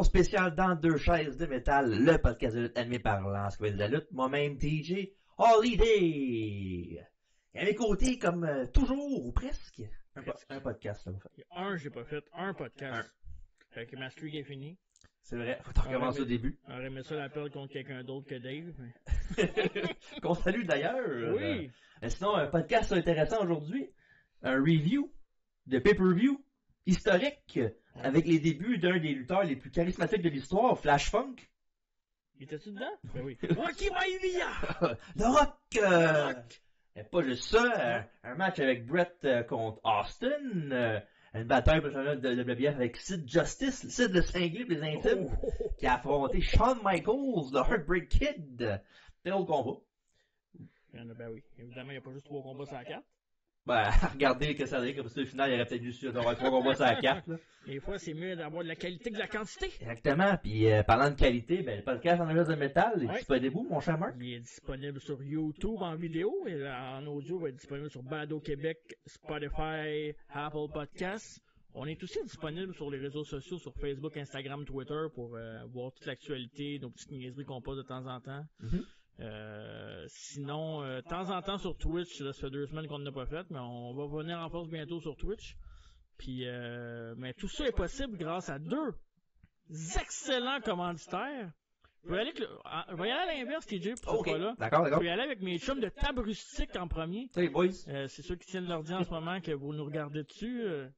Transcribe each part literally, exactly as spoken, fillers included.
spéciale dans deux chaises de métal, le podcast de lutte animé par l'Encyclopédie de la lutte, moi-même T J Holiday. Et à mes côtés, comme euh, toujours, ou presque, un, po- un podcast. Là, Il y a un, j'ai pas fait, un podcast. Fait que ma streak est finie. C'est vrai, faut t'en recommencer au début. On aurait aimé ça l'appel contre quelqu'un d'autre que Dave. Mais... Qu'on salue d'ailleurs. Oui. Euh, sinon, un podcast intéressant aujourd'hui, un review de pay-per-view historique avec les débuts d'un des lutteurs les plus charismatiques de l'histoire, Flash Funk. Il était-tu dedans? Ben oui. Rocky Maivia! The Rock! Euh, et pas juste ça, euh, un match avec Brett euh, contre Austin, euh, une bataille pour le championnat de W W F avec Sid Justice, Sid le cinglé pour les intimes, Oh. qui a affronté Shawn Michaels, le Heartbreak Kid. Très haut combat. Ben, ben oui. Évidemment, il n'y a pas juste trois combats sur la carte. Ben, regardez que ça donne, comme ça, au final, il aurait peut-être dû d'avoir trois combats sur la carte, là. Des fois, c'est mieux d'avoir de la qualité que de la quantité. Exactement. Puis, euh, parlant de qualité, ben, le podcast en de métal, il est Ouais. disponible où, mon cher Marc? Il est disponible sur YouTube en vidéo et en audio, il va être disponible sur Balado Québec, Spotify, Apple Podcasts. On est aussi disponible sur les réseaux sociaux, sur Facebook, Instagram, Twitter, pour euh, voir toute l'actualité, nos petites niaiseries qu'on passe de temps en temps. Mhm. Euh, sinon, euh, de temps en temps sur Twitch, là, ça fait deux semaines qu'on ne l'a pas fait, mais on va venir en force bientôt sur Twitch. Puis, euh, mais tout ça est possible grâce à deux excellents commanditaires. Je vais y aller, avec le- ah, je vais y aller à l'inverse, T J, pour cette Ok. fois-là. D'accord, Je d'accord. vais y aller avec mes chums de table rustique en premier. Salut, boys. Euh, c'est ceux qui tiennent l'ordi en ce moment que vous nous regardez dessus. Euh,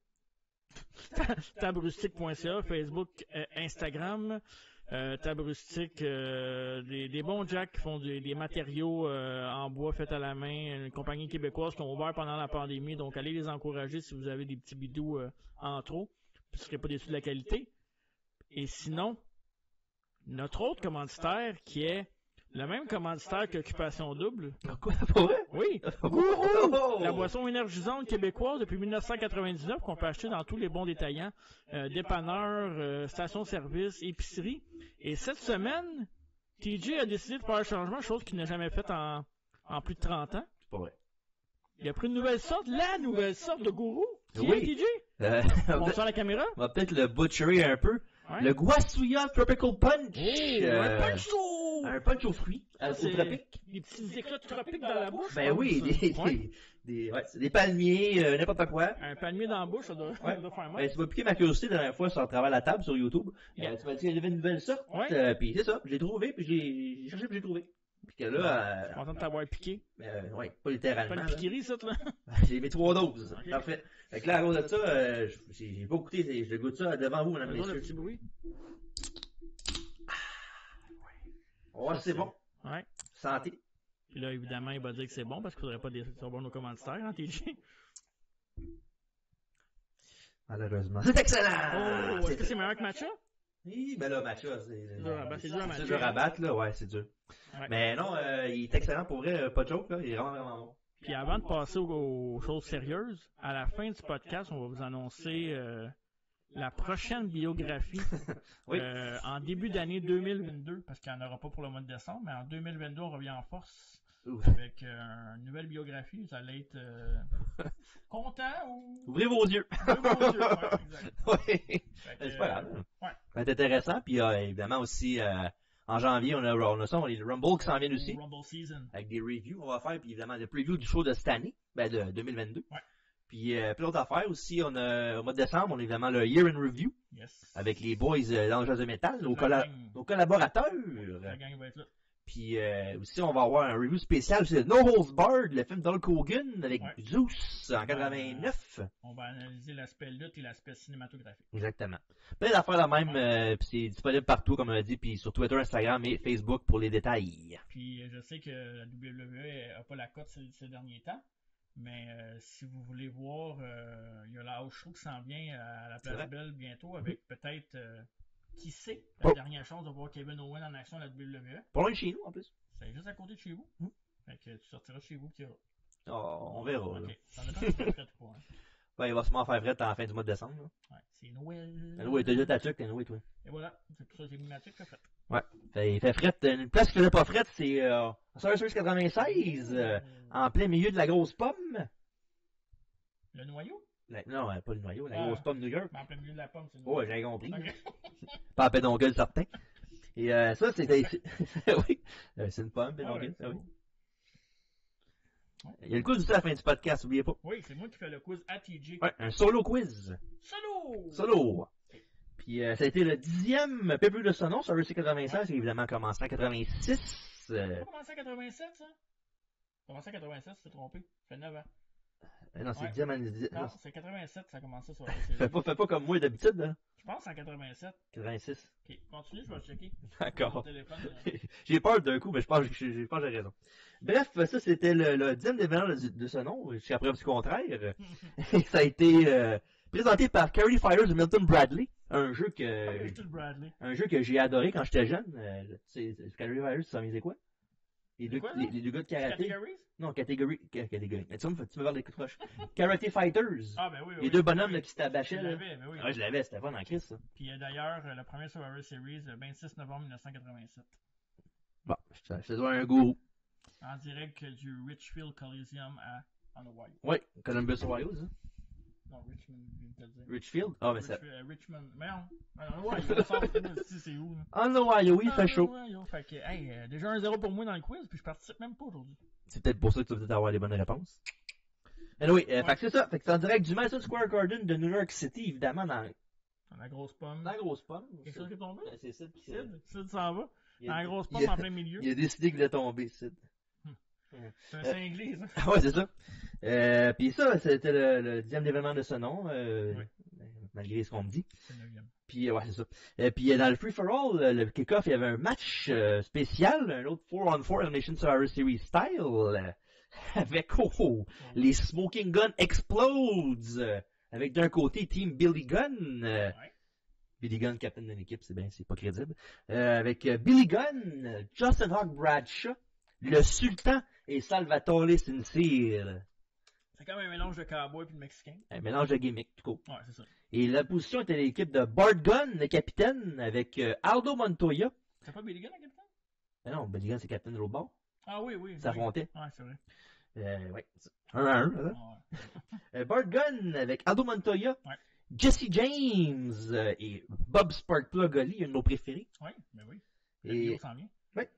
tabrustique point c a, Facebook, euh, Instagram. Euh, Table Rustique, euh, des, des bons jacks qui font des, des matériaux euh, en bois faits à la main, une compagnie québécoise qui ont ouvert pendant la pandémie, donc allez les encourager si vous avez des petits bidous euh, en trop, vous ne serez pas déçus de la qualité. Et sinon, notre autre commanditaire qui est le même commanditaire qu'Occupation Double. Quoi, pour vrai? Oui, Oh! la boisson énergisante québécoise depuis mille neuf cent quatre-vingt-dix-neuf qu'on peut acheter dans tous les bons détaillants, euh, dépanneurs, euh, stations-service, épiceries. Et cette semaine, T J a décidé de faire un changement, chose qu'il n'a jamais fait en, en plus de trente ans. C'est pas vrai. Il a pris une nouvelle sorte, la nouvelle sorte de gourou. Qui Oui. est T J? Euh, On sort la caméra? on va peut-être le butcherer un peu. Ouais. Le Guasuya Tropical Punch. Oh, Euh, un punch un punch aux fruits, euh, C'est aux tropiques. des petits éclats de tropiques dans la bouche. Ben je oui, pense. des, Ouais. des, des, ouais, c'est des palmiers, euh, n'importe quoi. Un palmier dans la bouche, ça doit, ça doit faire mal. Ben, tu m'as piqué ma curiosité la dernière fois sur le travail à la table sur YouTube. Yeah. Euh, tu m'as dit qu'il y avait une nouvelle sorte. Ouais. Euh, puis c'est ça, j'ai trouvé, puis j'ai j'ai cherché, puis j'ai trouvé. Puis que là, Je suis euh, content de t'avoir piqué. euh, ouais, pas Pas littéralement. une là. piquerie, ça, là. J'ai mes trois doses. Ok. Parfait. Fait que là, à cause de ça, euh, j'ai j'ai pas goûté, je goûte ça devant vous, mesdames et Faisons le messieurs. petit bruit. On va voir si c'est bon. Ouais. Santé. Puis là, évidemment, il va dire que c'est bon parce qu'il faudrait pas décevoir nos commanditaires, hein, T J. Malheureusement. C'est excellent! Oh, est-ce que c'est meilleur que Matcha? Oui, ben là, Matcha, c'est dur à battre, c'est dur à c'est matcher, dur à hein. battre, là, ouais, c'est dur. Ouais. Mais non, euh, il est excellent pour vrai, euh, pas de joke, là, il est vraiment, vraiment bon. Puis avant de passer aux, aux choses sérieuses, à la fin du podcast, on va vous annoncer euh, la prochaine biographie Oui. euh, en début d'année deux mille vingt-deux, parce qu'il n'y en aura pas pour le mois de décembre, mais en deux mille vingt-deux, on revient en force Ouf. avec euh, une nouvelle biographie. Vous allez être euh, content ou... Ouvrez vos yeux! Ouvrez vos yeux, ouais, exact. Ouais. Fait que, C'est pas grave. ouais. Ça va être intéressant, puis euh, évidemment aussi, euh, en janvier, on a, on a ça, on a les Rumble qui s'en viennent aussi, Rumble Season. avec des reviews, on va faire, puis évidemment, le preview du show de cette année, ben de deux mille vingt-deux. Ouais. Puis euh, plein d'autres affaires aussi, on a, au mois de décembre, on a évidemment le Year in Review, Yes. avec les boys euh, dans le jeu de métal, nos, La colla- gang. nos collaborateurs. La gang va être là. Puis euh, aussi, on va avoir un review spécial sur No Holds Barred, le film d'Hulk Hogan avec Ouais. Zeus en quatre-vingt-neuf. On va analyser l'aspect lutte et l'aspect cinématographique. Exactement. Plein d'affaires la même, euh, puis c'est disponible partout, comme on a dit, puis sur Twitter, Instagram et Facebook pour les détails. Puis euh, je sais que la W W E a pas la cote ces, ces derniers temps, mais euh, si vous voulez voir, euh, il y a la house show qui s'en vient à la C'est vrai. Place Belle bientôt avec peut-être, euh, qui sait, la Oh. dernière chance de voir Kevin Owen en action à la W W E. Pas loin de chez nous, en plus. C'est juste à côté de chez vous. Mm. Fait que tu sortiras de chez vous, tu iras. Oh, on verra. là. Ok, ça dépend si tu prêt ou pas. Hein. Ben, il va sûrement faire fret à la fin du mois de décembre. Là. Ouais, c'est Noël. Ben, oui, t'as déjà ta tuque, t'es Noé, toi. Et voilà, c'est pour ça que j'ai mis ma tuque, fait. Ouais. Fait, il fait fret. Une place qui faisait pas fret, c'est euh, Sorcerer's quatre-vingt-seize, euh, en plein milieu de la grosse pomme. Le noyau? La- non, pas le noyau, la Ah. grosse pomme New York. Mais en plein milieu de la pomme, c'est le Ouais, noyau. j'ai compris. Ok. Pas à pédongueule, certain. Et euh, ça, c'était... oui, euh, c'est une pomme, Ah pédongueule. ouais, c'est Ah oui. beau. Il y a le quiz aussi à la fin du podcast, oubliez pas. Oui, c'est moi qui fais le quiz A T G. Ouais, un solo quiz. Solo! Solo. Puis euh, ça a été le dixième P P de son nom sur R C quatre-vingt-seize, qui a évidemment commencé en quatre-vingt-six. Ça Euh... a commencé en quatre-vingt-sept, ça? Ça a commencé en quatre-vingt-sept, tu t'es trompé. Ça fait neuf ans. euh, Non, c'est Ouais. le dixième année. Non, Non, c'est quatre-vingt-sept, ça a commencé sur la fais série. pas, fais pas comme moi d'habitude, là. Je pense en quatre-vingt-sept. quatre-vingt-six. Ok, continue, je vais checker. Mon D'accord. téléphone. euh, J'ai peur d'un coup, mais je pense que j'ai pense que j'ai raison. Bref, ça c'était le, le dixième événement de, de ce nom, jusqu'à preuve du contraire. Et ça a été euh, présenté par Carrie Fighters et Milton Bradley, un jeu que Milton Bradley. un jeu que j'ai adoré quand j'étais jeune. Euh, c'est c'est- Carrie Fighters, tu sais c'est quoi? Les deux, quoi, les, ça? les deux gars de karaté. Categories? Non, catégorie. ca- Catégorie. Mais tu me tu me vers les coups de roche. Karate Fighters. Ah, ben oui, oui. Les oui. deux bonhommes Oui, là, qui se Je tabachaient. Là. l'avais, mais oui. Ouais, je l'avais, c'était fun en crise, ça. Puis euh, d'ailleurs, euh, le premier Survivor Series, le vingt-six novembre mille neuf cent quatre-vingt-sept. Bon, je te, je te dois un gourou. En direct euh, du Richfield Coliseum à, en Ohio. Ouais, Columbus, Ohio, ça. Non, Richmond, je viens de te le dire. Richfield? Ah, mais ça. Richfield, euh, Richmond. Mais non. En Ohio, on sort, c'est c'est où, là? En Ohio, oui, il fait Ah, chaud. Ohio. Fait que, hey, euh, déjà un zéro pour moi dans le quiz, puis je participe même pas aujourd'hui. C'est peut-être pour ça que tu vas peut-être avoir les bonnes réponses. Anyway, euh, Ouais. fait que c'est ça. Fait que c'est en direct du Madison Square Garden de New York City, évidemment, dans, Dans la grosse pomme. dans la grosse pomme. Quelque chose qui est tombé? Ben, c'est Sid qui Sid, Sid s'en va. il Dans a, la grosse il pomme a- en plein milieu. il a décidé qu'il allait tomber, Sid. C'est un Euh, cinglé, ça. Ah ouais, c'est ça. Euh, puis ça, c'était le, le dixième événement de ce nom, euh, Oui. malgré ce qu'on me dit. C'est le neuvième. Puis, euh, ouais, c'est ça. Euh, puis, euh, dans le free-for-all, euh, le kick-off, il y avait un match euh, spécial, un autre four on four Elimination Survivor Series style, euh, avec, oh, oh, les Smoking Gun Explodes, euh, avec d'un côté Team Billy Gunn, euh, Ouais. Billy Gunn, capitaine de l'équipe, c'est bien, c'est pas crédible, euh, avec euh, Billy Gunn, euh, Justin Hawk Bradshaw, le Sultan et Salvatore Sincere. C'est comme un mélange de cowboy puis de mexicain. Un mélange de gimmicks, tout court. Ouais, c'est ça. Et la position était l'équipe de Bart Gunn, le capitaine, avec euh, Aldo Montoya. C'est pas Billy Gunn, le capitaine? Mais non, Billy Gunn, c'est capitaine de l'autre bord. Ah oui, oui. Ça oui. affrontait. Ouais, c'est vrai. Euh, ouais. Un à un, là. Ouais. Euh, Bart Gunn avec Aldo Montoya, Ouais. Jesse James euh, et Bob Sparkplug Oli, un de nos préférés. Oui, ben oui. Le Et, vidéo s'en vient.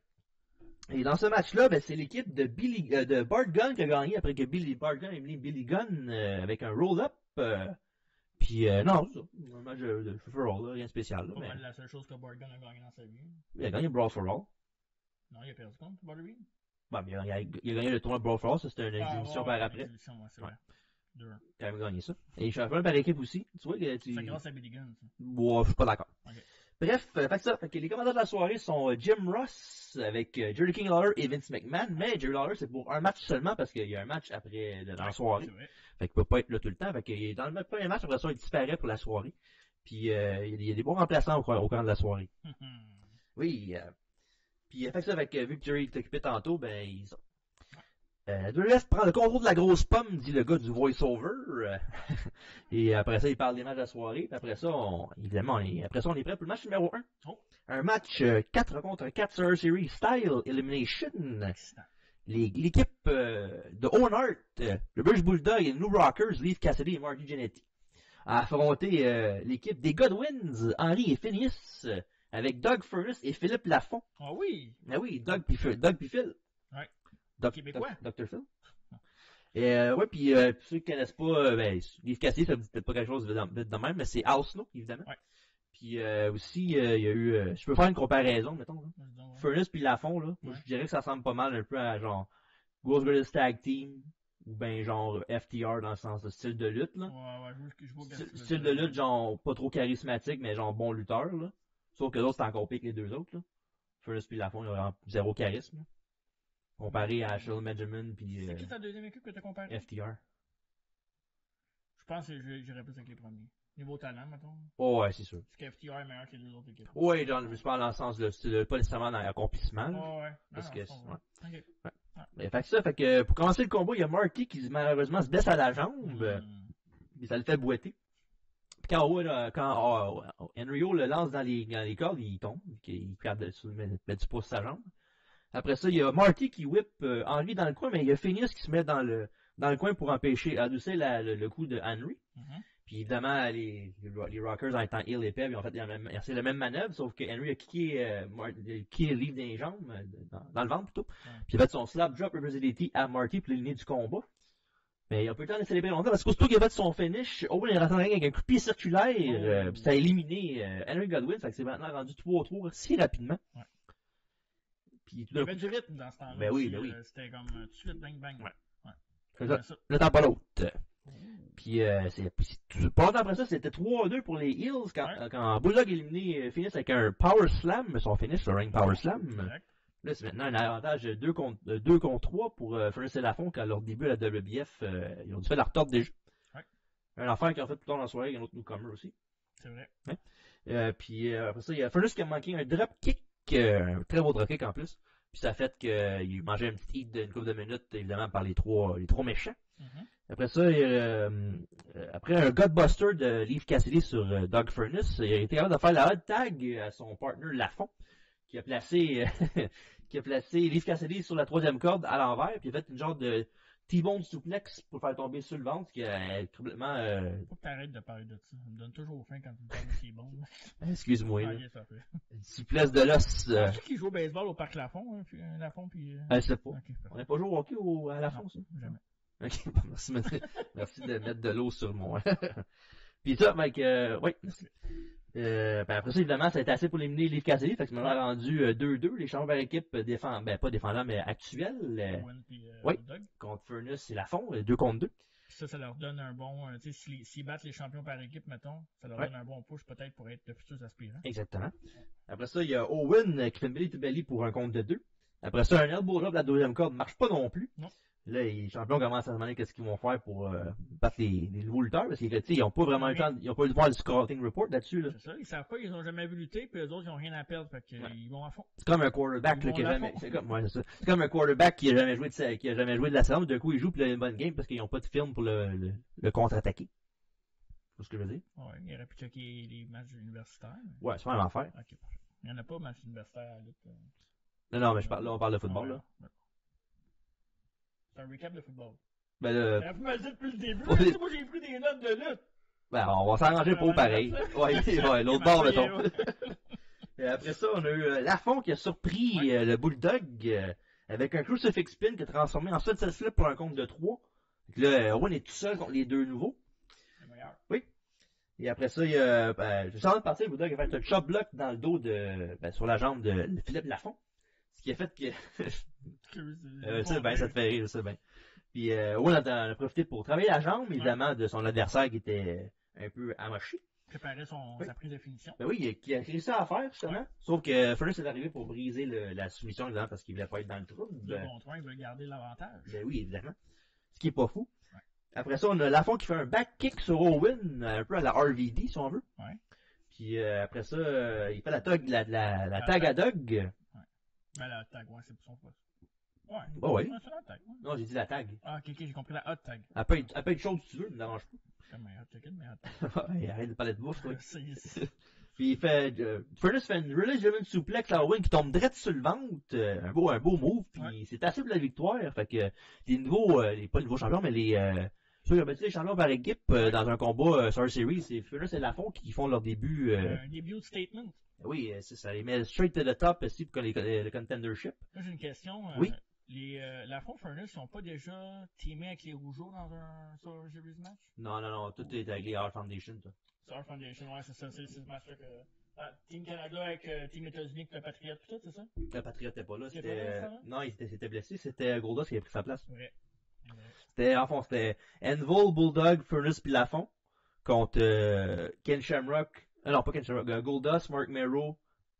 et dans ce match-là, ben, c'est l'équipe de Billy, euh, de Bart Gunn qui a gagné après que Billy Bart Gunn ait mis Billy Gunn euh, avec un roll-up. Euh, puis euh, non, c'est ça. Un match de, de free-for-all, là, rien de spécial. Là, Pas mais mal la seule chose que Morgan a gagné dans sa vie. il a gagné Brawl for All. Non, il a perdu contre Butterbean. Bon, mais il, a, il a gagné le tournoi de Brawl for All, ça c'était une exhibition par après. Exhibition, ouais, c'est vrai. deux un. Il a quand même gagné ça. Et il champion par équipe aussi. Tu vois que tu. C'est grâce à Billy Gunn, ça. Bon, je suis pas d'accord. Ok. Bref, euh, fait que ça, fait que les commandants de la soirée sont euh, Jim Ross avec euh, Jerry King Lawler et Vince McMahon, mais Jerry Lawler c'est pour un match seulement parce qu'il y a un match après euh, dans la soirée. C'est vrai. Fait qu'il peut pas être là tout le temps. Fait que dans le premier match, après ça, il disparaît pour la soirée. Puis euh, il y a des- il y a des bons remplaçants au, au cours de la soirée. Oui. Euh, puis euh, fait que ça, avec, euh, vu que Jerry est occupé tantôt, ben ils sont. Euh, W W F prend le contrôle de la grosse pomme, dit le gars du voice-over. euh, et après ça, il parle des matchs de la soirée. Puis après ça, on, évidemment, on est, après ça, on est prêt pour le match numéro un. Oh. Un match euh, quatre contre quatre Survivor Series Style Elimination. Accident. Les- L'équipe euh, de Owen Hart, euh, le British Bulldog et les New Rockers, Leif Cassidy et Marty Jannetty, a affronté euh, l'équipe des Godwins, Henry et Phineas, euh, avec Doug Furnace et Philippe Lafont. Ah oui! Ah oui, Doug puis Phil. Doug puis Phil. Ouais. Doc- Québécois. Doc- docteur Phil. Et euh, ouais, puis euh, pour ceux qui connaissent pas, euh, ben, Leif Cassidy, ça me dit peut-être pas quelque chose de, de, de même, mais c'est Al Snow, évidemment. Ouais. Puis euh, aussi, euh, il y a eu, euh, je peux faire une comparaison, mettons, là. Vas-y donc, ouais. Furnace puis Lafont, là, moi, Ouais. je dirais que ça ressemble pas mal un peu à genre World's Greatest Tag Team ou ben genre F T R dans le sens de style de lutte, là. Ouais, ouais, je vois, je vois Sti- qu'est-ce que tu veux Style de dire. lutte genre pas trop charismatique, mais genre bon lutteur, là. Sauf que l'autre c'est encore pire que les deux autres, là. Furnace puis Lafont, il a vraiment zéro charisme, là. Comparé à Ashel Benjamin puis C'est euh, qui ta deuxième équipe que t'as comparé? F T R. Je pense que je- j'irais plus avec les premiers. Niveau talent, mettons. Oh ouais, c'est sûr. Parce que F T R est meilleur que les deux autres équipes. Ouais, genre, je parle dans le sens de style, pas nécessairement dans l'accomplissement, là. Ouais, ouais. Non, Parce non, que c'est c'est- pas vrai. Ok. Mais fait que ça, fait que pour commencer le combat, il y a Marty qui malheureusement se blesse à la jambe. Hmm. Puis ça le fait boiter. Puis quand, Owen, euh, quand oh, oh, Henry O le lance dans les, dans les cordes, il tombe. Il perd dessus, met, met du pouce sa jambe. Après ça, il y a Marty qui whip euh, Henry dans le coin, mais il y a Phineas qui se met dans le dans le coin pour empêcher, adoucir la- le, le coup de Henry. Mm-hmm. Puis évidemment, les, les, les Rockers, en étant heel et Peb, ils ont fait la même, c'est la même manœuvre, sauf que Henry a kické, euh, kické le livre dans les jambes, dans, dans le ventre plutôt. Ouais. Puis il a fait son slap drop reversibility à Marty pour l'éliminer du combat. Mais il a pas eu le temps de célébrer longtemps parce qu'aussitôt qu'il a fait son finish, Owen est rentré dans le ring avec un coup de pied circulaire, oh. euh, puis ça a éliminé euh, Henry Godwin, fait que c'est maintenant rendu trois trois si rapidement. Ouais. Puis, il y avait du rythme dans ce temps-là. Ben oui, aussi, ben oui. Euh, c'était comme tout de suite bang bang. Ouais. Ouais. Là, le temps pas l'autre. Puis, euh, c'est, c'est, pas longtemps après ça, c'était trois deux pour les Heels quand, ouais. quand Bulldog est éliminé, euh, finissent avec un Power Slam, son finish, le Ring Power Slam. Exact. Là, c'est maintenant un avantage de deux contre, deux contre trois pour euh, Furnas et Lafont quand à leur début à la W B F, euh, ils ont dû faire la retorde déjà. Ouais. Un enfant qui a fait plus tard dans la soirée, un autre newcomer aussi. C'est vrai. Ouais. Euh, puis euh, après ça, il y a Furnas qui a manqué un drop kick, euh, un très beau drop kick en plus. Puis ça a fait qu'il mangeait un petit hit d'une couple de minutes, évidemment, par les trois, les trois méchants. Mm-hmm. Après ça, euh, après un Godbuster de Leif Cassidy sur euh, Doug Furnas, il a été capable de faire la hot tag à son partner Lafont, qui a placé qui a placé Leif Cassidy sur la troisième corde à l'envers, puis il a fait une genre de T-bone suplex pour faire tomber sur le ventre, qui est complètement... Euh... Faut que t'arrêtes de parler de ça. Ça me donne toujours faim quand tu me parles de T-bone. Excuse-moi. Ah, yes, ça fait. Une souplesse de l'os. Euh... C'est qui joue au baseball au parc Lafont, hein, puis, Lafont, puis... Euh... Ah, je sais pas. Okay, on n'a pas joué au hockey au, à Lafont, ça? Jamais. Ok, merci, merci de mettre de l'eau sur moi. Puis ça, mec, euh, oui. Euh, ben après ça, évidemment, ça a été assez pour éliminer Leif Cassidy, fait que ça m'a rendu euh, deux deux, les champions par équipe défend, ben pas défendants, mais actuels. Euh, puis, euh, oui, contre Furnas et Lafont, deux contre deux. Puis ça, ça leur donne un bon, euh, tu sais, s'ils, s'ils battent les champions par équipe, mettons, ça leur ouais. donne un bon push peut-être pour être de futurs aspirants. Exactement. Après ça, il y a Owen qui fait une belly to belly pour un contre de deux. Après ça, un elbow drop de la deuxième corde ne marche pas non plus. Non. Là, les champions commencent à se demander qu'est-ce qu'ils vont faire pour euh, battre les, les nouveaux lutteurs, parce qu'ils n'ont pas vraiment eu le temps, ils n'ont pas eu le voir le scouting report là-dessus. Là. C'est ça, ils savent pas, ils n'ont jamais vu lutter, puis eux autres, ils n'ont rien à perdre, fait qu'ils ouais. vont à fond. C'est comme un quarterback là, qui a jamais, c'est comme, ouais, c'est ça. C'est comme un quarterback qui a jamais joué de, qui a jamais joué de la saison, d'un coup il joue puis il a une bonne game parce qu'ils n'ont pas de film pour le, le, le contre-attaquer. C'est ce que je veux dire. Ouais, il aurait pu checker les matchs universitaires. Mais... Ouais, c'est pas un affaire. Ok, parfait. Il n'y en a pas de matchs universitaires à lutte. Euh... Non, non, mais je parle, là, on parle de football, ouais, là. Ouais. C'est un recap de football. Ben là. T'aurais pu me le dire depuis le début. Moi, les... moi j'ai pris des notes de lutte. Ben, on va s'arranger pour pareil. Ouais, ouais, l'autre bord, mettons. Et après ça, on a eu euh, Lafont qui a surpris ouais. euh, le Bulldog euh, avec un crucifix pin qui a transformé en sunset slip pour un compte de trois. Donc là, Owen est tout seul contre les deux nouveaux. C'est meilleur. Oui. Et après ça, il y a, ben, juste avant de partir, le Bulldog a fait un chop block dans le dos de, ben, sur la jambe de Philippe Lafont. Ce qui a fait que, euh, c'est bien, ça te fait rire, c'est bien. Puis euh, Owen a, a profité pour travailler la jambe, évidemment, ouais. de son adversaire qui était un peu amoché. Préparer son, oui. sa prise de finition. Ben oui, qui a réussi à faire, justement. Ouais. Sauf que Furnas est arrivé pour briser le, la soumission, évidemment, parce qu'il voulait pas être dans le trouble. Le ben, bon il veut garder l'avantage. Ben oui, évidemment. Ce qui est pas fou. Ouais. Après ça, on a Lafont qui fait un back kick sur Owen, un peu à la R V D, si on veut. Ouais. Puis euh, après ça, euh, il fait la tag, la, la, la tag à Doug. Ouais. Ben la tag, ouais, c'est pour son poste. Ouais. Oh, oui. C'est la tag. Ouais. Non, j'ai dit la tag. Ah, ok, ok, j'ai compris la hot tag. Elle peut être, elle peut être chaude si tu veux, ne me dérange pas. Comme un hot chicken, mais hot tag. Arrête de parler de bouffe, toi. Puis il fait, euh, Furnas fait une Religious German suplex à Owen qui tombe direct sur le ventre. Euh, un beau, un beau move. Puis ouais. c'est assez pour la victoire. Fait que les nouveaux, euh, les, pas les nouveaux champions, mais les, euh, ceux qui ont battu les champions par équipe euh, dans un combat euh, Star Series, c'est Furnas et Lafont qui font leur début. Euh... Un début de statement. Oui, c'est ça. Les met straight to the top aussi pour les, les, le contendership. Moi, j'ai une question. Euh, oui. Les euh, Lafont Furnas sont pas déjà teamés avec les Rougeaux dans un Star Series match? Non, non, non. Tout est avec les Hard Foundation, toi. C'est Hard Foundation, ouais, c'est ça. C'est le match que. Ah, Team Canada avec euh, Team États-Unis avec le Patriot, tout ça, c'est ça? Le Patriot n'était pas là. C'était. Euh, non, il était blessé. C'était Goldust qui avait pris sa place. Ouais. ouais. C'était, en fond, c'était Envol, Bulldog, Furnas puis Lafont contre euh, Ken Shamrock. Euh, non, pas Ken Shamrock. Euh, Goldust, Mark Mero.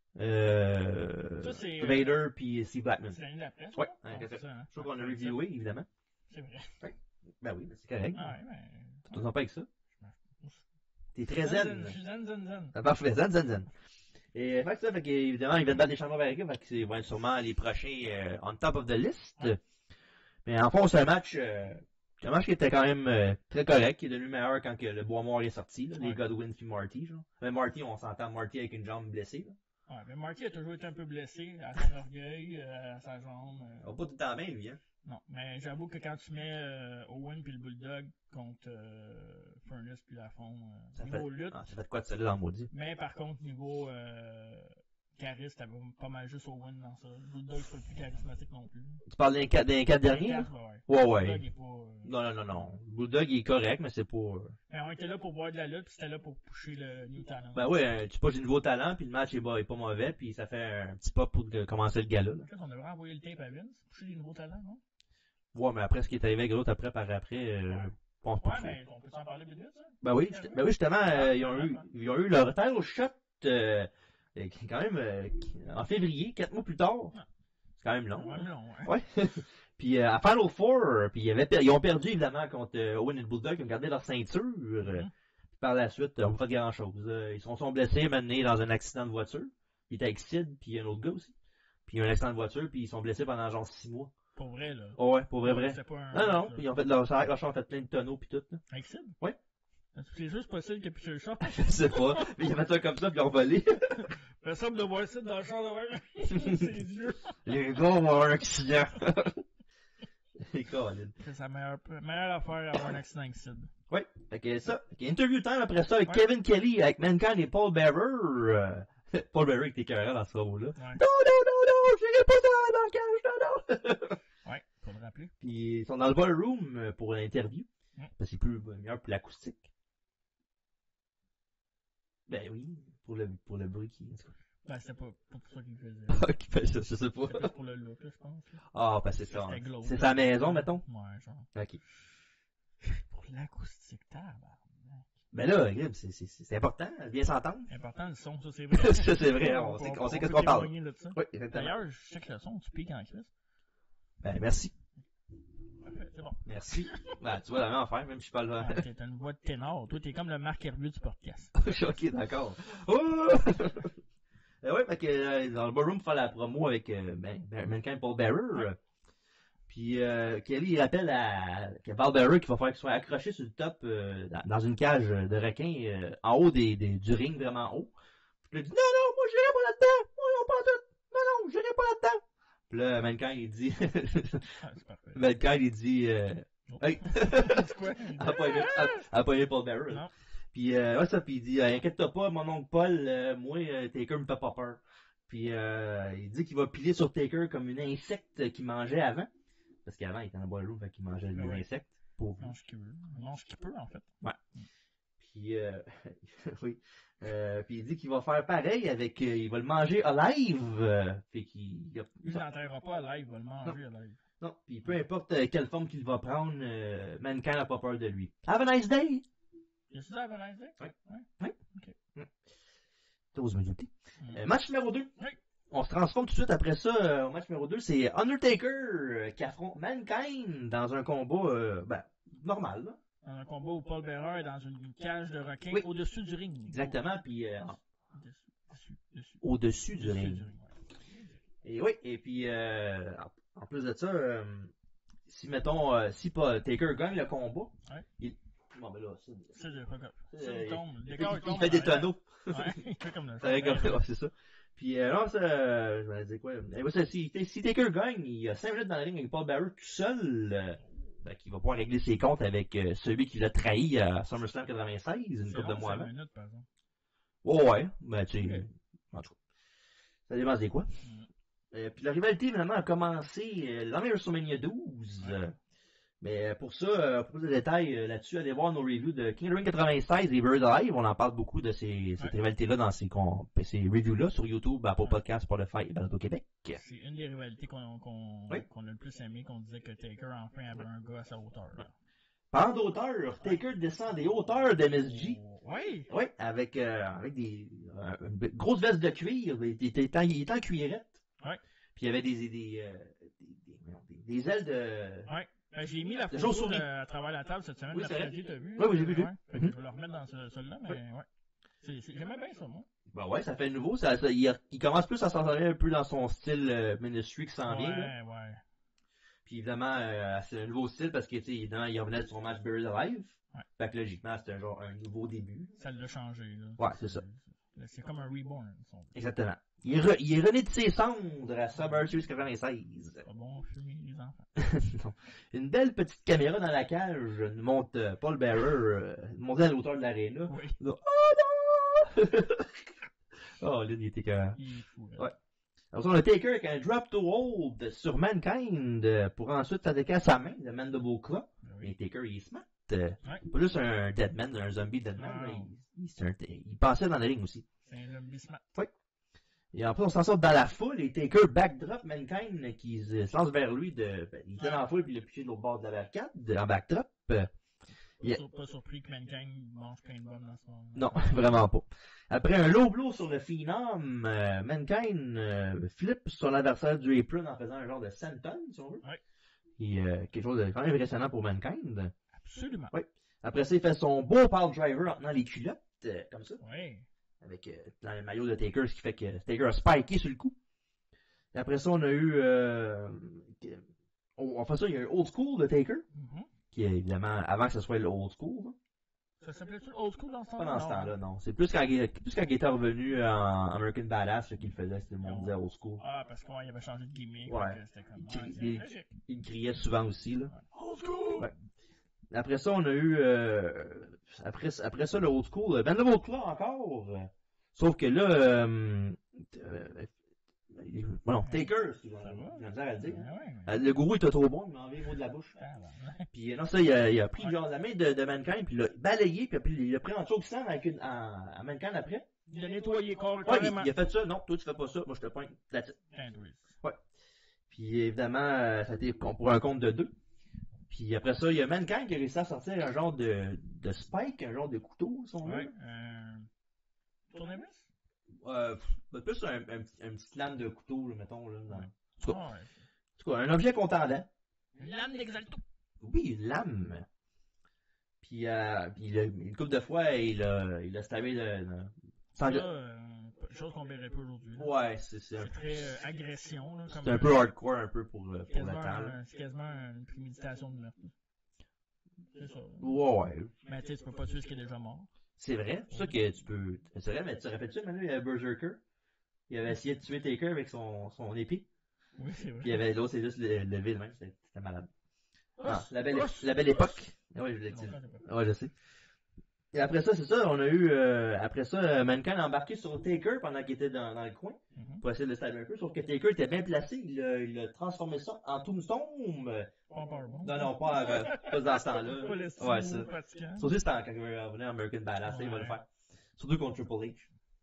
Euh, ça, c'est, Vader euh, puis Steve Blackman. C'est l'année d'après. Ouais, ouais, ouais, c'est ça. Hein. Je crois qu'on a reviewé, évidemment. C'est vrai. Ouais. Ben oui, c'est correct. Ah ouais, ben. Tu t'en pas avec ça? T'es très zen. Je suis zen, zen, zen. Ah, parfait, zen, zen, zen. Et fait que ça, fait qu'évidemment, ils viennent battre des champions par équipe, fait que c'est ouais, sûrement les prochains euh, on top of the list. Ouais. Mais en fond, c'est un match, euh, un match qui était quand même euh, très correct, qui est devenu meilleur quand que le Bois Mort est sorti, là, ouais. Les Godwin puis Marty, genre. Mais Marty, on s'entend Marty avec une jambe blessée, là. Ouais, mais Marty a toujours été un peu blessé à son orgueil, euh, à sa jambe. Euh... On va pas tout le temps bien, lui, hein. Non, mais j'avoue que quand tu mets euh, Owen puis le Bulldog contre euh, Furnace puis Lafond, euh, Ça niveau fait... lutte. Ah, ça fait de quoi de solide en maudit. Mais par contre, niveau euh, charisme, t'avais pas mal juste Owen dans ça. Le Bulldog, c'est pas le plus charismatique non plus. Tu parles des quatre, des quatre derniers? Quatre, ouais. Ouais, Le ouais. Bulldog est pas... Euh... Non, non, non, non. Le Bulldog, il est correct, mais c'est pas... Euh... Mais on était là pour voir de la lutte, puis c'était là pour pousser le New Talent. Ben ouais, hein, tu passes du nouveau talent, puis le match est, bas, est pas mauvais, puis ça fait un petit pas pour de- commencer le gala. Là. On devrait envoyer le tape à Vince, pousser du nouveau talent, non? Ouais, mais après, ce qui est arrivé avec l'autre après, par après, euh, je pense pas. Ouais, que mais on peut s'en parler vite vite, ça? Ben oui, juste- ben oui justement, euh, ils, ont eu, ils ont eu leur title shot euh, euh, quand même euh, en février, quatre mois plus tard. C'est quand même long. C'est hein. même long, ouais. Ouais. Puis euh, à Final Four, puis ils, avaient, per- ils ont perdu évidemment contre euh, Owen et le Bulldog, ils ont gardé leur ceinture. euh, Mhm. Puis par la suite, ils n'ont pas fait grand chose. ils sont, sont blessés, menés dans un accident de voiture. Ils étaient avec Sid, puis un autre gars aussi. Puis il y a eu un accident de voiture, puis ils sont blessés pendant genre six mois. Pour vrai, là. Oh ouais, pour vrai, vrai. C'est pas un... Non, non, puis ils ont fait leur sac, leur char a fait plein de tonneaux, puis tout. Là. Avec Sid? Ouais. C'est juste possible qu'il ait plus le char. Je sais pas. Mais ils ont fait ça comme ça, puis ils ont volé. Il semble de voir Sid dans le char de même. C'est Dieu. Les gars vont avoir un accident. Les Colin. C'est sa meilleure, meilleure affaire d'avoir un accident avec Sid. Ouais, fait que ça. Fait que interview time après ça avec Ouais. Kevin Kelly, avec Mankind et Paul Bearer. Euh, Paul Bearer qui était écœurant dans ce rôle-là. Ouais. Non, non, non, non, je n'irai pas dans le cage, non, non. Ouais, faut le rappeler. Puis ils sont dans le ballroom euh, pour l'interview. Mm. Parce que c'est plus euh, meilleur pour l'acoustique. Ben oui, pour le, pour le bruit qui. Ben, c'était pas, pas pour ça qu'il le faisait. Ok, ben, je, je sais pas. C'était plus pour le look, là, je pense. là. Ah, ben c'est ça. C'était glauque. C'est sa maison, mettons. Ouais, genre. Ok. Pour l'acoustique, tabarnak. Ben là, Grim, c'est, c'est, c'est important, bien s'entendre. Important, le son, ça c'est vrai. Ça, c'est vrai, on sait- on sait qu'est-ce qu'on parle. témoigner de ça. Oui, exactement. D'ailleurs, je sais que le son, tu piques en crise. Ben merci. Parfait, c'est bon. Merci. Ben, tu vois la même affaire, même si je parle. Ouais, t'as une voix de ténor. Toi, t'es comme le Marc Hervieux du podcast. Ok, d'accord. Oh! euh, ouais, fait que euh, dans le ballroom, il faut faire la promo avec euh, ben, ben, Mankind Paul Bearer. Ouais. Puis euh, Kelly, il rappelle à que Paul Bearer qu'il va falloir qu'il soit accroché sur le top euh, dans, dans une cage de requin euh, en haut des, des, du ring, vraiment haut. Puis il dit non, non, moi j'irai pas là-dedans. Moi, non, pas tout. Non, non, j'irai pas là-dedans. Puis là, Mankind, il dit. Ah, c'est parfait. Mankind, il dit. Euh, Oh. hey! C'est quoi? a pas aimé, a, a pas aimé Paul Bearer. Non. Puis, euh, ouais, ça, puis il dit, euh, inquiète-toi pas, mon oncle Paul, euh, moi, euh, Taker me fait pas peur. Puis, euh, il dit qu'il va piler sur Taker comme une insecte qu'il mangeait avant. Parce qu'avant, il était dans le ballroom, fait qu'il mangeait des Ouais. insectes. Pauvre. Non, ce qu'il veut. Non, ce qu'il peut, en fait. Puis, euh, oui. Euh, puis il dit qu'il va faire pareil avec, euh, il va le manger alive. Euh, fait qu'il, il a- Lui, il l'enterrera pas à live, il va le manger à live. non, puis peu importe euh, quelle forme qu'il va prendre, euh, Mankind n'a pas peur de lui. Have a nice day! Y'a-tu ça à Valence? Ouais. Ouais. T'oses me douter. Mm. Euh, match numéro deux. Oui. On se transforme tout de suite après ça euh, au match numéro deux. C'est Undertaker euh, qui affronte Mankind dans un combat euh, ben, normal. Là. Dans un combat où Paul Bearer est dans une cage de requin Oui. au-dessus du ring. Exactement, puis euh, Dessus, dessus, dessus. au-dessus du Dessus ring. du ring, ouais. Et oui, et puis euh, en plus de ça, euh, si mettons, euh, si pas Taker gagne le combat, Ouais. il... Bon, ben là, ça, Ça, j'ai pas comme. Euh, Ça, il tombe. Le il, décor, il tombe fait des en arrière. tonneaux. Ouais, il fait comme le Ça fait comme- Ouais. ouais, c'est ça. Puis euh, non, ça, euh, je vais dire quoi. Eh ben, ça, si, si Taker gagne, il y a cinq minutes dans le ring avec Paul Bearer tout seul. Euh, ben, qui va pouvoir régler ses comptes avec euh, celui qui l'a trahi à SummerSlam quatre-vingt-seize, une C'est couple de long, mois cinq avant. minutes, par exemple. Oh ouais, ben tu sais, Ok. en tout cas, ça dépend des quoi. Mm. Euh, puis la rivalité, évidemment, a commencé euh, l'année WrestleMania douze. Ouais. Euh, mais pour ça, euh, pour plus de détails euh, là-dessus, allez voir nos reviews de King of the Ring quatre-vingt-seize et Bird Alive. On en parle beaucoup de ces, cette Ouais. rivalité-là dans ces, con- ces reviews-là sur YouTube, Apple Ouais. Podcast, Spotify et Balado Québec. C'est une des rivalités qu'on qu'on Oui. qu'on a le plus aimé, qu'on disait que Taker enfin avait un gars à sa hauteur. là. Parlant d'auteur, Taker descend des hauteurs d'M S G. Oh, Oui! Oui, avec, euh, avec des euh, une grosse veste de cuir. Il était, il était en, il était en cuirette. Ouais. Puis il y avait des, des, euh, des, des, des- des ailes de... Ouais. Ben, j'ai mis la Le photo chauve-souris. de- à travers la table cette semaine. Oui, la c'est vrai. Freddy, t'as vu? Oui, oui, j'ai vu, j'ai Ouais. vu. Fait que Mhm. je vais le remettre dans ce- celui-là, mais Oui. ouais. C'est- c'est- J'aimais bien ça, moi. Ben ouais, ça fait nouveau. Ça, ça- il, a- il commence plus à s'en sortir un peu dans son style euh, Ministry qui s'en vient. là. Ouais, ouais. Puis évidemment, euh, c'est un nouveau style parce que tu sais, évidemment, il revenait de son match Buried Alive. Ouais. Fait que logiquement, c'était un genre un nouveau début. Ça l'a changé, là. Ouais, c'est ça. C'est comme un reborn. Son... Exactement. Il est, re, il est rené de ses cendres à Survivor Series quatre-vingt-seize. C'est pas bon fumer les enfants. Non. Une belle petite caméra dans la cage nous montre euh, Paul Bearer euh, monter à la hauteur de l'aréna. Oui. Oh non! Oh, là, il était que... Il est fou, là. Ouais. Alors, on a Taker avec un drop to hold sur Mankind euh, pour ensuite s'attaquer à sa main, le Mandible Claw. Oui. Et Taker, il est smart. Euh, Ouais. Pas juste un Deadman, un zombie Deadman. Non. Là, il, il, c'est un, il passait dans le ring aussi. C'est un zombie smart. Et après, on s'en sort dans la foule et Taker backdrop Mankind qui se se lance vers lui. De, ben, il était dans la foule puis il a piqué de l'autre bord de la barricade en backdrop. Euh, Yeah. Pas, pas surpris que Mankind mange plein de bombes dans ce moment. Non, vraiment pas. Après un low blow sur le Phenom, euh, Mankind euh, flippe son adversaire du apron en faisant un genre de senton, si on veut. Ouais. Et euh, quelque chose de quand même impressionnant pour Mankind. Absolument. Ouais. Après ça, il fait son beau power driver en tenant les culottes, euh, comme ça. Oui. Avec euh, dans le maillot de Taker, ce qui fait que Taker a spiké sur le coup. Et après ça, on a eu... Euh, oh, enfin ça, il y a eu Old School de Taker, Mm-hmm. qui est évidemment avant que ce soit le Old School. Hein. Ça s'appelait-tu Old School dans ce temps-là? Pas dans ce temps-là, non. C'est plus quand, il, plus quand il était revenu en American Badass qu'il le faisait, c'était le monde disait Old School. Ah, parce qu'il avait changé de gimmick. Ouais. C'était comme... Il, Ouais, il, c'est il, il criait souvent aussi, là. Old School! Ouais. Après ça, on a eu... Euh, après, après ça, le Old School. Ben, le Old Claw encore. Euh, sauf que là... Euh, euh, bon, Taker, c'est la misère à le dire. Ouais, Euh, le gourou était trop bon, il m'a enlevé le mot de la bouche. ouais. Puis non, ça, il a, il a pris genre la main de, de Mankind, puis il l'a balayé, puis après, il l'a pris en chokeslam avec une, en, à Mankind après. Il a nettoyé corps Ouais, il, carrément. il a fait ça. Non, toi, tu fais pas ça. Moi, je te pointe. That's it. Can't wait. Ouais. Puis évidemment, euh, ça a été pour un compte de deux. Puis après ça, il y a Mankind qui a réussi à sortir un genre de, de spike, un genre de couteau, si on veut. Ouais. Euh... Tournevis? Euh, pff, plus un, un, un petit lame de couteau, là, mettons. Là, dans... Ouais. En tout cas, Ah, ouais. en tout cas, un objet contendant. Une lame d'Exalto. Oui, une lame. Puis, euh, puis il a, une couple de fois, il a, il a stabé le... le... Sans... Ça, euh, chose qu'on verrait pas aujourd'hui. là. Ouais, c'est c'est un, C'est très euh, agression. Là, comme c'est un peu hardcore, un peu pour, euh, pour le quasiment, temps. là. un- C'est quasiment une préméditation de meurtre. C'est ça. Ouais, ouais. Mais tu sais, tu peux pas tuer ce qui est déjà mort. C'est vrai, c'est ça que tu peux... C'est vrai, mais tu te rappelles-tu, Manu, il y avait Berserker? Il avait essayé de tuer Taker avec son, son épée. Oui, c'est vrai. Puis il y avait l'autre, c'est juste le- levé le même, c'était c'était malade. Ah, Non, la belle, ah, la belle époque. Ouais, je l'ai dit. Ouais, je sais. Et après ça, c'est ça, on a eu, euh, après ça, euh, Mankind a embarqué sur Taker pendant qu'il était dans, dans le coin, Mhm. pour essayer de le stabber un peu, sauf que Taker était bien placé, il a, il a transformé ça en Tombstone. Euh, Pas Powerbomb. Non, non, pas, euh, pas dans ce temps-là. Pas le Ouais, stylo ça. fatigant. Surtout c'était quand il va revenir à American Badass, ça, il va le Ouais. faire. Surtout contre Triple H.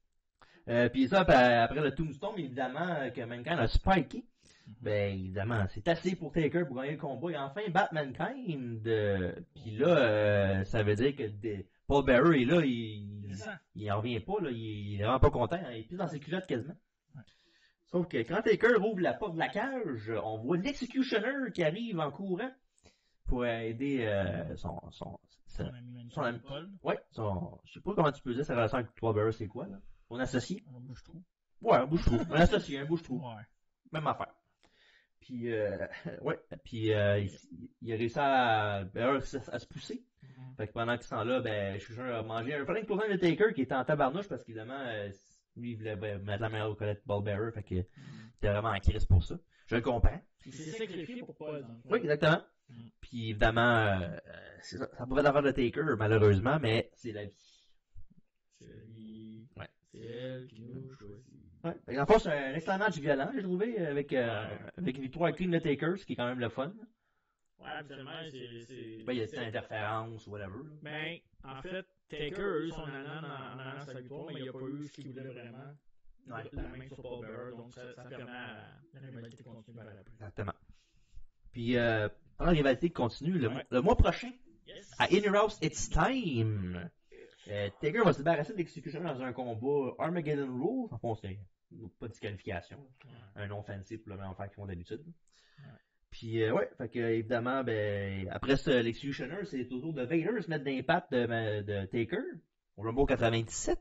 Euh, puis ça, ben, après le Tombstone, évidemment, euh, que Mankind a spiké. Ben, évidemment, c'est assez pour Taker pour gagner le combat. Il a enfin battu Mankind. Euh, puis là, euh, ça veut dire que des... Paul Bearer est là, il, C'est ça. il en revient pas, là, il, il est vraiment pas content. Il est plus dans ses culottes quasiment. Ouais. Sauf que quand Taker ouvre la porte de la cage, on voit l'Executioner qui arrive en courant pour aider euh, son, son, Son son, ami Mankind, son ami. Paul. Ouais, son, je sais pas comment tu peux dire sa relation avec Paul Bearer, c'est quoi, là? Son associé? Un bouche-trou. Ouais, un bouche-trou. Un associé, un bouche-trou. Ouais. Même affaire. Puis, euh, ouais, puis euh, il, il a réussi à, ben, à, à se pousser. Mhm. Fait que pendant qu'il s'en là, ben, je suis a mangé un frank pour de Taker qui était en tabarnouche parce qu'évidemment, euh, lui, il voulait ben, mettre la meilleure au collet de Paul Bearer, fait que il était vraiment en crise pour ça. Je le comprends. Il s'est sacrifié pour Paul. dans le fond. Oui, exactement. Mhm. Puis évidemment, euh, c'est ça, ça pouvait l'affaire de Taker, malheureusement, mais c'est la vie. C'est lui. Ouais. C'est elle qui nous choisit. Ouais. Fait que, en fait, c'est un excellent match violent, j'ai trouvé, avec, euh, avec une victoire clean de Taker, ce qui est quand même le fun. Ouais, habituellement, c'est. c'est- Ben, il y a des c'est- interférences ou whatever. là. Ben, en fait, Taker a eu son anan en allant sa victoire, mais il n'a pas eu ce qu'il voulait vraiment. Ouais. La main sur Paul Bearer, donc ça, ça permet à la rivalité de continuer par après. Exactement. Puis, euh, pendant la rivalité continue, le, Ouais. le mois prochain, Yes! à In Your House, It's Time, euh, Taker va se débarrasser de l'Executioner dans un combat Armageddon Rule. En fond, c'est pas de disqualification. Ouais. Un nom fancy pour le même affaire qu'ils font d'habitude. Puis, euh, ouais, fait que, évidemment, ben, après ce, l'Executioner, c'est au tour de Vader se mettre dans les pattes de, de Taker, au Rumble quatre-vingt-dix-sept.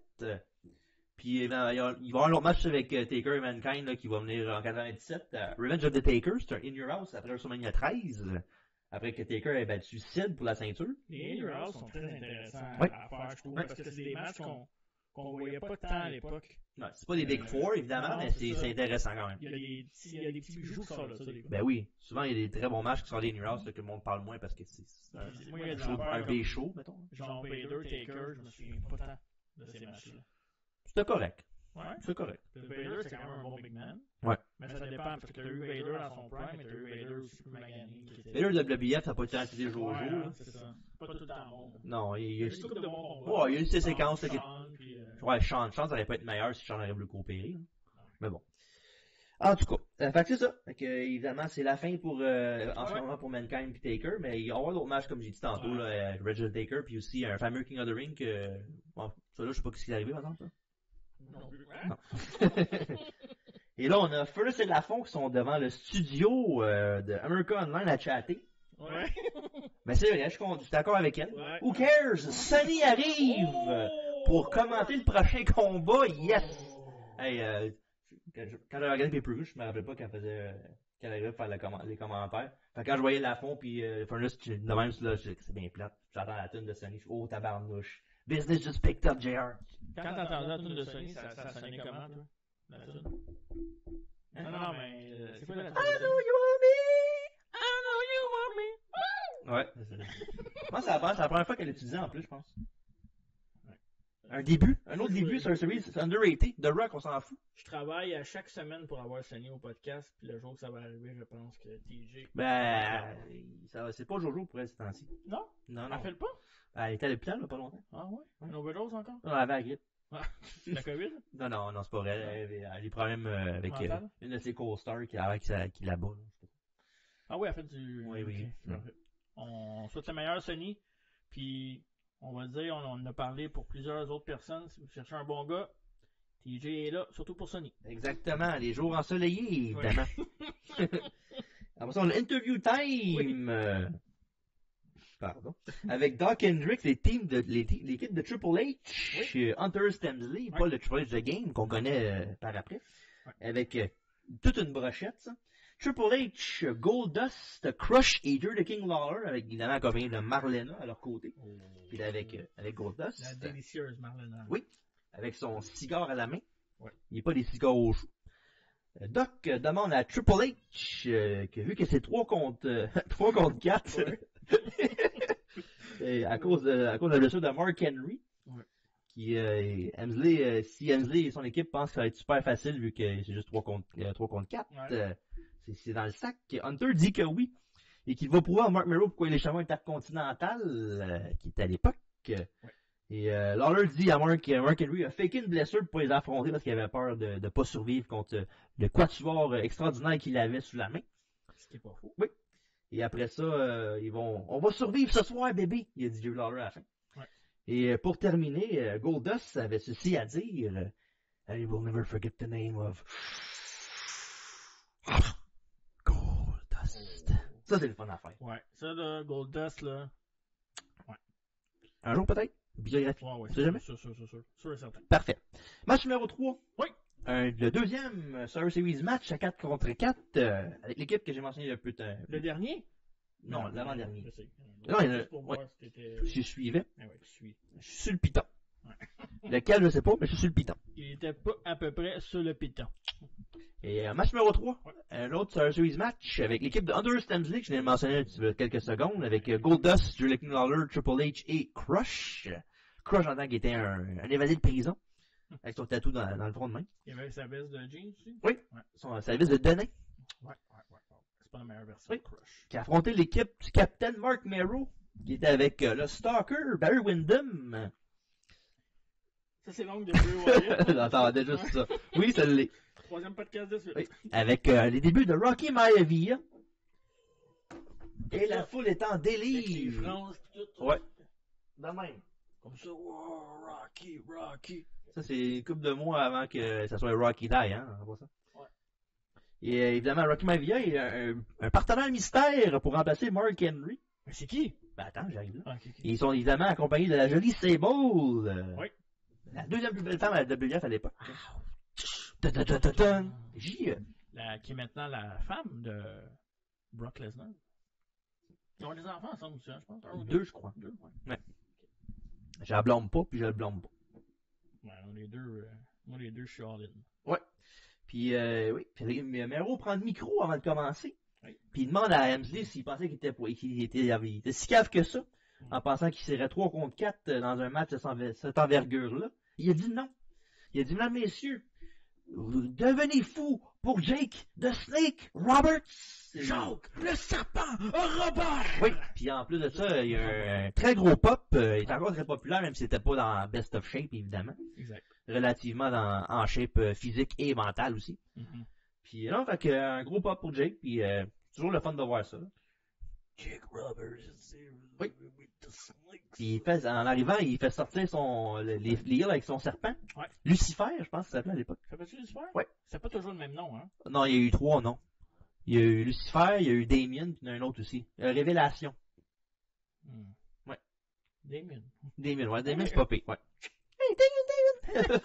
Puis, eh ben, il, y a, il va y avoir un autre match avec euh, Taker et Mankind là, qui va venir en quatre-vingt-dix-sept. euh, Revenge of the Taker, c'est un In Your House après WrestleMania treize. Après que Taker ait battu Sid pour la ceinture. Les In Your House sont très intéressants Ouais. à faire, je trouve, Ouais. parce que c'est des matchs qu'on qu'on voyait pas tant à l'époque. Non, c'est pas les Big Four, évidemment, non, mais c'est c'est ça. c'est intéressant quand même. Il y a des petits, il y a des petits bijoux qui sortent de ça, des fois. Ben oui, souvent il y a des très bons matchs qui sont des New House que le monde parle moins parce que c'est c'est un, Moi, il y a des show- affaires un comme- B-show, mettons. Genre Vader, Taker, je me souviens pas tant de ces matchs-là. C'était correct. Ouais. C'est correct. Le Vader, c'est quand même un bon big man. Ouais. Mais ça dépend, parce que t'as eu Vader dans son prime, mais t'as eu Vader aussi plus magané. qui était- Et là, le W W F, ça n'a pas été assez des jours au Ouais, jour. hein, là. c'est ça. C'est pas tout le temps bon. Non, il y Il y a a une couple de bons combats. Ouais, il y a eu ces séquences, là, qui- Sean, puis, euh, Ouais, Sean, Sean, ça aurait pas été meilleur si Sean avait voulu coopérer. Là. Mais bon. En tout cas, euh, fait que c'est ça. Fait que, euh, évidemment, c'est la fin pour euh, en ce Ouais. moment pour Mankind et Taker, mais il va y avoir d'autres matchs, comme j'ai dit tantôt, Ouais. là, euh, Reginald Taker, puis aussi un fameux King of the Ring que. Bon, ça là, je sais pas ce qui est arrivé, par exemple. là. non plus. Hein? Et là, on a Furnace et Lafont qui sont devant le studio euh, de America Online à chatter. Ouais. Mais c'est vrai, je suis con- je suis d'accord avec elle. Ouais. Who cares? Sunny arrive Oh! pour commenter le prochain combat. Yes! Hey, euh, quand je- quand j'avais regardé Pay-Per-View, je me rappelais pas qu'elle faisait, euh, qu'elle arrivait pour faire le comment- les commentaires. Fait que quand je voyais Lafont puis euh, Furnace, tu- de même, là, je- c'est bien plate. J'entends la tune de Sunny, je suis oh tabarnouche. Business just picked up, J R. Quand t'entendais la tune de Sony, ça, ça sonnait comment, toi? La tune? Non, non, non, mais euh, c'est quoi la tune? I know you want me! I know you want me! Ouais. Je pense que c'est la c'est la première fois qu'elle l'utilisait en plus, je pense. Un début, un autre début sur la série, c'est underrated. The Rock, on s'en fout. Je travaille à chaque semaine pour avoir Sony au podcast, puis le jour que ça va arriver, je pense que T J... Ben, ça, va- c'est pas Jojo pour elle, ces temps-ci. Non? Non, Elle non. fait le pas? Elle était à l'hôpital, là, pas longtemps. Ah ouais? Une overdose encore? Non, elle avait la grippe. La COVID? Non, non, non, c'est pas vrai. Elle, elle, elle a des problèmes euh, avec euh, Mental? une de ses co-stars qui, avec sa- qui là-bas. là. Ah oui, elle fait du... Oui, oui. Ok, parfait. On souhaite le meilleur, Sony. Puis, on va dire, on, on en a parlé pour plusieurs autres personnes. Si vous cherchez un bon gars, T J est là, surtout pour Sony. Exactement, les jours ensoleillés, évidemment. Après ça, on a Interview Time. euh, Pardon. Avec Doc Hendricks, les teams de, les- l'équipe de Triple H, euh, Hunter Stemsley, pas Oui. le Triple H The Game qu'on connaît euh, par après. Oui. Avec euh, toute une brochette, ça. Triple H, Goldust, Crush et Drew the King Lawler, avec évidemment accompagné de Marlena à leur côté. Puis là, avec, euh, avec Goldust. La délicieuse Marlena. Oui. Avec son cigare à la main. Ouais. Il n'est pas des cigares au chou. Euh, Doc euh, demande à Triple H euh, que vu que c'est trois contre euh, trois contre quatre Ouais. et à cause de, à cause de la blessure de Mark Henry, Ouais. qui euh, Hemsley, euh, si Hemsley et son équipe pensent que ça va être super facile vu que c'est juste trois contre euh, trois contre quatre, Ouais. euh, c'est, c'est dans le sac. Hunter dit que oui et qu'il va prouver à Mark Mero pourquoi il est champion intercontinental euh, qui était à l'époque. Ouais. Et euh, Lawler dit à Mark, euh, Mark Henry a faké une blessure pour pas les affronter parce qu'il avait peur de ne pas survivre contre euh, le quatuor euh, extraordinaire qu'il avait sous la main. Ce qui est pas faux. Et après ça, euh, ils vont, on va survivre ce soir, bébé, il a dit Joe Lawler à la fin. Ouais. Et euh, pour terminer, euh, Goldust avait ceci à dire euh, I will never forget the name of Goldust. Ça, c'est le fun à faire. Ouais. Ça, là, Goldust, là. Un jour peut-être, biographie. Ouais, ouais. Tu sais jamais? Sûr, sûr, sûr, sûr. Sûr et certain. Parfait. Match numéro trois. Oui. Un, le deuxième euh, Survivor Series match à quatre contre quatre euh, avec l'équipe que j'ai mentionné le plus tard. Le dernier? Non, l'avant-dernier. Je sais. Non, il y en a- Juste pour ouais. voir si t'étais... Je suivais. Ah ouais, je suis. Je suis sur le piton. Lequel, je sais pas, mais je suis sur le piton. Il était pas à peu près sur le piton. Et euh, match numéro trois, Ouais. un autre Survivor Series match avec l'équipe de Hunter Stemsley, que je viens de mentionner il y a quelques secondes, avec euh, Goldust, Drew the King Lawler, Triple H et Crush. Crush en tant qu'il était un, un évadé de prison, avec son tatou dans, dans le front de main. Il y avait sa veste de jeans aussi? Oui. Ouais. Son service de Denain, Ouais, ouais, ouais. ouais. C'est pas la meilleure version Oui. de Crush. qui a affronté l'équipe du capitaine Mark Mero, qui était avec euh, le Stalker, Barry Windham. Ça, c'est l'ongle de Bray Wyatt. J'entendais juste ça. Oui, ça l'est. Troisième podcast de suite. Oui. Avec euh, les débuts de Rocky Maivia. Et la foule est en Avec les délire. franges pis tout. Ouais. De même. Comme ça, wow, Rocky, Rocky. Ça, c'est une couple de mois avant que ça soit Rocky Die, hein, en passant. Ouais. Et euh, évidemment, Rocky Maivia est un, un partenaire mystère pour remplacer Mark Henry. Mais c'est qui? Ben attends, j'arrive là. Ah, ok, ok. Et ils sont évidemment accompagnés de la jolie Sable. euh, Oui. La deuxième plus belle femme à la W W F à l'époque. Dun, dun, dun, dun, dun. J. euh, La, qui est maintenant la femme de Brock Lesnar. Ils ont des enfants ensemble aussi, hein, je pense. Un ou Deux, je crois. Deux, ouais. Je la blâme pas, puis je le blâme pas. Ouais, les deux, euh, moi, les deux, je suis all-in. Ouais. Puis, euh, oui. Puis, Mero prend le micro avant de commencer. Oui. Puis, il demande à Hemsley s'il pensait qu'il était, qu'il était, il avait, il était si cave que ça, Mm. en pensant qu'il serait trois contre quatre dans un match de cette envergure-là. Il a dit non. Il a dit, mesdames, messieurs, vous devenez fous pour Jake, The Snake, Roberts. Jacques, le serpent, Robert! Oui, puis en plus de ça, il y a un très gros pop. Euh, il est encore très populaire, même si c'était pas dans Best of Shape, évidemment. Exact. Relativement dans, en shape euh, physique et mentale aussi. Mm-hmm. Puis non, fait que, un gros pop pour Jake, puis euh, toujours le fun de voir ça. Là. Jake Roberts is there oui. with the snakes. Puis il fait, en arrivant, il fait sortir son, les, les heels avec son serpent. Ouais. Lucifer, je pense que ça s'appelait à l'époque. Ça s'appelle Lucifer? Ouais. C'est pas toujours le même nom, hein? Non, il y a eu trois noms. Il y a eu Lucifer, il y a eu Damien, puis il y en a un autre aussi. Euh, Révélation. Hmm. Ouais. Damien. Damien, ouais. Damien, c'est pas pire, ouais. Hey, Damien, Damien!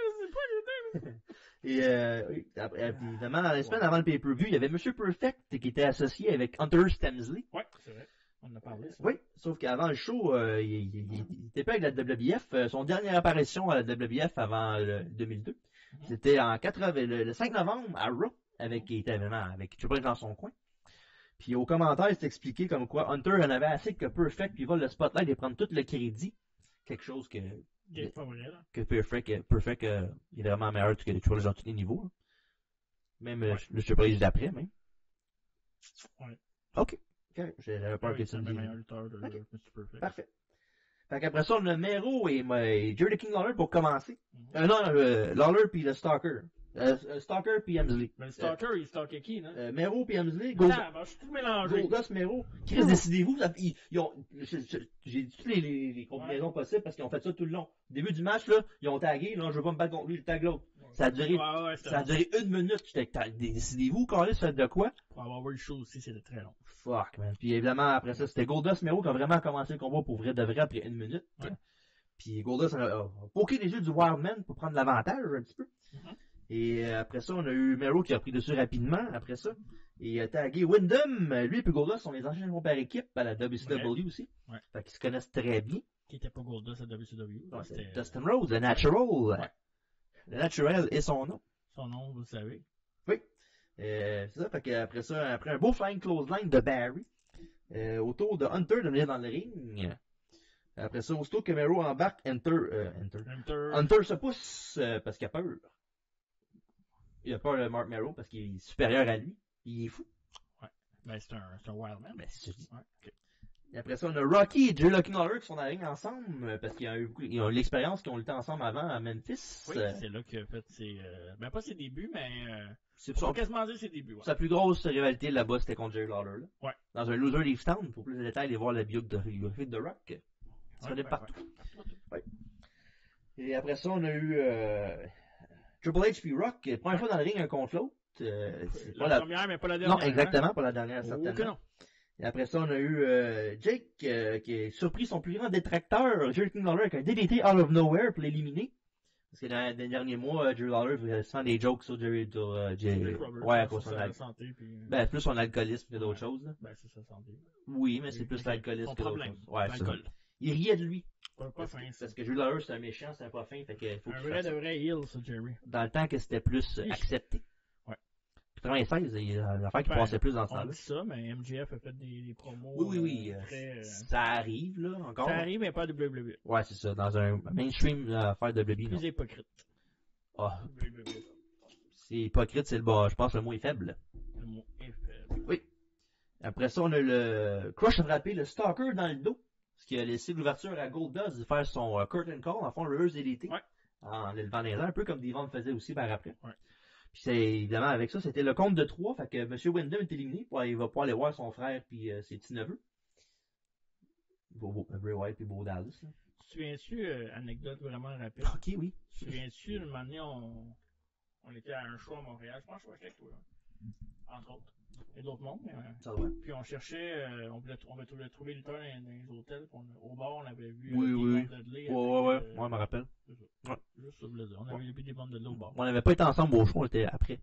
Et euh, oui, après, évidemment, dans la semaine avant le pay-per-view, il y avait Monsieur Perfect qui était associé avec Hunter Stemsley. Ouais, c'est vrai. On en a parlé, ça. Oui, sauf qu'avant le show, euh, il, il, il, il était pas avec la W W F. Euh, son dernière apparition à la W W F avant le deux mille deux, mm-hmm. c'était en quatre-vingts, le, le cinq novembre à Raw, avec, il était vraiment avec Triple H dans son coin. Puis au commentaire, c'est expliqué comme quoi Hunter en avait assez que Perfect puis vole le spotlight et prendre tout le crédit. Quelque chose que... C'est pas vrai, là. Que Perfect, Perfect euh, il est vraiment meilleur que Triple H dans tous les niveaux. Hein. Même ouais. le Triple H d'après, même. Ouais. OK. Okay. J'avais peur oui, que tu me dises. meilleur lutteur de okay. Mister Perfect. Parfait. Fait qu'après ça, on a Mero et, et Jerry King Lawler pour commencer. Mm-hmm. Euh, non, euh, Lawler puis le Stalker. Euh, Stalker puis Hemsley. Mais le Stalker, euh, il stalkait qui, là? Euh, Mero puis Hemsley. Gold... Ah, ben, je suis tout mélangé. Goldust, Mero. Chris, décidez-vous. Ils, ils ont, j'ai dit toutes les, les, les combinaisons ouais. possibles parce qu'ils ont fait ça tout le long. Au début du match, là, ils ont tagué. Non, je veux pas me battre contre lui, je tag l'autre. Ouais. Ça a duré, ouais, ouais, ça a duré une minute. Décidez-vous, Carlis, ça fait de quoi? Pour avoir vu le show aussi, c'était très long. Fuck, man. Puis évidemment, après ça, c'était Goldust, Mero qui a vraiment commencé le combat pour vrai de vrai après une minute. Ouais. Puis Goldust a, a poké les yeux du Wildman pour prendre l'avantage un petit peu. Mm-hmm. Et après ça, on a eu Mero qui a pris dessus rapidement, après ça. Et il a tagué Wyndham. Lui et Goldust sont les anciens compères équipes à la W C W ouais. aussi. Ouais. Fait qu'ils se connaissent très bien. Qui était pas Goldust à W C W? Ouais, c'était Dustin Rhodes, The Natural. Ouais. The Natural est son nom. Son nom, vous le savez. Oui. Euh, c'est ça, fait qu'après ça, après un beau flying clothesline de Barry, euh, autour de Hunter de venir dans le ring. Après ça, aussitôt que Mero embarque, Hunter, euh, Hunter. Hunter. Hunter se pousse euh, parce qu'il a peur. Il a peur de Mark Mero parce qu'il est supérieur à lui. Il est fou. Ouais. Ben, c'est un, c'est un wild man. Ben, c'est ça. Ouais. Okay. Et après ça, on a Rocky et Jerry King Lawler qui sont dans la ring ensemble parce qu'ils ont eu, ils ont l'expérience qu'ils ont lutté ensemble avant à Memphis. Oui, c'est là qu'il a fait ses, euh, ben pas ses débuts, mais, euh, c'est on peut quasiment dire ses débuts, ouais. Sa plus grosse rivalité là-bas, c'était contre Jerry Lawler, là. Ouais. Dans un Loser Leave Town, pour plus de détails, allez voir la biographie de, de Rock. Ça venait ouais, partout. Ouais, ouais. Et après ça, on a eu, euh, Triple H puis Rock, première fois dans le ring un contre l'autre. Euh, la, la première, mais pas la dernière. Non, exactement, hein? Pas la dernière, certainement. Oh, que non. Et après ça, on a eu euh, Jake euh, qui a surpris son plus grand détracteur, Jerry King Lawler, avec un D D T out of nowhere pour l'éliminer. Parce que dans les derniers mois, Jerry Lawler faisait sans des jokes sur Jerry. Sur, uh, Jerry Robert, ouais, à cause de son al... santé. Puis... Ben, plus son alcoolisme que d'autres ouais. choses. Là. Ben, c'est sa santé. Oui, mais c'est plus okay. l'alcoolisme que d'autres choses. Ouais, l'alcool. Il riait de lui. Pas, pas fin, parce que Jerry Lawler, c'est un méchant, c'est un pas fin. Fait que faut un vrai de vrai heel, ça, Jerry. Dans le temps que c'était plus euh, accepté. quatre-vingt-seize, il y a l'affaire qui ben, passait plus dans ce temps-là. On dit ça, mais M J F a fait des, des promos. Oui, oui, oui. Euh, très, euh... Ça arrive, là, encore. Ça arrive, mais pas à W W E. Ouais, c'est ça. Dans un mainstream affaire de W W E. Plus hypocrite. Ah. Oh. C'est hypocrite, c'est le bas. Je pense que le mot est faible. Le mot est faible. Oui. Après ça, on a le Crush frappé le Stalker dans le dos. Ce qui a laissé l'ouverture à Goldust de faire son uh, curtain call, en fond, le reverse D D T. Ouais. En l'élevant les airs, un peu comme Devon faisait aussi par après. Ouais. Puis c'est évidemment avec ça, c'était le compte de trois, fait que M. Wyndham est éliminé, pour, il va pouvoir aller voir son frère puis euh, ses petits neveux. Bray Wyatt puis Bo Dallas. Là. Tu te souviens-tu, euh, anecdote vraiment rapide. Ok, oui. Tu te souviens-tu, une année, on, on était à un show à Montréal, je pense que je suis avec toi, là. Entre autres. Et d'autres mondes, mais, euh, ça doit. Puis on cherchait, euh, on voulait, on voulait trouver le temps dans, dans les hôtels, on, au bar, on avait vu oui, euh, oui, des bandes de lait. Ouais, ouais, ouais, euh, ouais, je me rappelle. Ouais. Juste ça, on avait ouais. vu des bandes de lait au bar. On n'avait pas été ensemble au show, on était après.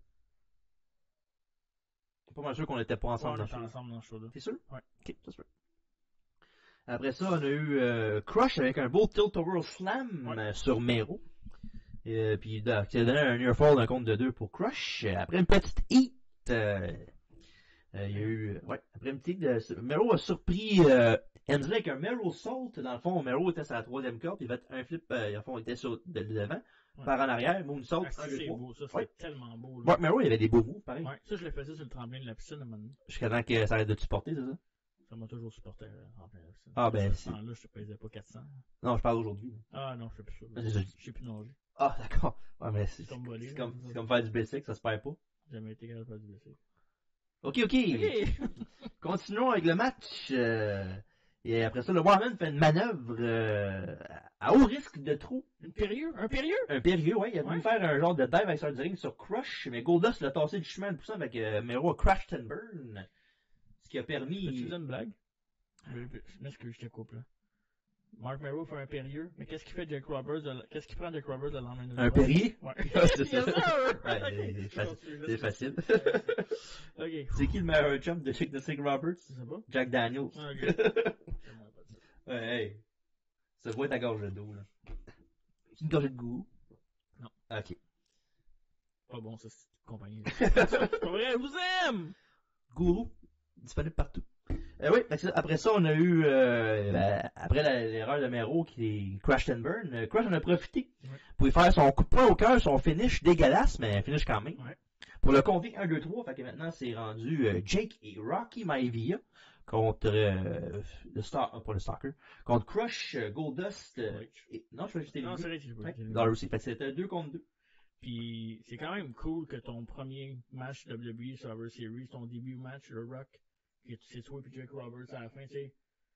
Pas mal sûr qu'on n'était pas ensemble ouais, dans, on ensemble dans ce show-là. T'es sûr? Ouais. Ok, c'est sûr. Après ça, on a eu euh, Crush avec un beau tilt-over slam ouais. euh, sur Mero. Euh, puis là, qui a donné un near fall d'un compte de deux pour Crush. Après une petite hit, euh, euh, il y a eu, ouais, après une petite, euh, Mero a surpris euh, Hensley avec un Mero Salt. Dans le fond, Mero était sur la troisième corde, puis il fait un flip, euh, dans le fond, il était sur de, de devant, Ouais. par en arrière, Moonsault, Ah, un, deux, c'est trois. beau, ça, c'est Ouais. tellement beau. Là. Ouais, Mero, il y avait des beaux moves, pareil. Ouais, ça, je le faisais sur le tremplin de la piscine à un moment donné. Jusqu'à temps que ça arrête de te supporter, c'est ça? Ça m'a toujours supporté euh, en plein la piscine. Ah, ben, À c'est- ce temps-là, je te pesais pas quatre cents. Non, je parle aujourd'hui. Ah non, je sais plus ça. Ah, c'est ça. Je sais plus nager. Ah, d'accord. Ouais, mais c'est C'est comme voler. c'est là, comme, c'est c'est ça. comme faire du basic, ça se perd pas. J'ai jamais été capable de faire du blessé. Ok, ok. Ok! Continuons avec le match. euh, et après ça, le Warman fait une manœuvre euh, à haut risque de trou. Une périlleux? Un périlleux? Un périlleux, ouais. Il a voulu Ouais. faire un genre de dive avec son ring sur Crush, mais Goldust l'a tassé du chemin en le poussant avec euh, Mero a crashed and burn. Ce qui a permis. Peux-tu dire une blague? Je je m'excuse, je te coupe là. Mark Mero fait un périlleux, mais qu'est-ce qu'il fait Jack Roberts? De... Qu'est-ce qu'il prend Jack Roberts le lendemain de Un Perrier? Ouais. Ah, c'est ça. Yes, sir! Ouais, Ok. c'est facile. C'est facile. Ok. C'est qui le meilleur chum de Chick the Sick Roberts? Tu sais pas? Jack Daniels. Ah, ok. Fais-moi pas ça. Ouais, hey. Ça voit ta gorge d'eau, là. C'est une gorgée de goût? Non. Ok. Pas bon, ça, c'est une compagnie. C'est pas vrai, je vous aime! Gourou, disponible partout. Euh, oui, fait que ça, après ça, on a eu, euh, ben, après la- l'erreur de Mero qui est Crash and Burn, euh, Crush en a profité Ouais. pour y faire son coup de poing au cœur, son finish dégueulasse, mais un finish quand même. Ouais. Pour le compter un, deux, trois, fait que maintenant c'est rendu euh, Jake et Rocky Maivia contre euh, le Star, euh, pas le Stalker, contre Crush, euh, Goldust, euh, Ouais. et, non, je vais juste Non, c'est éliminer. vrai, c'est Ouais, vrai. dans le fait que c'était deux contre deux. Puis c'est quand même cool que ton premier match W W E Survivor Series, ton début match, le Rock, que tu sais toi et Jake Roberts à la fin, tu sais.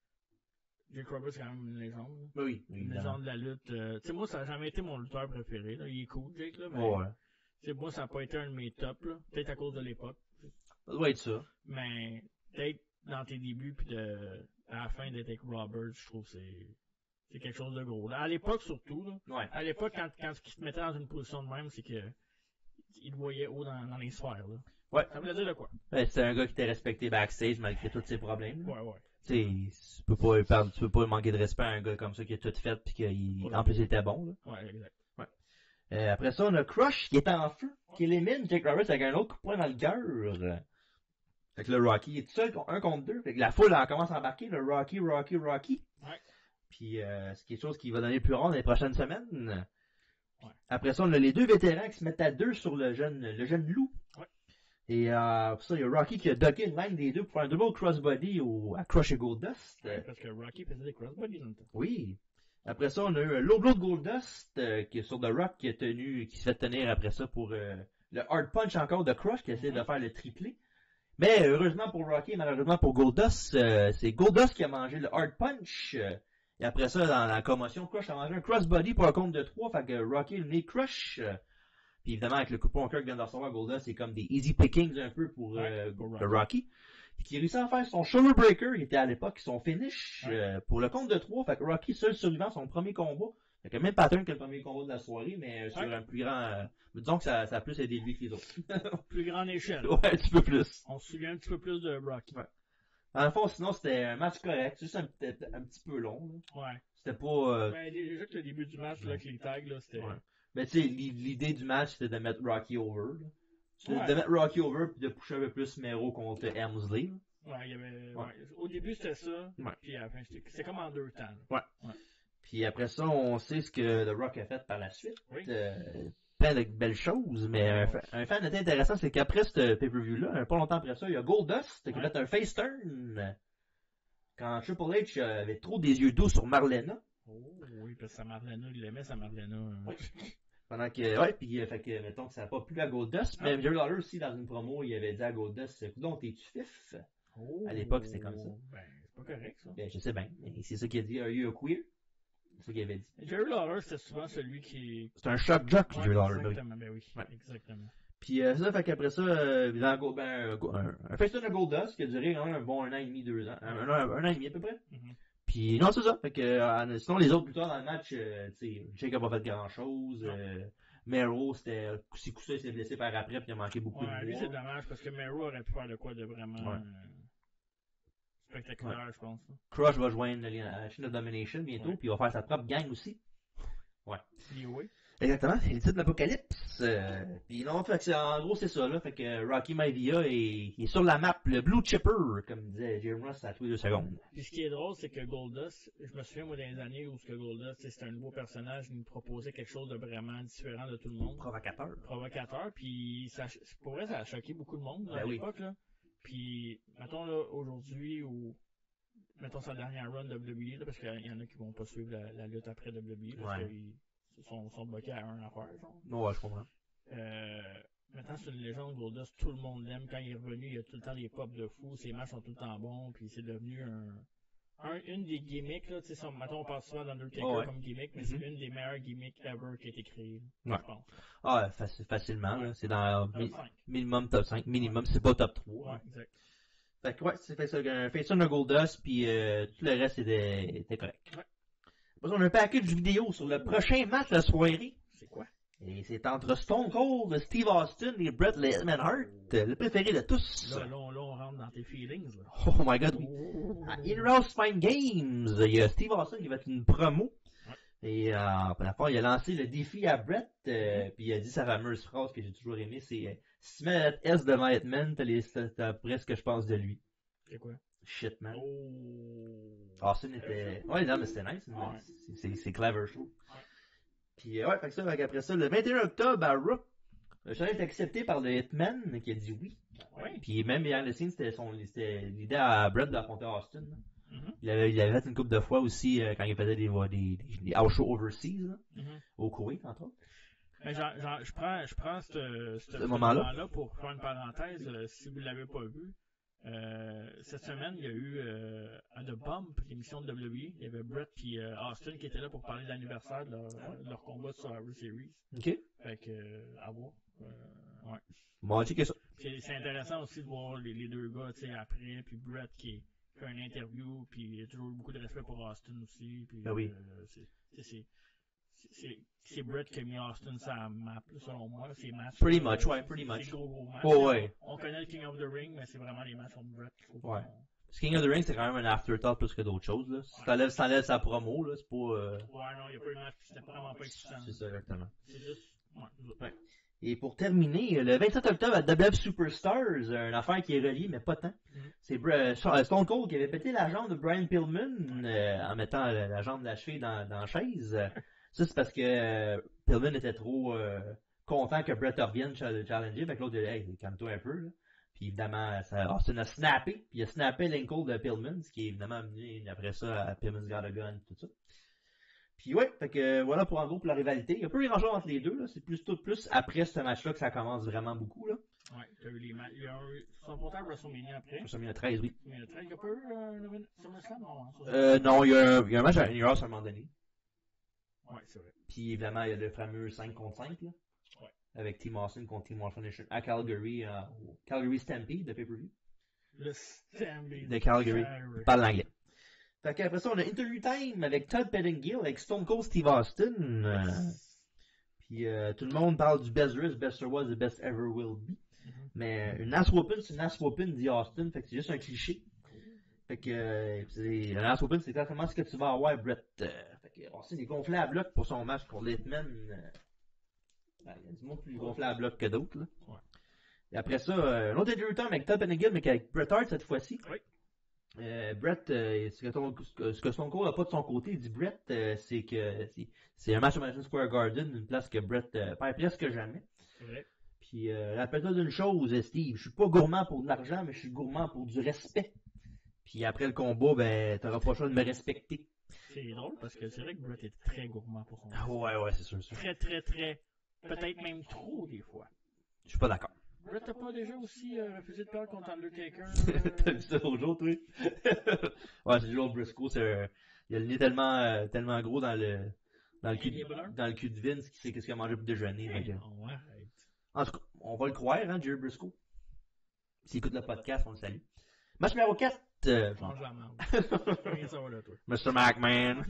Jake Roberts c'est quand même une légende. Là. Ben oui, Une évidemment. légende de la lutte. Euh, tu sais, moi, ça n'a jamais été mon lutteur préféré. Là. Il est cool, Jake, là, mais Ouais, tu sais, moi, ça n'a pas été un de mes tops, là. Peut-être à cause de l'époque. ça doit être ça. Mais peut-être dans tes débuts puis de à la fin d'être avec Roberts, je trouve que c'est c'est quelque chose de gros. Là. À l'époque surtout, là. Ouais. À l'époque, quand, quand il se mettait dans une position de même, c'est que il le voyait haut dans, dans les sphères. Là. Ouais. Ça voulait dire de quoi? Ouais, c'était un gars qui était respecté backstage malgré tous ses problèmes. Ouais, ouais. Tu sais, tu peux pas lui perdre- tu peux pas manquer de respect à un gars comme ça qui a tout fait puis qu'il, Ouais. en plus il était bon, là. Ouais, exact. Euh, après ça, on a Crush qui est en feu, qui élimine Jake Roberts avec un autre coup de poing dans le cœur. Fait que le Rocky est tout seul, un contre deux. Fait que la foule en commence à embarquer, le Rocky, Rocky, Rocky. Ouais. Puis euh, c'est quelque chose qui va donner plus rond dans les prochaines semaines. Ouais. Après ça, on a les deux vétérans qui se mettent à deux sur le jeune, le jeune loup. Ouais. Et euh, pour ça, il y a Rocky qui a docké une line des deux pour faire un double crossbody au, à Crush et Goldust. Ouais, parce que Rocky faisait des crossbodies dans le temps. Oui. Après ça, on a eu un low blow de Goldust euh, qui est sur The Rock qui a tenu, qui se fait tenir après ça pour euh, le hard punch encore de Crush qui essaie Mm-hmm. de faire le triplé. Mais heureusement pour Rocky, malheureusement pour Goldust, euh, c'est Goldust qui a mangé le hard punch. euh, et après ça, dans la commotion, Crush a mangé un crossbody pour un compte de trois. Fait que Rocky a le Crush. euh, puis évidemment, avec le coup de poing au cœur que vient de recevoir Goldust, c'est comme des easy pickings un peu pour, euh, Ouais, pour le Rocky. Rocky. Puis qui réussit à faire son shoulder breaker, il était à l'époque son finish Ouais. euh, pour le compte de trois. Fait que Rocky seul survivant son premier combat. Fait que même pattern que le premier combat de la soirée, mais euh, sur Ouais. un plus grand. Euh, disons que ça, ça a plus aidé lui que les autres. Plus grande échelle. Ouais, un petit peu plus. On se souvient un petit peu plus de Rocky. Ouais. Dans le fond, sinon c'était un match correct, juste un, petit- un petit peu long. là. Ouais. C'était pas. Euh, Ben, déjà que le début du match, là, avec les tags, là, c'était. Ouais. Mais tu sais, l'i- l'idée du match c'était de mettre Rocky over. Là. C'était Ouais. De mettre Rocky over puis de pusher un peu plus Mero contre Helmsley. Là. Ouais, il y avait. Ouais. Ouais. Au début, c'était ça. Ouais. Puis à la fin, c'était c'était comme en deux temps. là. Puis après ça, on sait ce que The Rock a fait par la suite. Oui. Euh, plein de belles choses, mais un, fa- un fan était intéressant, c'est qu'après ce pay-per-view-là, pas longtemps après ça, il y a Goldust qui a Ouais. fait un face turn. Quand Triple H avait trop des yeux doux sur Marlena. Oh, oui, parce que sa Marlena, il aimait sa Marlena. hein. Oui. Pendant que, ouais, puis, euh, fait que, mettons que ça n'a pas plu à Goldust. Mais Jerry Lawler aussi, dans une promo, il avait dit à Goldust, donc t'es-tu fif? Oh, À l'époque, c'était comme ça. Ben, c'est pas correct, ça. Ben, je sais bien, mais c'est ça qu'il a dit, are you a queer? C'est ça qu'il avait dit. Jerry Lawler, c'était souvent celui qui. C'est un shock jock, Ouais, Jerry Lawler. ben oui. exactement, ben oui. Ouais. Exactement. Puis euh, ça, fait qu'après ça, euh, dans Gold, ben, un, un, un face-turn de Goldust qui a duré quand même un bon un an et demi, deux ans. Un, un, un, un an et demi à peu près. Mhm. Puis non, c'est ça. Fait que, euh, sinon, les autres plus tard dans le match, euh, tu sais, Jake a pas fait grand-chose. Euh, Mero, c'était coup-ci coup-ça, il s'est blessé par après, puis il a manqué beaucoup Ouais, de lui, mois. c'est dommage parce que Mero aurait pu faire de quoi de vraiment Ouais. euh, spectaculaire, je pense. là. Crush va joindre la Chain of Domination bientôt, Ouais. puis il va faire sa propre gang aussi. D O A. Exactement, c'est le titre de l'Apocalypse. Euh, puis non, fait que c'est- en gros, c'est ça, là. Fait que Rocky Maivia est, est sur la map, le Blue Chipper, comme disait Jim Ross à tous les deux secondes. Puis ce qui est drôle, c'est que Goldust, je me souviens, moi, dans les années où ce que Goldust, c'était un nouveau personnage, il nous proposait quelque chose de vraiment différent de tout le monde. Provocateur. Provocateur, puis ça, pour vrai, ça a choqué beaucoup de monde à Ben oui. l'époque, là. Puis, mettons, là, aujourd'hui, ou mettons sa dernière run W W E, là, parce qu'il y en a qui vont pas suivre la, la lutte après W W E, parce Ouais. qu'ils sont, sont bloqués à un affaire, genre. Non, ouais, je comprends. Euh, maintenant, c'est une légende, Goldust, tout le monde l'aime. Quand il est revenu, il y a tout le temps des pop de fou, ses matchs sont tout le temps bons, puis c'est devenu un, un une des gimmicks, là, tu sais, mettons, on parle souvent d'Undertaker Oh, ouais. comme gimmick, mais Mm-hmm. c'est une des meilleures gimmicks ever qui a été créée, Ouais. je pense. Ah, faci- facilement, là. C'est dans Top mi- cinq. minimum top cinq, minimum, c'est pas top trois. Ouais, exact. Fait que ouais, c'est fait ça, un face de Goldust, puis euh, tout le reste était, était correct. Ouais. Après, on a un package vidéo sur le prochain match de la soirée. C'est quoi? Et c'est entre Stone Cold, Steve Austin et Bret Lesman Hart, le préféré de tous. Là, là, on, là, on rentre dans tes feelings, là. Oh my god, oui. À In-House Mind Games, il y a Steve Austin qui va être une promo. Et euh, pour la fois, il a lancé le défi à Bret, euh, puis il a dit sa fameuse phrase que j'ai toujours aimée, c'est euh, si tu mets la S devant Hitman, t'as les- t'as t'as presque ce que je pense de lui. C'est quoi? Shit, man. Oh. Austin était... Ouais, non, mais c'était nice. mais Ouais. c'est- C'est c'est clever, je trouve. Puis, euh, ouais, fait que ça, fait qu'après ça, le vingt et un octobre à Raw, le challenge est accepté par le Hitman, qui a dit oui. Ouais. Puis même behind the scenes, c'était son- c'était l'idée à Bret d'affronter Austin. là. Mhm. Il avait, il avait fait une couple de fois aussi euh, quand il faisait des, des, des, des house shows overseas, là, Mhm. au Koweït, entre autres. Mais genre, genre, je prends, je prends ce, ce, ce moment-là. moment-là pour faire une parenthèse, euh, si vous ne l'avez pas vu. Euh, cette semaine, il y a eu euh, à The Bump, l'émission de W W E. Il y avait Bret et euh, Austin qui étaient là pour parler de l'anniversaire de leur, de leur combat sur Survivor Series. OK. Fait que, euh, à voir. Euh, ouais. Bon, on va checker ça. C'est, c'est intéressant aussi de voir les, les deux gars, tu sais, après, puis Bret qui fait une interview, puis il y a toujours beaucoup de respect pour Austin aussi. Puis, Ben oui. euh, c'est, c'est, c'est, c'est, c'est Bret qui a mis Austin sur la map, là, selon moi. C'est matchs. Pretty là, much, ouais, c'est- pretty c'est much. gros, gros matchs, Oh, là. ouais. On, on connaît le King of the Ring, mais c'est vraiment les matchs contre Bret. qu'il faut Ouais. qu'on- Parce que King of the Ring, c'est quand même un afterthought plus que d'autres choses. Là. Si t'enlèves, si t'enlèves sa promo, là, c'est pas... Euh... Ouais, non, il n'y a pas eu de match, puis c'était vraiment pas excitant. C'est ça, exactement. C'est juste. Ouais, c'est ça. Ouais. Et pour terminer, le vingt-sept octobre à W W F Superstars, une affaire qui est reliée, mais pas tant. Mhm. C'est Bra- Stone Cold qui avait pété la jambe de Brian Pillman euh, en mettant la, la jambe de la cheville dans, dans la chaise. Ça, c'est parce que euh, Pillman était trop euh, content que Bret revienne ch- challenger. Fait que l'autre dit, hey, calme-toi un peu. Là. Puis évidemment, ça, Austin a snappé. Puis il a snappé l'ankle de Pillman, ce qui est évidemment amené après ça à Pillman's Got a Gun, tout ça. Puis ouais, fait que euh, voilà pour en gros pour la rivalité. Il y a pas eu grand chose entre les deux, là. C'est plus tout plus après ce match-là que ça commence vraiment beaucoup, là. Ouais, t'as eu les matchs. Il y a eu son portable WrestleMania après. Ça a treize, oui. Mais il y a treize, il y a pas eu euh, un SummerSlam, non, hein, ça, Euh, non, il y, a un- il y a un match à New York à un moment donné. Ouais, c'est vrai. Puis évidemment, il y a le fameux cinq contre cinq, là. Ouais. Avec Team Austin contre Team Austin Nation à Calgary, euh, au Calgary Stampede de pay-per-view. Le Stampede. De Calgary. Calgary. Il parle l'anglais. Fait qu'après ça, on a Interview Time avec Todd Pettengill, avec Stone Cold Steve Austin. Euh, puis euh, tout le monde parle du best there is, best there was, the best ever will be. Mhm. Mais une ass whooping, c'est une ass whooping, dit Austin. Fait que c'est juste un cliché. Fait que euh, c'est, un ass whooping, c'est exactement ce que tu vas avoir, Brett. Euh, fait que Austin est gonflé à bloc pour son match pour l'Hitman. Euh, ben, il y a du monde plus gonflé à bloc que d'autres. Là. Ouais. Et après ça, euh, un autre Interview Time avec Todd Pettengill, mais avec Bret Hart cette fois-ci. Oui. Euh, Brett, euh, ce que ton, ce que, ce que Stone Cold n'a pas de son côté, il dit Brett, euh, c'est que c'est, c'est un match au Madison Square Garden, une place que Brett euh, perd presque jamais. C'est vrai. Puis euh, rappelle-toi d'une chose, Steve, je suis pas gourmand pour de l'argent, mais je suis gourmand pour du respect. Puis après le combat, ben t'auras pas le choix de me respecter. C'est drôle parce que c'est vrai que Bret est très gourmand pour son Ah ouais, ouais, c'est sûr, sûr. Très, très, très. Peut-être même trop des fois. Je suis pas d'accord. Bret, t'as pas déjà aussi euh, refusé de perdre contre Undertaker? T'as Euh... vu ça l'autre jour, toi? Ouais, c'est Joel Briscoe, c'est un... il a le nez tellement, euh, tellement gros dans le, dans le cul, Il est brun. de, dans le cul de Vince qu'il sait qu'est-ce qu'il a mangé pour déjeuner. Hey, fait que- non, arrête. En tout cas, on va le croire, hein, Jerry Briscoe. S'il écoute le podcast, on le salue. Match numéro quatre. Euh, Change la marde. Je peux rien savoir de toi. mister McMahon.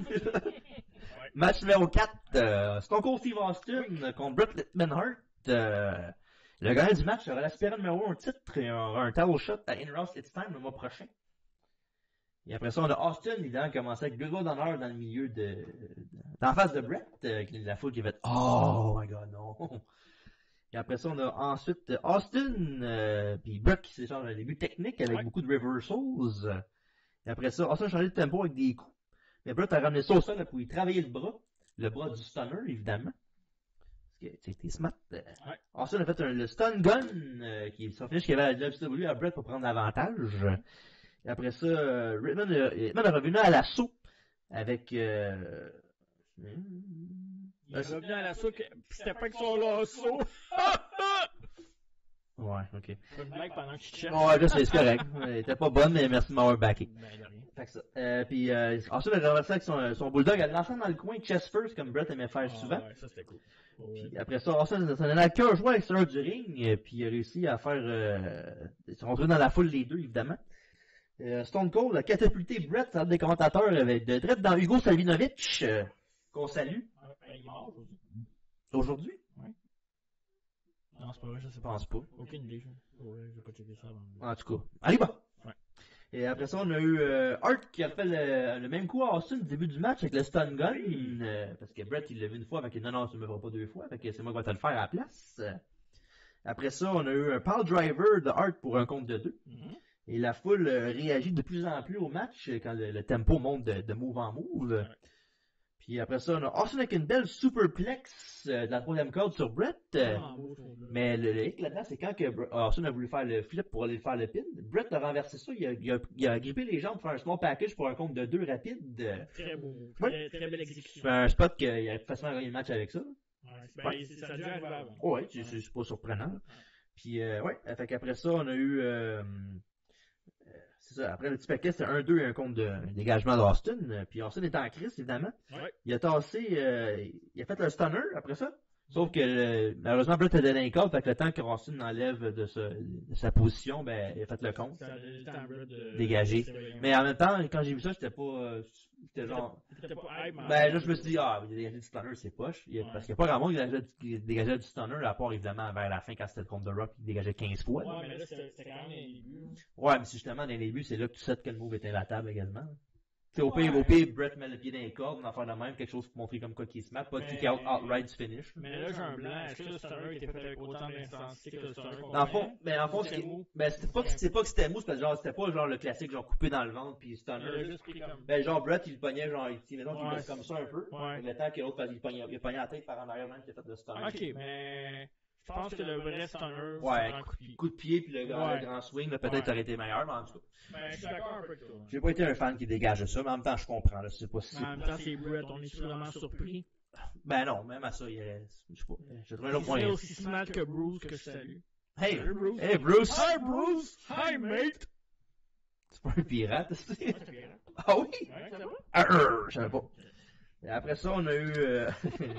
Match numéro quatre. Euh, Stone Cold Steve Austin euh, contre Bret Hitman Hart. Euh, le gagnant du match aura l'aspirant numéro un titre et aura un title shot à In-House It's Time le mois prochain. Et après ça, on a Austin, évidemment, qui a commencé avec deux doigts d'honneur dans le milieu de... d'en face de Brett, euh, la foule qui a fait « Oh my God, non! » Et après ça, on a ensuite Austin, euh, puis Brett qui s'échange un début technique avec Ouais. beaucoup de reversals. Et après ça, Austin a changé de tempo avec des coups. Mais Brett a ramené ça au sol là, pour y travailler le bras. Le bras du stunner, évidemment. Parce que t'es smart. Euh. Ouais. Austin a fait un, le stun gun, euh, qui est son finish qu'il avait à W C W à Brett pour prendre l'avantage. Et après ça, euh, Redmond, euh, Redmond est revenu à l'assaut avec... Euh... Il est revenu à l'assaut, que... pis c'était pas que son lasso. Ouais, ok. Fais une blague pendant que tu te cherches. Ouais, là, c'est c'est correct. Elle était pas bonne, mais merci de m'avoir backé. Ben, de rien. Fait que ça. Euh, puis, euh, ensuite, il a renversé avec son, son bulldog, elle lancé dans le coin, chest first, comme Brett aimait faire Ah, souvent. ouais, ça c'était cool. Ouais. Puis après ça, Austin s'en allait à cœur joué à l'extérieur du ring, euh, puis il a réussi à faire... Euh, ils sont retrouvés dans la foule les deux, évidemment. Euh, Stone Cold a catapulté Brett, salle des commentateurs, avec de Dredd dans Hugo Savinovich, euh, qu'on salue. Ouais, ben, il est mort aujourd'hui. Aujourd'hui? Non, c'est pas vrai, je sais Je pas. pense pas. Aucune idée. je- Ouais, j'ai pas checké ça avant. En tout cas, allez bah. Ouais. Et après ça, on a eu euh, Hart qui a fait le, le même coup à Austin au début du match avec le stun gun. euh, parce que Brett, il l'a vu une fois, fait que non, non, tu ne me feras pas deux fois, fait que c'est moi qui vais te le faire à la place. Après ça, on a eu un pile driver de Hart pour un compte de deux. Mhm. Et la foule euh, réagit de plus en plus au match euh, quand le, le tempo monte de, de move en move. Ouais. Puis après ça, on a Austin avec une belle superplex euh, de la troisième corde sur Brett. euh, Ah, beau, ce mot-là. mais le, le hic là-dedans, c'est quand que Br- Austin a voulu faire le flip pour aller faire le pin. Brett a renversé ça, il a, il a, il a grippé les jambes pour faire un small package pour un compte de deux rapide. euh, Très beau. Ouais. Très, très belle exécution. C'est un spot qu'il a facilement gagné le match avec ça. Ouais, ben, c'est- ça a dû arriver avant. Ouais, c'est c'est- c'est pas surprenant. Puis, euh, ouais, fait qu'après ça, on a eu... Euh, euh, c'est ça, après le petit paquet, c'était un deux et un compte de un dégagement d'Austin. Euh, Puis Austin était en crise, évidemment. Ouais. Il a tassé... Euh, il a fait le stunner après ça. Sauf que, euh, malheureusement, Brett a donné un call, fait que le temps que Austin enlève de, ce- de sa position, ben, il a fait le compte. Ça a eu le temps de... Dégagé. de- de- Mais en même temps, quand j'ai vu ça, j'étais pas... euh, J'étais genre... C'était pas hype, mais- Ben là, je me suis dit, ah, il a dégagé du stunner, c'est poche. Il y a- Ouais. Parce qu'il n'y a pas grand monde qui dégageait du- qui dégageait du stunner, à part évidemment vers la fin, quand c'était le compte de Rock, il dégageait quinze fois. Ouais, mais là, c'était c'était quand même les débuts. Ouais, mais c'est justement dans les débuts, c'est là que tu sais que le move est imbattable également. Tu sais, au Ouais. pire, au pire, Brett met le pied dans les cordes, on en faire de même, quelque chose pour montrer comme quoi qu'il se met, pas de Mais- kick out outright du finish. Mais là, j'ai un blanc. Est-ce que le stunner était fait avec autant d'intensité que le stunner qu'on Dans le fond, connaît? mais en fond, C'était ce qui- mou. ben, c'était pas que c'était pas que c'était mou, c'était genre, c'était pas genre le classique, genre coupé dans le ventre, puis Il a stunner. juste pris comme... Ben, genre, Brett, il le pognait, genre, il, mettons qu'il Ouais. laisse comme ça un peu. Ouais. Le temps que l'autre, il pognait, il pognait la tête par en arrière même, qui a fait le stunner. Ok, mais... Je pense que le vrai stunner, Ouais, c'est un coup de pied. coup de pied, puis le, grand- Ouais. le grand swing, là, peut-être Ouais. ça aurait été meilleur, mais en tout cas. Ben, je suis d'accord un peu avec toi. J'ai pas été un fan qui dégage ça, mais en même temps, je comprends, là, c'est pas si... Mais en même temps, c'est Brett, on est vraiment surpris. Ben non, même à ça, il y a... Je sais pas, j'ai trouvé un Il autre serait moyen. aussi smart que Bruce que je salue. Hey, Salut, Bruce. hey, Bruce! Hi, Bruce! Hi, mate! C'est pas un pirate, c'est... Ouais, c'est bien. Ah oui? Ouais, ça va? Ah, euh, je savais pas. Et après ça, on a eu... euh,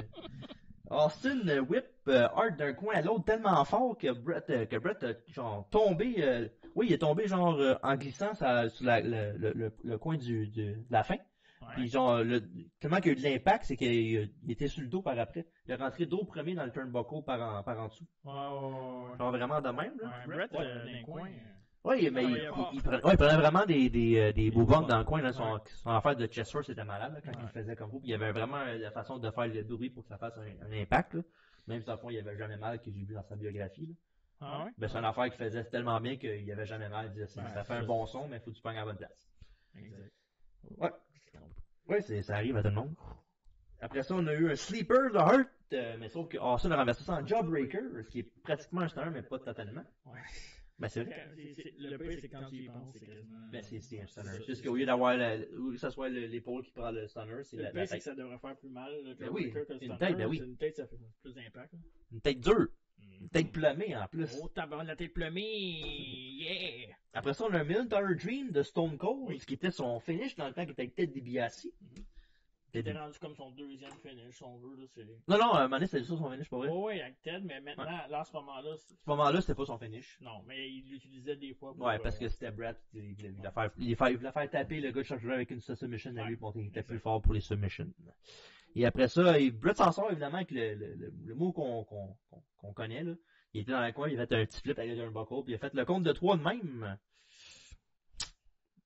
Austin euh, whip euh, Hart d'un coin à l'autre tellement fort que Brett, euh, que Brett a genre tombé... euh, Oui, il est tombé genre euh, en glissant ça, sur la- le, le, le, le coin du, du- de la fin. Puis Ouais. genre, le, tellement qu'il y a eu de l'impact, c'est qu'il il était sur le dos par après. Il est rentré dos premier dans le turnbuckle par en, par en dessous. Ouais, ouais, ouais. Genre vraiment de même, là. Ouais, Brett, euh, dans les coins. euh, Oui, mais Ah, il, il est il, fort. il prenait, ouais, il prenait vraiment des, des, euh, des beaux bumps dans le coin. Là, son, Ouais. son affaire de chest first c'était malade là, quand Ouais. il le faisait comme vous. Puis il y avait vraiment euh, la façon de faire le bruit pour que ça fasse un, un impact. Là. Même si, au fond, il avait jamais mal que j'ai vu dans sa biographie. Là. Ah ouais? Ben, c'est une affaire qu'il faisait tellement bien qu'il n'y avait jamais mal. Il disait, ça, Ouais, ça fait ça, un bon son, mais il faut que tu pognes à la bonne place. Exact. Ouais. Ouais, c'est, ça arrive à tout le monde. Après ça, on a eu un sleeper de Hurt, euh, mais sauf que Austin a renversé ça en jawbreaker, ce qui est pratiquement un stunner, mais pas totalement. Ouais. Ben, c'est vrai. Quand- c'est- c'est- Le pire, c'est quand tu y penses, c'est quasiment... Ben, c'est, c'est un stunner. Ça, C'est juste c'est- qu'au lieu d'avoir la, ou que ce soit le- l'épaule qui prend le stunner, c'est Le la, pire, la c'est que tête. ça devrait faire plus mal, le Ben oui, jawbreaker, que le une stunner. tête, ben oui. C'est Une tête, ça fait plus d'impact. là. Une tête dure. Une tête plumée en plus. Oh, tabac, la tête plumée! Yeah! Après ça, on a un Million Dollar Dream de Stone Cold, Oui. ce qui était son finish dans le temps qui était avec Ted DiBiase. C'était rendu comme son deuxième finish, si on veut, là, c'est... Non, non, à un moment donné, c'était ça son finish, pas vrai? Oh, ouais, avec Ted, mais maintenant, là, à ce moment-là, c'est- À ce moment-là, c'était pas son finish. non, mais il l'utilisait des fois pour... Ouais, parce euh, que c'était Brett, il il voulait faire, il voulait- il voulait faire taper le gars de chaque joueur avec une submission à lui Ouais. pour montrer qu'il était plus fort pour les submissions. Et après ça, il- Brett s'en sort évidemment avec le, le, le, le mot qu'on qu'on qu'on qu'on connaît, là. Il était dans le coin, il a fait un petit flip avec un buckle, puis il a fait le compte de trois de même. Non?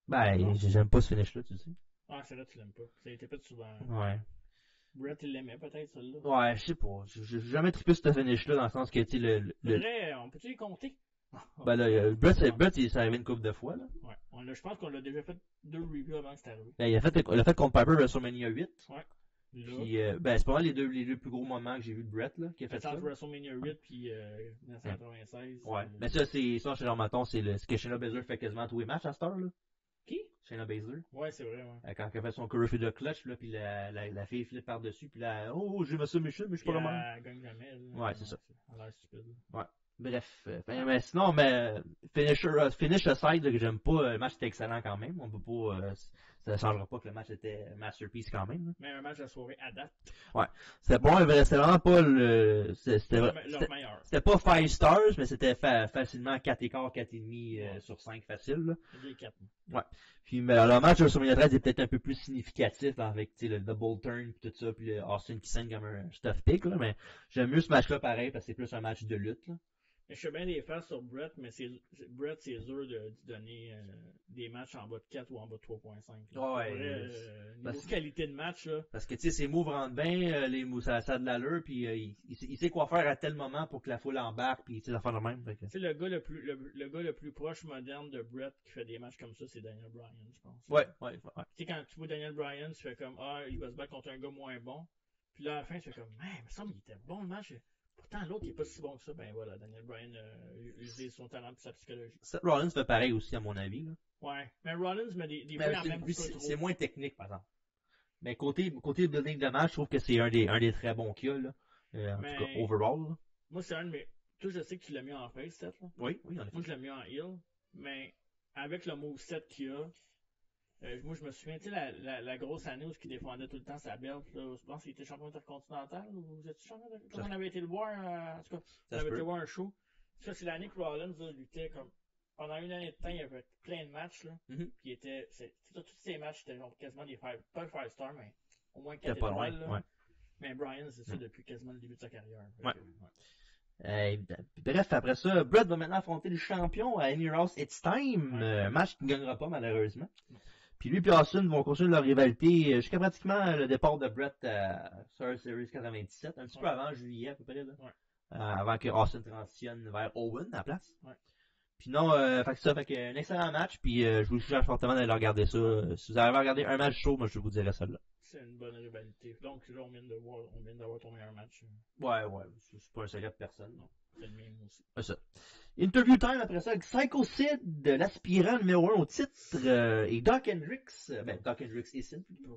Ben, j'aime pas ce finish-là, tu sais. Ah, celle-là, tu l'aimes pas. Ça a été fait souvent. Ouais. Brett, il l'aimait peut-être, celle-là. Ouais, je sais pas. J'ai j'ai jamais trippé ce finish-là dans le sens que, tu sais, le, le, le- Vrai, on peut-tu les compter? Ben là, euh, Brett, c'est- Brett, il s'est arrivé une couple de fois, là. Ouais. On l'a- je pense qu'on l'a déjà fait deux reviews avant que c'est arrivé. Ben, il a fait, le- il a fait contre Piper WrestleMania huit. Ouais. Là, Puis, euh, ben, c'est pas mal les deux, les deux plus gros moments que j'ai vu de Brett, là, qui a fait fait ça. entre WrestleMania huit puis euh, dix-neuf cent quatre-vingt-seize. Ouais. euh, Mais ça, c'est, ça, chez leur maton, c'est le, ce que Shayna Baszler fait quasiment à tous les matchs à cette heure, là. Qui? Shayna Baszler. Ouais, c'est vrai, ouais. Euh, Quand elle fait son curve de clutch, là, puis la, la, la fille flippe par-dessus, puis là, oh, j'ai ma submission, mais je suis pas Puis le même. elle gagne jamais. Là. Ouais, c'est ça. Elle a l'air stupide. Bref, euh, ben, mais sinon, mais finisher, uh, finish aside, là, que j'aime pas, le match était excellent quand même. On peut pas, euh, ça changera pas que le match était masterpiece quand même. Là. Mais un match de soirée à date. C'était bon, c'était vraiment pas le, c'était, C'était c'était, leur c'était, meilleur. c'était pas five stars, mais c'était fa- facilement quatre et quart, quatre et demi euh, sur cinq facile. Là. C'est des quatre. Puis mais, le match de WrestleMania treize est peut-être un peu plus significatif là, avec le double turn pis tout ça, puis le Austin qui saigne comme un stuff pick là, mais j'aime mieux ce match-là pareil parce que c'est plus un match de lutte. Là. Mais je suis bien des faces sur Brett, mais c'est Brett, c'est dur de, de donner euh, des matchs en bas de quatre ou en bas de trois virgule cinq. Ouais, Vrai, euh, euh, niveau parce- qualité de match, là. Parce que tu sais, ses moves rentrent bien, euh, les moves, ça, ça a de l'allure, puis euh, il, il, sait- il sait quoi faire à tel moment pour que la foule embarque, puis tu sais, ça fait le même. Fait que... Tu sais, le gars le plus, le, le gars le plus proche moderne de Brett qui fait des matchs comme ça, c'est Daniel Bryan, je pense. Ouais, ouais, ouais. Tu sais, quand tu vois Daniel Bryan, tu fais comme, ah, il va se battre contre un gars moins bon. Puis là, à la fin, tu fais comme, man, il me semble qu'il était bon le match. Pourtant, l'autre, il est pas si bon que ça. Ben voilà, Daniel Bryan euh, utilise son talent et sa psychologie. Seth Rollins fait pareil aussi, à mon avis. Là. Ouais. Mais Rollins, mais des, des Mais fois, il en c'est, même lui, pas c'est, trop. c'est moins technique, par exemple. Mais côté, côté building de match, je trouve que c'est un des, un des très bons qu'il y a, là. Euh, en Mais- tout cas, overall. Là. Moi, c'est un de mes. Toi, je sais que tu l'as mis en face, Seth, là. Oui, oui, en effet. Moi, je l'ai mis en heel. Mais avec le moveset qu'il a, euh, moi, je me souviens, tu sais, la, la, la grosse année où il défendait tout le temps sa belt, là, je pense qu'il était champion intercontinental, ou vous êtes champion intercontinental? On avait été le voir, euh, en tout cas, on Ça se avait peut. été voir un show. Ça, c'est l'année que Rollins là, luttait comme. Pendant une année de temps, il y avait plein de matchs, là. Mhm. Puis il était. c'est- tu sais, tous ces matchs étaient genre quasiment des five, pas five stars, mais au moins C'était quatre pas loin, étoiles, là. ouais. Mais Brian, c'est ça Mm. depuis quasiment le début de sa carrière. Fait Ouais. que, ouais. Euh, bref, après ça, Brett va maintenant affronter le champion à Any Rouse It's Time. Ouais. Euh, match qu'il ne gagnera pas, malheureusement. Puis lui et Austin vont continuer leur rivalité euh, jusqu'à pratiquement le départ de Brett à Survivor Series quatre-vingt-dix-sept, un petit peu Ouais. avant juillet à peu près, là. Ouais. Euh, avant que Austin transitionne vers Owen à la place. Ouais. Puis non, euh, fait que ça, fait que un excellent match, puis euh, je vous suggère fortement d'aller regarder ça. Euh, Si vous arrivez à regarder un match chaud, moi je vous dirais celle-là. C'est une bonne rivalité. Donc là, on vient de voir, on vient d'avoir ton meilleur match. Ouais, ouais, c'est c'est pas un secret de personne, non. C'est le mien aussi. C'est ça. Interview time après ça avec Psycho Sid, l'aspirant numéro un au titre, euh, et Doc Hendricks, euh, ben Doc Hendricks et Sid plutôt.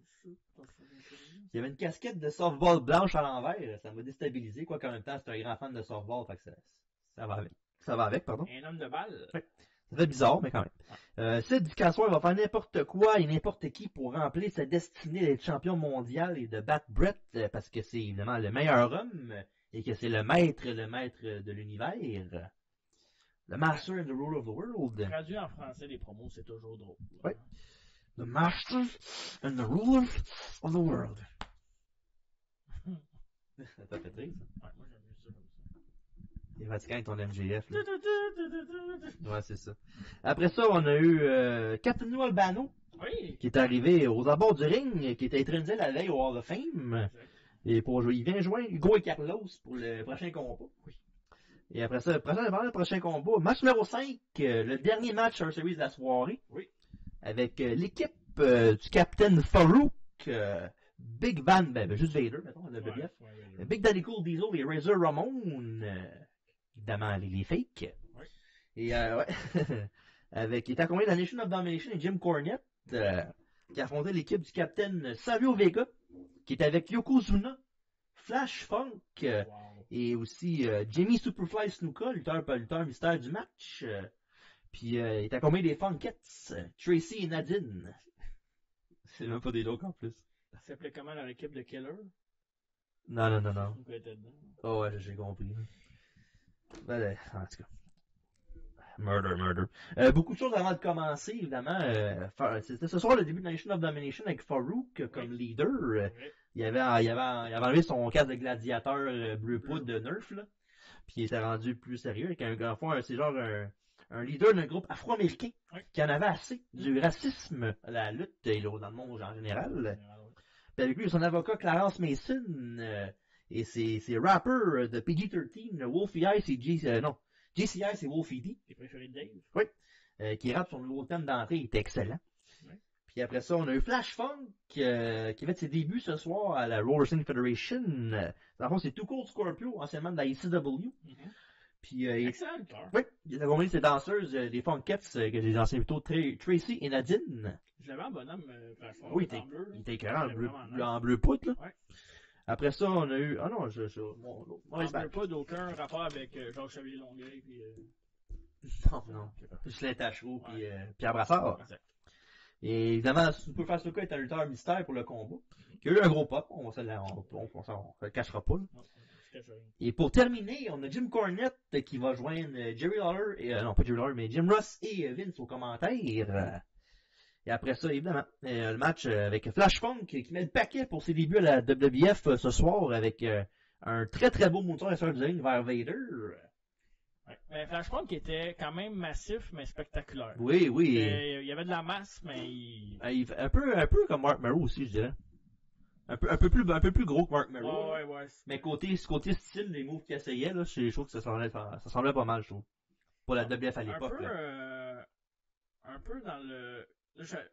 Il y avait une casquette de softball blanche à l'envers, ça m'a déstabilisé, quoi qu'en même temps c'est un grand fan de softball, fait que ça, ça va avec. Ça va avec, pardon. Un homme de balle. Ouais. Ça fait bizarre, mais quand même. Euh, Sid dit qu'à soir, il va faire n'importe quoi et n'importe qui pour remplir sa destinée d'être champion mondial et de battre Brett, euh, parce que c'est évidemment le meilleur homme et que c'est le maître, le maître de l'univers. The Master and the Ruler of the World. Traduit en français, les promos, c'est toujours drôle. Ouais. The Master and the Ruler of the World. Ça t'a fait rire, ça? Ouais, moi j'aime mieux ça comme ça. Il est fatigant avec ton M G F, là. Ouais, c'est ça. Après ça, on a eu euh, Captain Lou Albano, Oui. qui est arrivé aux abords du ring, qui était intronisé la veille au Hall of Fame. Et pour jouer, il vient joindre Hugo et Carlos pour le prochain combat. Oui. Et après ça, le prochain, le prochain combat, match numéro cinq, euh, le dernier match sur Series de la soirée. Oui. Avec euh, l'équipe euh, du Captain Farouk, euh, Big Van, ben, ben, juste Vader, mettons, le Ouais, B B F. ouais, ouais, ouais. Big Daddy Cool Diesel et Razor Ramon, euh, évidemment les, les fakes. Ouais. Et euh, ouais, avec, il est accompagné de la Nation of Domination et Jim Cornette, euh, qui a affronté l'équipe du Captain Savio Vega, qui est avec Yokozuna, Flash Funk, euh, Wow. et aussi euh, Jimmy Superfly Snuka, lutteur, lutteur mystère du match. Euh, puis euh, il est accompagné des Funkettes, euh, Tracy et Nadine. C'est même pas des looks en plus. Ça s'appelait comment dans l'équipe de Killer? Non, non, non, non. Snuka était dedans. Oh ouais, j'ai compris. Ben, en tout cas. Murder, murder. Euh, beaucoup de choses avant de commencer, évidemment. Euh, Fa- C'était ce soir le début de Nation of Domination avec Farouk euh, comme leader. Euh, Ouais. il, avait, il, avait, il avait enlevé son casque de gladiateur euh, bleu poudre de Nerf, là. Puis il était rendu plus sérieux avec un grand fond. C'est genre un, un leader d'un groupe afro-américain Oui. qui en avait assez du racisme à la lutte et là, dans le monde en général. Puis avec lui, son avocat Clarence Mason euh, et ses, ses rappers euh, de P G treize, Wolfie Ice et G, euh, non, J C I, c'est Wolfie D. Tes préférés de Dave? Oui. Euh, qui rappe son nouveau thème d'entrée, il était excellent. Oui. Puis après ça, on a eu Flash Funk euh, qui fait ses débuts ce soir à la Roller Wrestling Federation. Euh, dans le fond, c'est Too Cold Scorpio, anciennement de la E C W. Mm-hmm. Puis, euh, il... Excellent lutteur. Oui, il a accompagné ses danseuses, euh, des Funkettes, euh, que j'ai dansé plutôt Tra- Tracy et Nadine. Je l'avais en bonhomme, euh, Flash Funk, Oui, il en bleu. était, il était écœurant, en bleu, vraiment bleu, en bleu poudre, là. Ouais. Après ça, on a eu... Ah non, je... je mon, mon, mon On n'a pas d'aucun rapport avec euh, Jacques Chevalier-Longueuil puis... Euh... Non, non. Justin Tachereau puis euh, Pierre Brassard. Exact. Et évidemment, Superfast Snooka est un lutteur mystère pour le combat. Qui a eu un gros pop, on se le, on, on, on, on se le cachera pas. Là. Non, je cache rien. Et pour terminer, on a Jim Cornette qui va joindre Jerry Lawler, et, euh, non pas Jerry Lawler, mais Jim Ross et euh, Vince aux commentaires. Et après ça, évidemment, euh, le match avec Flash Funk qui met le paquet pour ses débuts à la W W F euh, ce soir avec euh, un très très beau moonsault à la du ring vers Vader. Ouais. Mais Flashpoint qui était quand même massif mais spectaculaire. Oui, oui. Et, il y avait de la masse, mais il... Un peu, un peu comme Mark Merrow aussi, je dirais. Un peu, un peu plus, un peu plus gros que Mark Merrow. Oh, ouais, ouais. Mais côté, côté style, les moves qu'il essayait, là, je trouve que ça semblait, ça semblait pas mal, je trouve. Pour la W F à l'époque, un peu, là. euh, un peu dans le... Là, je...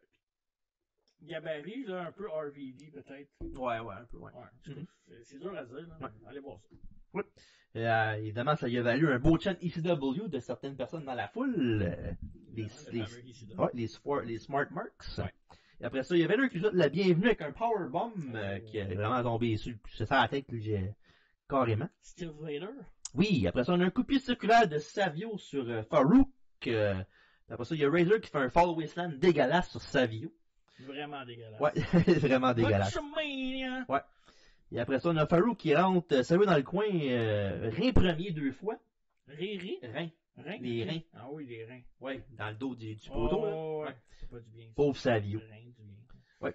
Gabarit, là, un peu R V D, peut-être. Ouais, ouais, un peu, ouais. Ouais, Mm-hmm. c'est, c'est dur à dire, là. Ouais. Allez voir ça. Oui. Euh, évidemment, ça y a valu un beau chant E C W de certaines personnes dans la foule. Euh, les, les, ouais, les, sport, les Smart Marks. Ouais. Et après ça, il y avait un qui souhaite la bienvenue avec un powerbomb euh, qui est vraiment tombé sur se faire la tête, lui, j'ai... carrément. Steve Vader. Oui, après ça, on a un coup de pied circulaire de Savio sur euh, Farouk. Euh, après ça, il y a Razor qui fait un follow slam dégueulasse sur Savio. Vraiment dégueulasse. Ouais, vraiment dégueulasse. Ouais. Et après ça, on a Farouk qui rentre euh, Savio dans le coin, euh, rein premier deux fois. Riri? Rein. Rein? Les reins. Ah oui, les reins. Ouais, dans le dos du, du poteau. Oh, là. ouais. C'est pas du bien. Ça. Pauvre Savio. Rein, du bien. Ouais.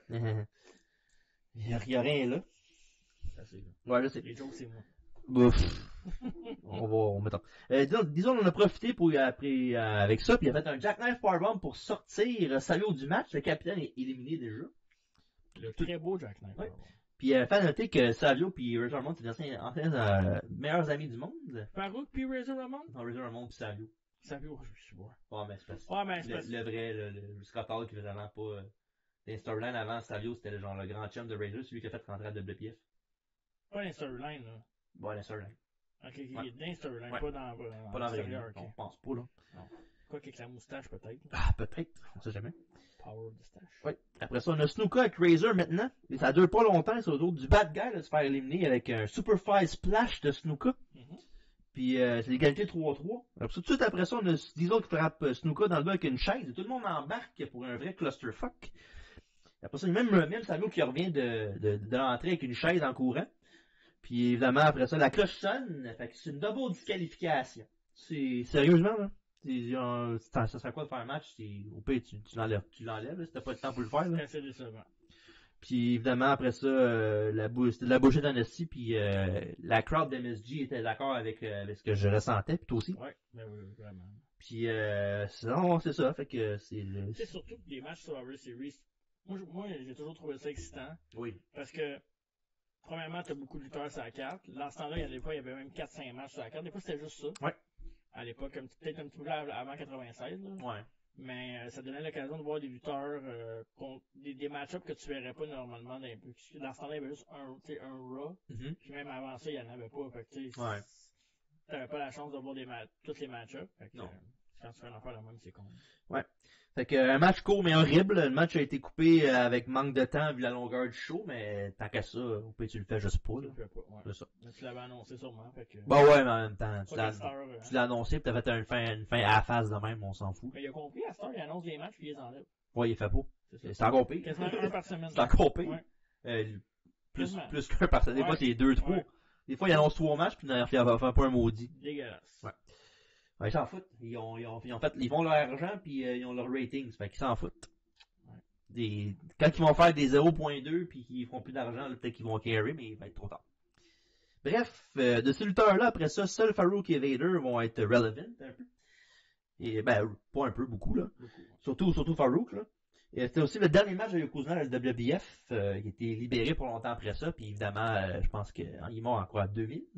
Il y a, il y a rien là. Ça, c'est là. Ouais, là, c'est... Les jokes, c'est moi. Bouf. on va, on va euh, disons, disons, on a profité pour, après, euh, avec ça, puis il a fait un jackknife powerbomb pour sortir euh, Savio du match. Le capitaine est éliminé déjà. Le très beau jackknife. Ouais. Puis, euh, fait noter que Savio puis Razor Ramon, c'est les anciens, anciens euh, meilleurs amis du monde. Farouk puis Razor Ramon? Non, Razor Ramon puis Savio. Savio, je suis bon. Ouais, mais c'est parce que Ouais, mais c'est le, parce... le vrai, le, le Scott Hall qui faisait vraiment pas... Euh, les storylines avant, Savio, c'était le genre le grand chum de Razor, celui qui a fait rentrer à W P F. Pas les storylines, là. Ouais, les storylines. Ok, ok, Ouais. dans les storylines, Ouais. pas dans, dans Pas dans le l'extérieur, ring, ok. on pense pas, là. Non. Quoi qu'avec la moustache, peut-être. Ah, peut-être, on sait jamais. Power of the stache. Ouais. Après ça, on a Snuka avec Razor maintenant. Et ça dure pas longtemps, c'est au tour du bad guy de se faire éliminer avec un Superfly Splash de Snuka. Mm-hmm. Puis euh, c'est l'égalité trois trois. Alors, tout de suite après ça, on a Diesel qui frappe euh, Snuka dans le dos avec une chaise. Et tout le monde embarque pour un vrai clusterfuck. Après ça, il y a même, même Savio qui revient de, de, de l'entrée avec une chaise en courant. Puis évidemment, après ça, la cloche sonne. Fait que c'est une double disqualification. C'est sérieusement, là. C'est, euh, ça sert à quoi de faire un match? C'est, au pire, tu, tu l'enlèves, tu l'enlèves, là, si t'as pas le temps pour le faire, là. C'est assez décevant. Puis évidemment, après ça, euh, la bou- c'était de la bullshit d'Annecy, puis euh, la crowd d'M S G était d'accord avec, euh, avec ce que je ressentais, puis toi aussi. Ouais, ben oui, vraiment. Puis euh, sinon, c'est ça, fait que c'est... Le... Tu sais, surtout que les matchs sur Survivor Series, moi, je- moi j'ai toujours trouvé ça excitant. Oui. Parce que, premièrement, t'as beaucoup de lutteurs sur la carte. Dans ce temps-là, il y a des fois, il y avait même quatre cinq matchs sur la carte. Des fois, c'était juste ça. Ouais. À l'époque, un petit- peut-être un petit peu av- avant quatre-vingt-seize, là. Ouais. Mais euh, ça donnait l'occasion de voir des lutteurs, euh, contre des, des match-ups que tu verrais pas normalement. Dans, dans ce temps-là, il y avait juste un, tu sais, un Raw. Mm-hmm. Puis même avant ça, il y en avait pas. Fait que, tu sais, Ouais. t'avais pas la chance de voir des ma- tous les match-ups. Fait que, Non. euh, quand tu fais un affaire de même, c'est con. Fait que un match court mais horrible. Le match a été coupé euh, avec manque de temps vu la longueur du show, mais tant qu'à ça, au pire tu le fais juste pas, Tu là. le fais pas, ouais. C'est ça. Mais tu l'avais annoncé sûrement, fait que... Bah ouais, mais en même temps, tu Pas l'as, qu'à cette heure, euh, tu l'as annoncé, pis t'as fait une fin, une fin à la face de même, on s'en fout. Mais il a compris, à cette heure, il annonce des matchs puis il les enlève. Ouais, il fait pas. C'est ça. C'est encore pire. Quasiment un par semaine. C'est encore pire. Ouais. Euh, plus, Quasiment. plus qu'un par semaine. Des Ouais. fois, c'est deux, trois. Ouais. Des fois, ils annoncent trois matchs, puis il va faire pas un maudit. Dégueulasse. Ouais. Ouais, ils s'en foutent. Ils ont, ils ont, ils ont fait, ils font leur argent, puis euh, ils ont leur ratings. Fait qu'ils s'en foutent. Ouais. Des, quand ils vont faire des zéro virgule deux, puis qu'ils feront plus d'argent, là, peut-être qu'ils vont carry, mais il va être trop tard. Bref, euh, de ces lutteurs-là, après ça, seul Farouk et Vader vont être relevant un peu. Et, ben, pas un peu, beaucoup, là. Beaucoup. Surtout, surtout Farouk, là. Et c'était aussi le dernier match de Yokozuna à la W B F, euh, qui a été libéré pour longtemps après ça, puis évidemment, euh, je pense qu'il est mort en quoi, deux mille?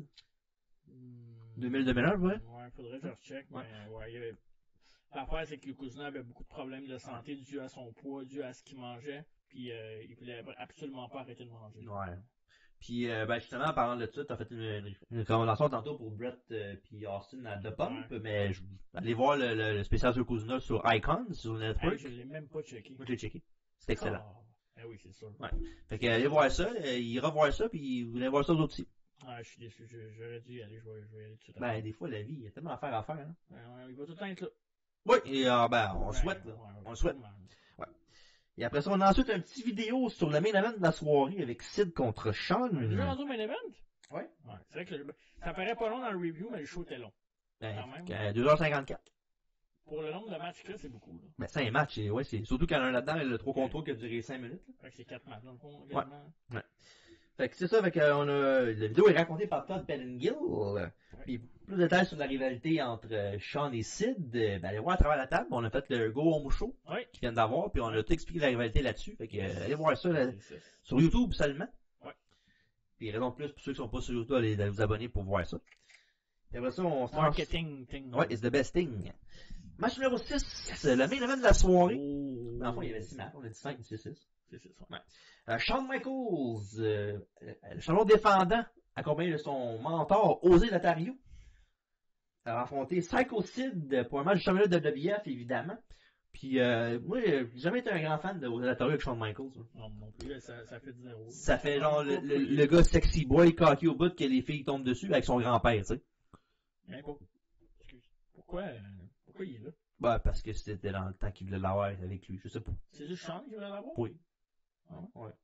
deux mille, deux mille un, ouais? Ouais, faudrait que je recheck, Ouais. mais ouais, il y avait... L'affaire, c'est que Yokozuna avait beaucoup de problèmes de santé dû à son poids, dû à ce qu'il mangeait, puis euh, il voulait absolument pas arrêter de manger. Ouais. Puis, euh, ben, justement, en parlant de ça, t'as fait une, une, une recommandation tantôt pour Brett euh, puis Austin à The Pump, Ouais. mais je, allez voir le, le, le spécial Yokozuna sur Icon, sur le network. Hey, je l'ai même pas checké. Moi, j'ai checké. C'est excellent. Ah, eh oui, c'est sûr. Ouais. Fait que, allez voir ça, euh, il ira voir ça, puis vous allez voir ça d'autres aussi. Ah, je suis déçu, je- j'aurais dû y aller, je vais, je vais y aller tout de suite. Ben, des fois, la vie, il y a tellement d'affaires à faire, hein. Ouais, ouais, il va tout le temps être là. Oui, et euh, ben, on le Ouais, souhaite, là. ouais, ouais, On le souhaite. sûrement. Et après ça, on a ensuite un petit vidéo sur le main event de la soirée avec Sid contre Sean. On est déjà rendu au main event? Ouais. Ouais, c'est vrai que le- ça paraît pas long dans le review, mais le show était long. Ben, Quand même. fait que, euh, deux heures cinquante-quatre. Pour le nombre de matchs que là, c'est beaucoup. Là. Ben, c'est un match, et ouais, c'est surtout qu'il y en a un là-dedans, le trois contre trois qui a duré cinq minutes. Là. Fait que c'est quatre matchs dans le fond, également. Fait que c'est ça, fait que, euh, on a, la vidéo est racontée par Todd Pettengill. Puis plus de détails sur la rivalité entre euh, Sean et Sid, euh, ben, allez voir à travers la table. On a fait le Go Home Show Ouais. qu'ils viennent d'avoir, puis on a tout expliqué la rivalité là-dessus. Fait que, euh, allez voir ça là, C'est ça. sur YouTube seulement. Ouais. Puis raison de plus pour ceux qui sont pas sur YouTube, allez, allez vous abonner pour voir ça. Et après ça, on se lance- Marketing thing. Ouais, it's the best thing. Match numéro six, c'est le main event de la soirée. Oh. Dans le fond, il y avait six matchs, on a dit cinq, mais c'est six. C'est ça. Ouais. Euh, Shawn Michaels, euh, le champion défendant, accompagné de son mentor, Osé Lothario, a affronté Psycho Sid pour un match du championnat de W W F, évidemment. Puis, euh, moi, j'ai jamais été un grand fan de Osé Lothario avec Shawn Michaels. Hein. Non, non plus, ça, ça fait zéro. Ça fait genre le, le, le gars sexy boy, cocky au bout, que les filles tombent dessus avec son grand-père, tu sais. Mais pas. Excuse. Pourquoi, euh, pourquoi il est là? Bah, parce que c'était dans le temps qu'il voulait l'avoir avec lui, je sais pas. C'est juste Sean qui voulait l'avoir? Oui. Ah ouais? Ouais.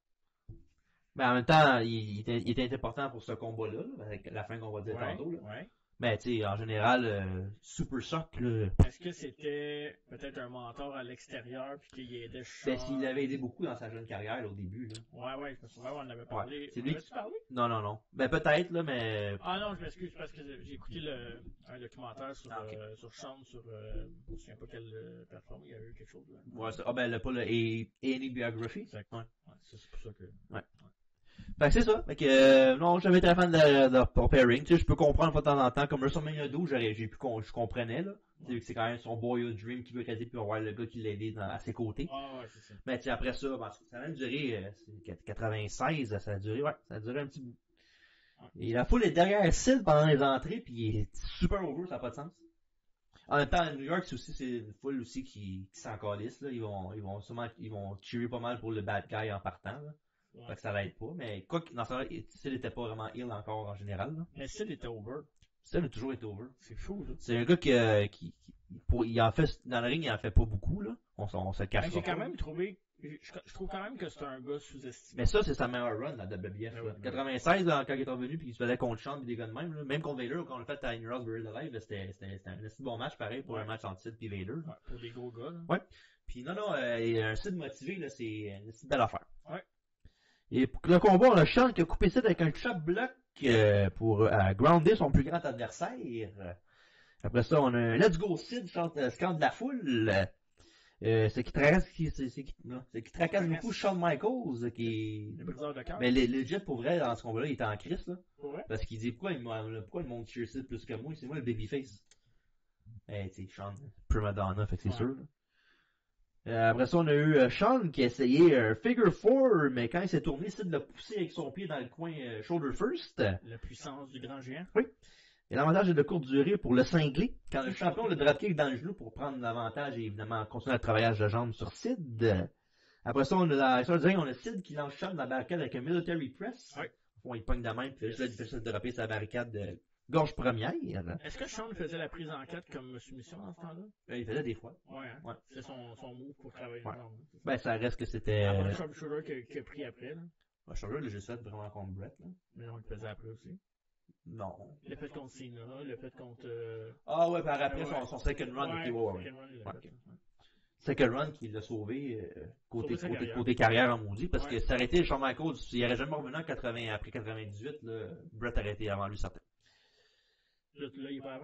Mais en même temps, il, il, était, il était important pour ce combat-là, là, avec la fin qu'on va dire Ouais, tantôt. Là. ouais. Mais tu sais, en général, euh, Super Shock, là, Est-ce que c'était peut-être un mentor à l'extérieur puis qu'il aidait Sean? ben, s'il avait aidé beaucoup dans sa jeune carrière là, au début. Là. Ouais, ouais, je me souviens, on en avait parlé. Ouais, c'est On lui avait-tu parlé? Non, non, non. Ben peut-être, là, mais. Ah non, je m'excuse parce que j'ai écouté le, un documentaire sur, Ah, ok. euh, sur Sean, sur, euh, je me souviens pas quelle euh, plateforme, il y a eu quelque chose là. Ouais, c'est- ah ben le, pas le A- Any Biography. Exact. Ouais. Ouais, c'est c'est pour ça que. Fait que c'est ça. Fait que, euh, non, j'avais été fan de, de leur pairing. Tu sais, je peux comprendre de temps en temps. Comme WrestleMania douze, j'aurais, j'ai pu, con- je comprenais, là. Tu sais, que c'est quand même son boyhood dream qui veut rester puis avoir le gars qui l'a aidé dans- à ses côtés. Ah ouais, c'est ça. Mais tu sais, après ça, ben, ça a même duré, euh, c'est quatre-vingt-seize, ça a duré, ouais, ça a duré un petit bout. Et la foule est derrière Sid pendant les entrées, puis il est super over, ça n'a pas de sens. En même temps, à New York, c'est aussi, c'est une foule aussi qui, qui s'en calisse, là. Ils vont, ils vont sûrement, ils vont cheerer pas mal pour le bad guy en partant, là. Ouais. Fait que ça l'aide pas, mais quoi que, dans ce cas-là, Sid n'était pas vraiment ill encore en général, là. Mais Sid était over. Sid a toujours été over. C'est fou, là. C'est un gars qui, euh, qui, qui pour, il en fait, dans le ring, il en fait pas beaucoup, là. On, s- on se le cache Ben, pas. j'ai quand même trouvé, je, je trouve quand même que c'est un gars sous-estimé. Mais ça, c'est sa meilleure run, la W W F. Ah là. oui, oui. quatre-vingt-seize, là, quand il est revenu, puis il se faisait contre Sean et des gars de même, là. Même contre Vader, quand on l'a fait à New Raspberry Live, là, c'était, c'était, c'était un assez bon match, pareil, pour Ouais. un match entre Sid et Vader. Ouais, pour des gros gars, là. Puis non, non, euh, un Sid motivé, là, c'est une petite belle affaire. Ouais. Et pour le combat, on a Sean qui a coupé Sid avec un chop block euh, pour euh, grounder son plus grand adversaire. Après ça, on a un Let's Go Sid, chante, euh, scande de la foule. Euh, c'est qui tracasse, qui, c'est, c'est qui, non, c'est qui tracasse beaucoup Shawn Michaels, qui Le briseur de cœur. mais le- legit, pour vrai, dans ce combat-là, il était en crise, là. Pour vrai? Parce qu'il dit, pourquoi, il m'a- pourquoi le monde cheer Sid plus que moi? C'est moi le babyface. Eh, tu sais, Sean, prima donna, fait que c'est Ouais. sûr, là. Euh, après ça, on a eu euh, Sean qui a essayé un figure four, mais quand il s'est tourné, Sid l'a poussé avec son pied dans le coin euh, shoulder first. La puissance du grand géant. Et l'avantage est de courte durée pour le cingler. Quand le champion le dropkick dans le genou pour prendre l'avantage et évidemment continuer le travaillage de jambes sur Sid. Après ça, on a la sur le ring, on a Sid qui lance Sean dans la barricade avec un military press. Ouais. Bon, il pogne de même, puis là, il fait ça de dropper sa barricade de gorge première. Est-ce que Sean faisait la prise en quatre comme soumission dans ce temps-là? Euh, Il faisait des fois. Ouais, hein? Ouais. C'est son, son move pour travailler Ouais. le jambe, c'est ça. Ben, ça reste que c'était. Après Euh... le sharpshooter qu'il qu'il a pris après, là. Je suis le juste fait vraiment contre Brett, là. Mais non, il le faisait après aussi. Non. Le fait contre Cena, le fait contre... Euh... Ah ouais, par après Ouais. son, son second run, ouais, ok, ouais, ouais. second run, il l'a Ouais. fait, ouais. Second run qui l'a sauvé euh, côté, Sauvé sa côté, carrière. côté carrière en maudit, parce Ouais. que si ça aurait été Shawn Michaels, il aurait jamais revenu en quatre-vingts, après quatre-vingt-dix-huit, là, Brett aurait été avant lui certain. Là, là, il est pas avant?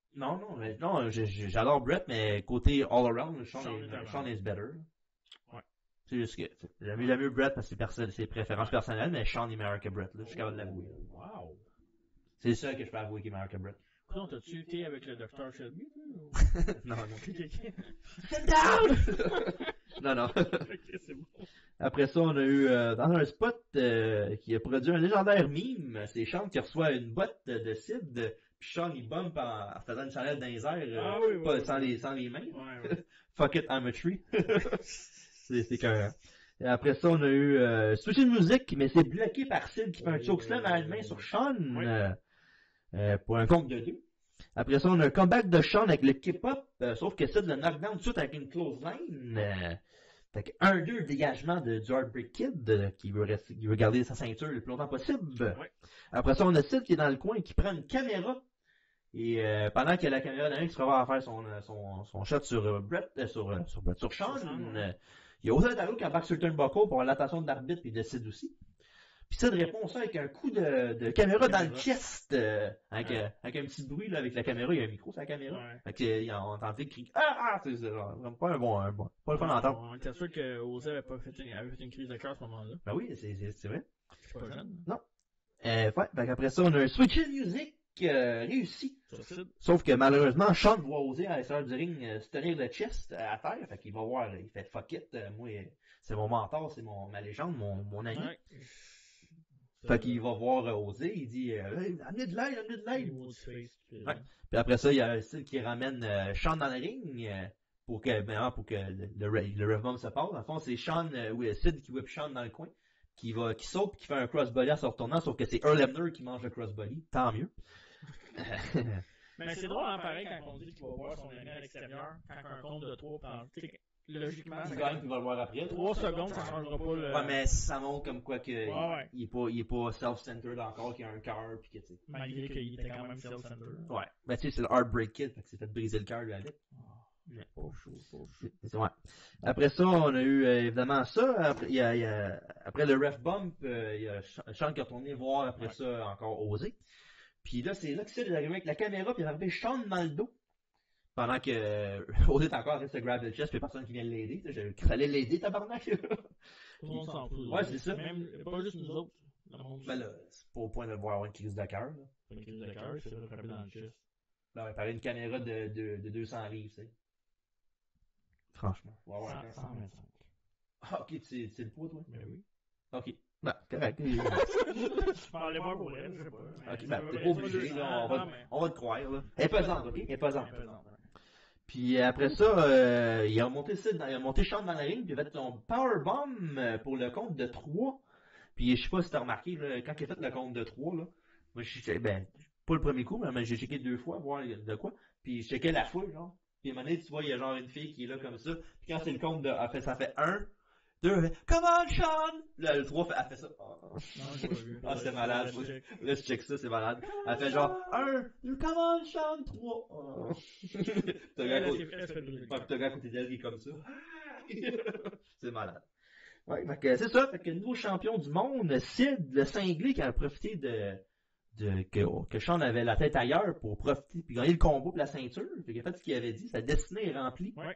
Non, non, mais, non, je- je- j'adore Brett, mais côté all-around, Sean, Sean est, est Sean is better. Ouais. C'est juste que j'aime mieux, j'aime mieux Brett parce que c'est perso- ses préférences personnelles, mais Sean est meilleur que Brett, là. Je suis capable de l'avouer. Wow. C'est le seul que je peux avouer qui est meilleur que Brett. Coudonc, t'as-tu été avec le docteur Shelby, toi, ou- non, non. Sit down! non, non. Ok, c'est bon. Après ça, on a eu euh, dans un spot euh, qui a produit un légendaire meme. C'est Sean qui reçoit une botte de, de Sid, puis Sean il bump en, en faisant une chandelle dans les airs, euh, Ah oui, oui, pas, oui, sans, oui. Les, sans les mains. Ouais, ouais. Fuck it, I'm a tree. c'est c'est carré. Et après ça, on a eu euh, Switching Music, mais c'est bloqué par Sid qui fait un chokeslam à la main sur Sean Oui. euh, euh, pour un compte de deux. Après ça, on a un comeback de Sean avec le K-pop, euh, sauf que Sid le knockdown tout de suite avec une clothesline. Euh, fait que un deux dégagement de, du Heartbreak Kid euh, qui, veut rester, qui veut garder sa ceinture le plus longtemps possible. Ouais. Après ça, on a Sid qui est dans le coin et qui prend une caméra. Et euh, pendant que la caméra d'un qui se prépare à faire son, son, son shot sur euh, Brett, euh, sur, euh, sur, Brett, sur Sean, Sur Sean, euh, il y a Osa Taro qui embarque sur le turnbuckle pour avoir l'attention de l'arbitre puis de Sid aussi. Puis Sid répond ça avec un coup de, de caméra dans le chest, euh, avec, Ouais. euh, avec un petit bruit là, avec la caméra. Il y a un micro sur la caméra. Ouais. Fait que, euh, on entendait le cri. Ah, ah, c'est c'est genre, vraiment pas un bon, un bon, pas le fun d'entendre. On était sûr que Osé avait pas fait une, avait fait une crise de cœur à ce moment-là. Ben oui, c'est, c'est, c'est vrai. Je suis pas jeune. Euh, ouais, fait qu'après ça, on a un Switching Music euh, réussi. Sur Sid. Sauf que malheureusement, Sean voit oser à l'extérieur du ring euh, se tenir le chest euh, à terre. Fait qu'il va voir, il fait fuck it. euh, moi, euh, c'est mon mentor, c'est mon, ma légende, mon, mon ami. Ouais. Fait qu'il va voir euh, oser. Il dit euh, hey, amenez de l'aide, amenez de l'aide. Ouais. Ouais. Puis après ça, il y a un style qui ramène euh, Sean dans le ring euh, pour que, ben, pour que le, le, le Rev Bomb se passe. En fond, c'est Sean, euh, oui, Sid qui whip Sean dans le coin, qui va, qui saute, qui fait un crossbody en se retournant, sauf que c'est Earl Hebner qui mange le crossbody. Tant mieux. Mais c'est drôle, hein, pareil, quand on dit qu'il va voir son ami à l'extérieur, quand un compte de trois, par- tu sais, logiquement, Il ça gagne, puis il va le voir après. trois secondes, ça changera pas le... Ouais, mais ça montre comme quoi que Ouais, ouais. il, il est pas, il est pas self-centered encore, qu'il a un cœur, puis que tu sais. Malgré qu'il était quand même self-centered. Ouais. Ben tu sais, c'est le Heartbreak Kid, fait que c'est fait briser le cœur lui avec. Mais pauvre chou, pauvre chou. C'est- Ouais. Après ça, on a eu euh, évidemment ça. Après, il y a, il y a- après le ref bump, euh, il y a Ch- Sean qui est retourné voir après Ouais. ça encore osé. Puis là, c'est là que c'est arrivé avec la caméra, puis il a arrivé Sean dans le dos. Pendant que euh, Osé est encore en train de se grab le chest, puis personne qui vient l'aider. Tu sais, je fallait l'aider, tabarnak. Tout le monde s'en fout. Ouais, c'est ça. Même, pas juste nous autres. Le monde. Ben là, c'est pas au point de le voir avoir une crise de cœur. Là. C'est une crise de cœur, c'est de frapper dans le chest. Là, il paraît une caméra de, de, de deux cents livres, tu sais. Franchement. Ouais, ouais, ouais. cent vingt-cinq. Ah, ok, c'est c'est le poids, toi? Ben oui. Ok. Ben, correct. Je parlais pas pour elle, je sais pas. Ok, ben, t'es pas obligé, là. On va, on va te croire, là. Elle est pesante, ok? Elle est pesante. Puis après ça, euh, il a remonté Sid dans, il a monté Sean dans la ring, puis il a fait son powerbomb euh, pour le compte de trois. Puis je sais pas si t'as remarqué, là, quand il a fait le compte de trois, là, moi je sais, ben, pas le premier coup, mais, mais j'ai checké deux fois, voir de quoi. Puis je checkais la foule, genre. Puis à un moment donné, tu vois, il y a genre une fille qui est là comme ça. Puis quand c'est le compte de, elle fait, ça fait un, deux, elle fait, come on Sean! Là, le trois, elle fait ça. Oh. Ah, c'était malade. Là, je check ça, c'est malade. Elle fait genre, un, deux, come on Sean, trois. Oh. T'as gars à côté- Ouais, t'as gars à côté d'elle qui est comme ça. C'est malade. Ouais, fait que c'est ça, fait que nouveau champion du monde, Sid, le cinglé qui a profité de, de que, que Sean avait la tête ailleurs pour profiter puis gagner le combo pour la ceinture. Fait qu'il a fait ce qu'il avait dit, sa destinée est remplie. Ouais.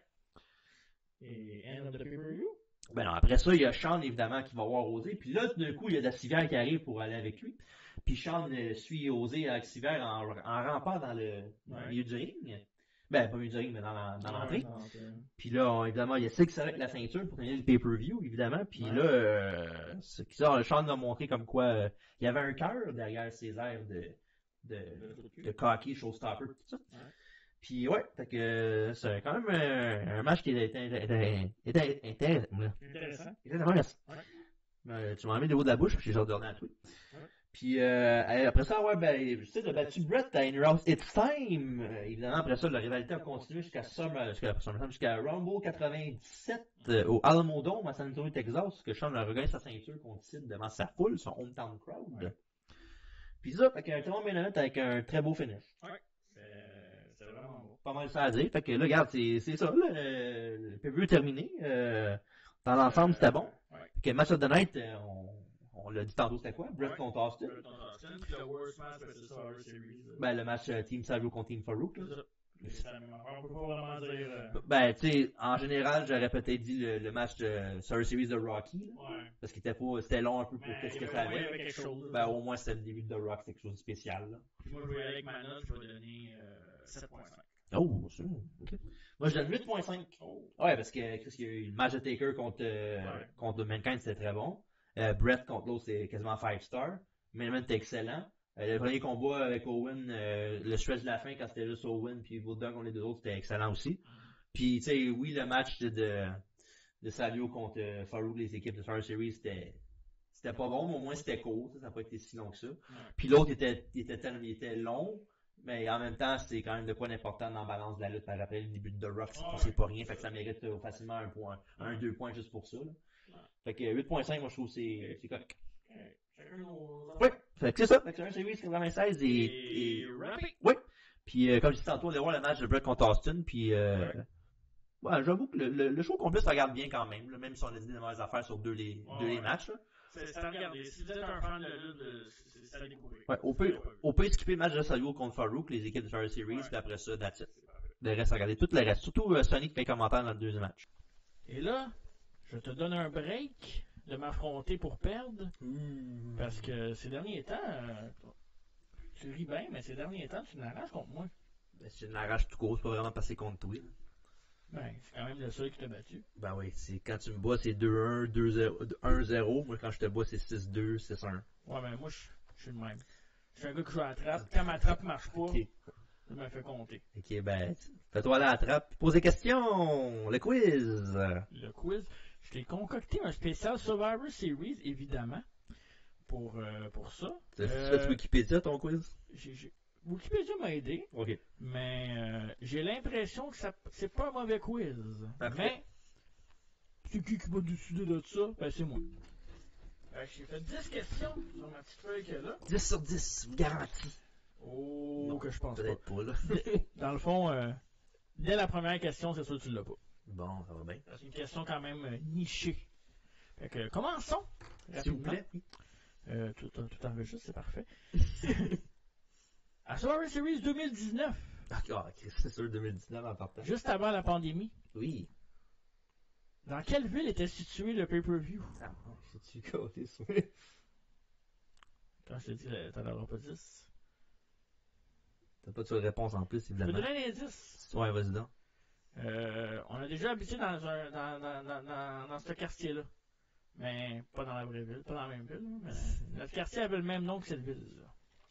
Et end of the pay-per-view? Ben non, après ça, il y a Sean évidemment qui va voir Osé, puis là d'un coup il y a Dacivière qui arrive pour aller avec lui. Puis Sean euh, suit Osé avec Dacivière en, en rampant dans le, dans le Ouais. milieu du ring. Ben pas au milieu du ring, mais dans la- dans l'entrée. Ouais, dans l'entrée. Puis là, on- évidemment, il y a Six avec la ceinture pour tenir le pay-per-view, évidemment. Puis Ouais. là, euh, c'est ça, Sean a montré comme quoi euh, il y avait un cœur derrière ses airs de, de, de cocky, showstopper, tout ça. Ouais. Puis ouais, fait que euh, c'est quand même un, un match qui était était- était- était- Intéressant. intéressant. Ouais. Euh, tu m'as mis des hauts de la bouche, puis j'ai genre donné à toi. Ouais. Puis euh, après ça, ouais, ben, tu sais, il a battu Brett à In House It's Time. Euh, évidemment, après ça, la rivalité a continué jusqu'à Summer, jusqu'à Summer- jusqu'à Rumble quatre-vingt-dix-sept euh, au Alamo Dome à San Antonio, Texas, que Sean a regagné sa ceinture contre Sid devant sa foule, son hometown crowd. Ouais. Puis ça, fait qu'un très bon main event avec un très beau finish. Ouais. C'est c'est vraiment beau. Pas mal ça à dire. Fait que là, regarde, c'est c'est ça, là, le, le P V est terminé. Euh, dans l'ensemble, c'était bon. Ouais. Fait que Match of the Night, euh, on, on l'a dit tantôt, c'était quoi? Brett Ouais. contre Austin? Brett contre Austin, puis le worst match de cette Survivor Series. euh, Ben, le match euh, Team Savio contre Team Farouk, là. c'est ça. C'est la même affaire. On peut pas vraiment dire. euh, Ben, tu sais, en général, j'aurais peut-être dit le, le match de Survivor Series de Rocky, là, Ouais. parce qu'il était pas, c'était long un peu pour Mais qu'est-ce il que y ça avait- il y avait. avait quelque chose. Ben, au moins, c'était le début de The Rock, c'était quelque chose de spécial, là. Puis moi, je vais y aller avec ma note, je vais donner euh, sept virgule cinq. Oh, c'est ok. Moi, je donne huit virgule cinq. Oh. Ouais, parce que, Chris, il y a eu le match de Taker contre, euh, Ouais. contre Mankind, c'était très bon. Euh, Brett contre l'autre, c'était quasiment five star. Main event était excellent. Euh, le premier combat avec Owen, euh, le stretch de la fin, quand c'était juste Owen puis Bulldog contre les deux autres, c'était excellent aussi. Puis, tu sais, oui, le match de, de, de Savio contre euh, Farouk, les équipes de Survivor Series, c'était, c'était pas bon, mais au moins c'était court, ça n'a pas été si long que ça. Puis l'autre était, il était tellement, il était long, mais en même temps, c'est quand même de quoi d'important dans la balance de la lutte. Par après, le début de The Rock, c'est, Ah, c'est pas rien, fait que ça mérite euh, facilement un point, un, deux points juste pour ça, là. Fait que huit virgule cinq, moi, je trouve que c'est, c'est correct. Ouais. Chacun nos Oui, affaires. fait que c'est ça. Fait que Survivor Series quatre-vingt-seize et, et, Et Rampage. oui. Puis, euh, comme je disais tantôt, on allait voir le match de Brett contre Austin, puis, euh, Ouais. ouais, j'avoue que le, le, le show complet se regarde bien quand même, là, même si on a dit des mauvaises affaires sur deux les, Ouais, deux les ouais. matchs, là. C'est c'est à regarder. Si vous êtes un fan de lutte, euh, c'est c'est à découvrir. Ouais, on peut, on peut skipper le match de Savio contre Farouk, les équipes de Survivor Series, Ouais. puis après ça, that's it. C'est parfait. Le reste, regardez tout le reste. Surtout euh, Sonic qui fait un commentaire dans le deuxième match. Et là, je te donne un break de m'affronter pour perdre. Parce que ces derniers temps, euh, tu ris bien, mais ces derniers temps, tu n'arraches contre moi. Ben, c'est une arrache tout court, c'est pas vraiment passé contre toi. Là. Ben, c'est quand même le seul qui t'a battu. Ben oui, c'est, quand tu me bats, c'est deux un, deux zéro, un zéro. Moi, quand je te bats, c'est six deux, six un. Ouais, mais moi, je je suis le même. Je suis un gars qui joue à la trappe. Quand ma trappe marche pas, Ok. je me fais compter. Ok, ben, fais-toi aller à la trappe. puis Pose des questions. Le quiz. Le quiz, je t'ai concocté un spécial Survivor Series, évidemment, pour, euh, pour ça. Tu Euh, fais-tu Wikipédia ton quiz? j'ai- j'ai- Wikipédia m'a aidé, Ok. mais euh, j'ai l'impression que ça, c'est pas un mauvais quiz. Parfait. Mais, c'est qui qui va décider de ça? Ben, c'est moi. Euh, j'ai fait dix questions sur ma petite feuille qu'il y a là. dix sur dix, garanti. Oh, Non, que je pense pas. Peut-être pas, là. Dans le fond, euh, dès la première question, c'est sûr que tu l'as pas. Bon, ça va bien. C'est une question quand même euh, nichée. Fait que, commençons. S'il vous rapidement. plaît. Euh, tout, tout, tout enregistre, c'est parfait. À Survivor Series deux mille dix-neuf, Ok, ah, ok, c'est sûr, deux mille dix-neuf en partant. juste avant la pandémie, Oui. dans quelle ville était situé le pay-per-view? Ah, c'est-tu côté ça? Quand je t'ai dit, euh, t'en auras pas dix. T'as pas de réponse en plus, Je peux évidemment. donner un indice. Ouais, vas-y donc. Euh, on a déjà habité dans, un, dans, dans, dans, dans, dans ce quartier-là. Mais pas dans la vraie ville, pas dans la même ville. là, Mais notre quartier avait le même nom que cette ville-là.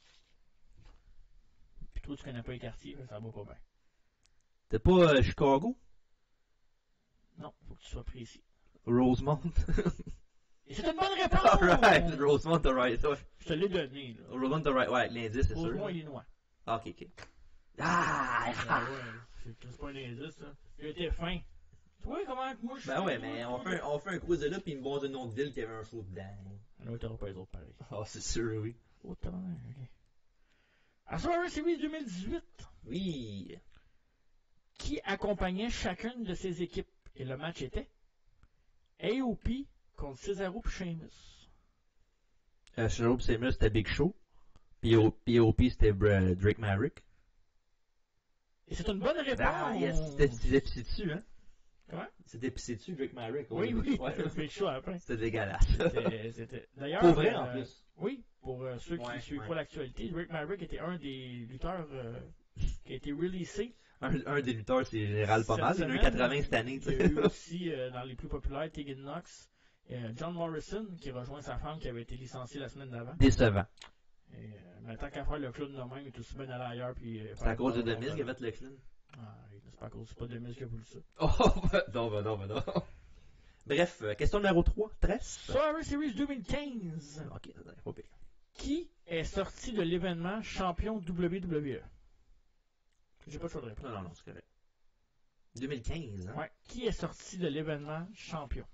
Puis toi, tu connais pas les quartiers, ça va pas bien. T'es pas euh, Chicago? Non, faut que tu sois précis. Rosemont? Et c'est une bonne réponse! Alright, Rosemont, the right. Ouais. Je te l'ai donné, là. Rosemont, the right. Ouais, l'indice, c'est sûr. Rosemont, Illinois. Ah, ok, ok. Ah! Ah ouais, c'est c'est pas un indice, là. Il était fin. Tu vois comment que moi je suis. Ben ouais, mais on fait, un- on fait un quiz de là, puis ils me base un nom de ville qui avait un show dedans. Non, t'auras pas les autres pareils. Ah, c'est sûr, oui. Autant, ok. À Survivor Series deux mille dix-huit, Oui. qui accompagnait chacune de ses équipes? Et le match était A O P contre Cesaro et Sheamus. Euh, Cesaro pis Sheamus, c'était Big Show. Puis P O P, c'était euh, Drake Maverick. Et c'est une bonne réponse! Ah, yes, c'était c'était pissé dessus, hein? Comment? C'était pissé dessus, Drake Maverick. Oui, oui, Ouais. c'est chaud après. C'était dégueulasse. C'était- c'était- D'ailleurs, Pour vrai, euh, en plus. Oui, pour euh, ceux qui Ouais, suivent ouais. pas l'actualité, Drake Maverick était un des lutteurs euh, qui a été releasé. Un, un des lutteurs, c'est général pas mal. Il y en a eu Cette quatre-vingts semaine. cette année, tu Il y a eu sais. aussi, euh, dans les plus populaires, Tegan Knox, euh, John Morrison, qui rejoint sa femme qui avait été licenciée la semaine d'avant. Décevant. Et, euh, mais tant qu'à faire le clown de même, il est aussi bien allé ailleurs. Puis, euh, C'est à faire cause de le Demise bon qui a job. fait le clown. Ah, c'est pas à cause, c'est pas Demise qui a voulu ça. Oh, bah, non, bah, non, bah, non. Bref, euh, question numéro trois, Tress. Survivor Series deux mille quinze. Ok, ça n'est pas pire. Qui est sorti de l'événement champion W W E? J'ai pas le choix de répondre. Non, non, non, c'est correct. deux mille quinze, hein? Ouais. Qui est sorti de l'événement champion?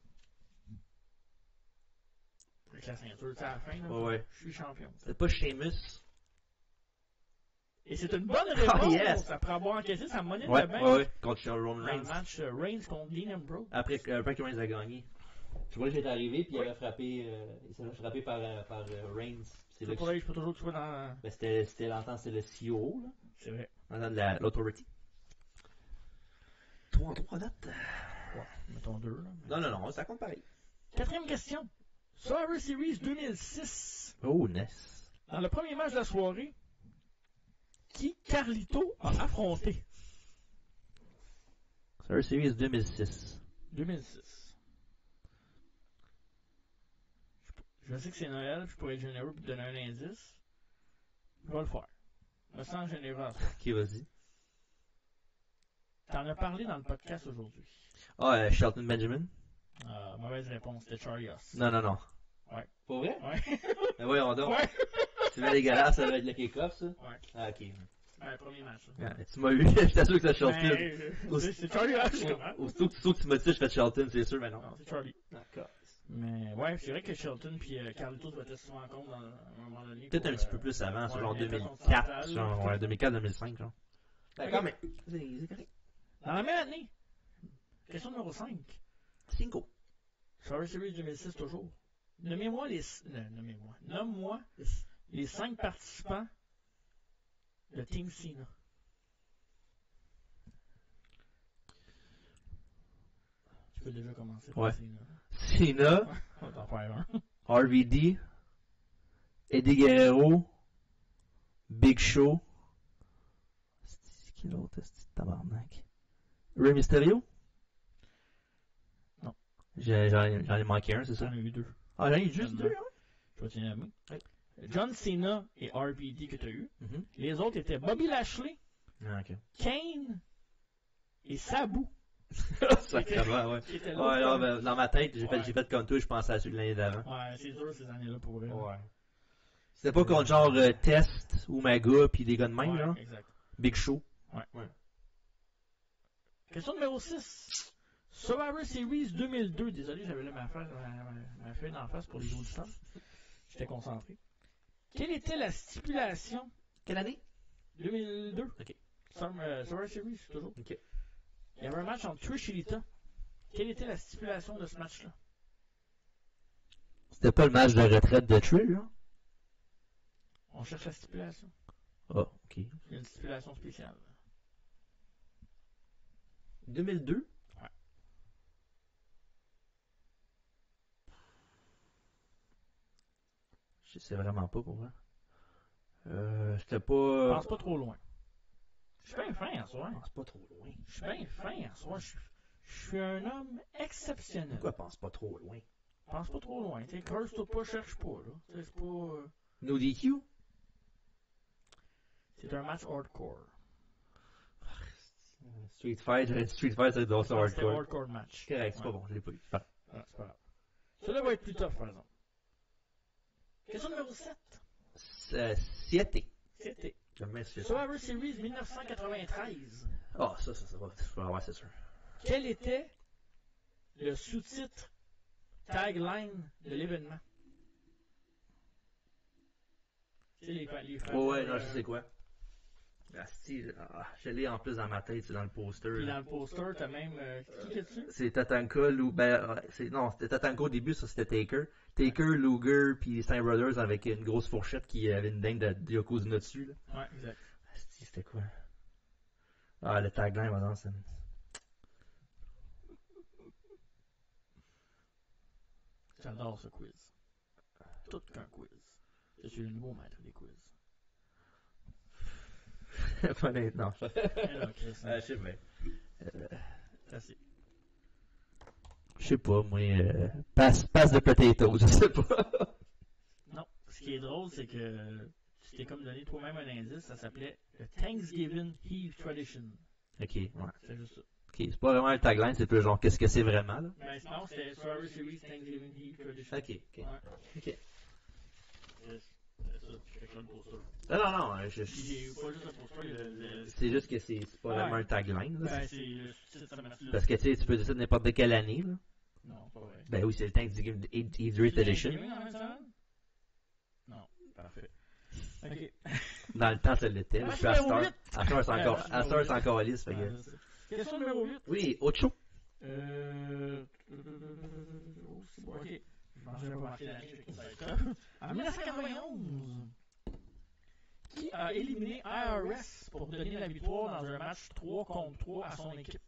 Avec la ceinture, c'est à la fin, là. Ouais, ouais. Je suis champion. C'était pas Sheamus. Et c'est une bonne réponse! Oh, yes! Après avoir encaissé sa monnaie Ouais, de bain ouais, ouais. Contre Roman dans le Reigns. match euh, Reigns contre Dean Ambrose. Après, euh, après que Reigns a gagné. Je vois que j'étais arrivé, puis il avait frappé, euh, il s'est fait frapper par, euh, par euh, Reigns. C'est C'est là que pour je peux toujours que tu sois dans. ben, c'était, c'était l'entente, c'était le C E O, là. C'est vrai. L'entente de la, l'authority. trois trois dates. Ouais, mettons deux. Là, mais... Non, non, non, ça compte pareil. Quatrième question. Survivor Series deux mille six. Oh, nice. Dans le premier match de la soirée, qui Carlito a affronté? Survivor Series deux mille six. deux mille six. Je sais que c'est Noël, je pourrais être généreux pour te donner un indice. Je vais le faire. Je me sens généreux en ça. Ok, vas-y. T'en as parlé dans le podcast aujourd'hui. Ah, euh, Shelton Benjamin? Euh, mauvaise réponse, c'était Charlie Haas. Non, non, non. Ouais. Pour vrai? Ouais. Mais voyons donc. Ouais. C'est bien dégueulasse, ça va être le kick-off, ça? Ouais. Ah, ok. Ben, premier match. Là. Ouais, tu m'as eu, j'étais sûr que c'était Shelton. Ben, euh, c'est, c'est Charlie Haas, je comprends. Aussitôt que, aussitôt que tu m'as dit ça, je fais Shelton, c'est sûr, mais non. Non, c'est Charlie. D'accord. Mais ouais, c'est vrai que Shelton puis euh, Carlito se battaient souvent en compte dans, à un moment donné. Peut-être pour, un petit euh, peu plus avant, ouais, genre mais deux mille façon quatre, centrale, genre, là. ouais, deux mille quatre deux mille cinq, genre. D'accord, mais c'est c'est correct. Dans la même année. Question numéro cinq. Cinco. Survivor Series deux mille six toujours. Nommez-moi les... euh, nommez-moi. Nomme-moi les cinq participants de Team Cena. Tu peux déjà commencer par Ouais. Cena. Cena, On va t'en faire un. R V D, Eddie Guerrero, Big Show. C'est qui l'autre, c'est tabarnak? Rey Mysterio? Non. J'ai- J'en ai, j'en ai manqué un, c'est ça? J'en ai eu deux. Ah, j'en ai juste J'en ai deux, deux. hein? Je vais t'y nommer. Oui. John Cena et R V D que tu as eu. Mhm. Les autres étaient Bobby Lashley, Ah, ok. Kane et Sabu. Sacrément, ouais. Qui étaient Ouais, là. non, ben, dans ma tête, j'ai fait, Ouais. j'ai fait comme toi, je pensais à celui de l'année d'avant. Ouais, c'est dur ces années-là pour vrai. Ouais. C'était pas contre genre euh, Test, Umaga, pis des gars de même, Ouais, genre? exact. Big Show. Ouais. Ouais. Question numéro six. Survivor Series deux mille deux. Désolé, j'avais là ma, face, ma, ma, ma feuille d'en face pour les auditeurs. J'étais concentré. Quelle était la stipulation? Quelle année? deux mille deux. Ok. Sur, euh, Survivor Series, toujours. Ok. Il y avait un match entre Trish et Lita. Quelle était la stipulation de ce match-là? C'était pas le match de retraite de Trill, là? On cherche la stipulation. Ah, ok. Il y a une stipulation spéciale. deux mille deux? Ouais. Je sais vraiment pas pour moi. Euh, c'était pas... Pense pas trop loin. Je suis bien fin en soi. Pense pas trop loin. Je suis bien fin en soi. Je suis, je suis un homme exceptionnel. Pourquoi pense pas trop loin? Pense pas trop loin. T'sais, curse-toi pas, cherche pas. Là. T'sais, c'est pas. euh, No D Q? C'est un match hardcore. Street Fight, Street Fight, c'est dans C'est ça un hardcore. hardcore match. Correct, c'est Ouais. pas bon, je l'ai pas eu. Ah. Ouais, c'est pas grave. Celui-là va être plus tough, par exemple. Question numéro sept. Euh, Siete. C'était J'aime bien Siete. Survivor Series dix-neuf cent quatre-vingt-treize. Ah, ça, ça, ça va. Ouais, c'est sûr. Quel était le sous-titre tagline de l'événement? Tu sais, les, fa- les fameux, Oh, ouais, non, euh, je sais quoi. Ah, si, ah, je l'ai en plus dans ma tête, c'est dans le poster. Puis là. dans le poster, t'as même. Euh, qui est dessus? C'est Tatanka, Lou, ben, euh, c'est, non, c'était Tatanka au début, ça c'était Taker. Taker, Luger, puis les Stein Brothers avec une grosse fourchette qui avait une dingue de, de Yokozuna dessus, là. Ouais, exact. Ah, si, c'était quoi? Ah, le tagline, maintenant, c'est... J'adore ce quiz. Tout qu'un quiz. Je suis le nouveau maître des quiz. Honnêtement. Eh là, Chris, Ah, je sais pas. assez. Je sais pas, moi, euh, passe, passe de potato, je sais pas. Non, ce qui est drôle, c'est que tu t'es comme donné toi-même un indice, ça s'appelait le Thanksgiving Eve Tradition. Ok, ouais. C'est juste ça. Ok, c'est pas vraiment le tagline, c'est plus genre qu'est-ce que c'est vraiment, là. Mais sinon, c'était Survivor Series Thanksgiving Eve Tradition. Ok, ok. Ouais. Ok. Yes. C'est ça, je fais que le poster. Non, non, non, je, Puis j'ai eu pas juste le poster, le. le- c'est juste que c'est, c'est pas Ouais. vraiment un tagline, là. Ben, c'est le sous-titre, ça m'a Parce que, tu sais, tu peux dire ça de n'importe de quelle année, là. Non, c'est pas vrai. Ben oui, c'est le Thanksgiving Eve Edition. Thanksgiving en même temps? Non, parfait. Ok. Dans le temps, ça l'était. Match Puis à numéro Star, huit. à Star, c'est encore, Ouais, à Star, c'est encore lisse, fait Ouais, que... je sais. Question numéro huit. Oui, Ocho. Euh. Oh, m'en souviens pas marqué l'année, j'ai ça va être tough. En dix-neuf cent quatre-vingt-onze, qui a éliminé I R S pour donner la victoire dans un match trois contre trois à son équipe?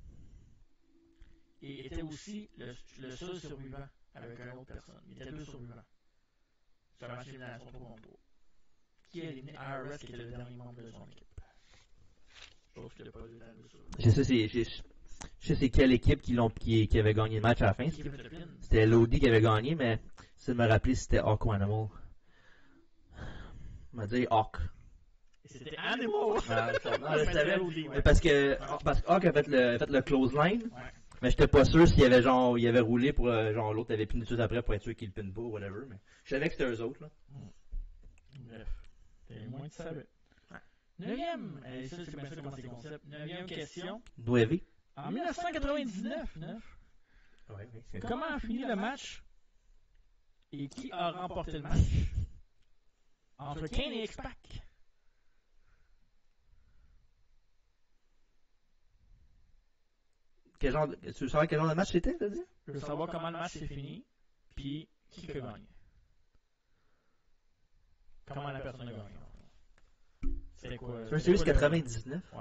Et était aussi le, le seul survivant avec une autre personne. Il était deux survivants. C'est un match d'élimination trois contre trois. Qui a éliminé I R S qui était le dernier membre de son équipe? Chose que j'ai pas vu dans le sur. Je sais c'est je, je sais c'est quelle équipe qui l'ont qui, qui avait gagné le match à la fin. C'était l'O D qui avait gagné, mais c'est de me rappeler si c'était Hawk ou Animal. On m'a dit Hawk. C'était Animal! Ah, non, je savais. Ouais. Parce que parce que Hawk a fait le, fait le close line. Ouais. Mais j'étais pas sûr s'il y avait genre il avait roulé pour euh, genre l'autre avait piné tout de suite après pour être sûr qu'il le pine pas ou whatever, mais je savais que c'était eux autres là. Bref. T'es moins de savais. Neuvième, et ça c'est bien sûr comment c'est le concept. Neuvième question. Nueve. En dix-neuf cent quatre-vingt-dix-neuf, neuf. Ouais, oui, comment a fini le match et qui a remporté le match? Entre Kane et X-Pac. Quel genre de... Tu veux savoir quel genre de match c'était, t'as dit? Je veux savoir comment le match s'est fini, puis qui a gagné. Comment la personne a gagné. C'est quoi? C'est un Series quatre-vingt-dix-neuf? Ouais.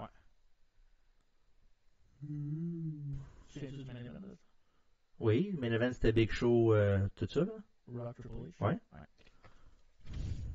Mmh. C'est juste main event? Oui, main event c'était Big Show, euh, tout ça, là? Rock Triple H? Ouais. ouais.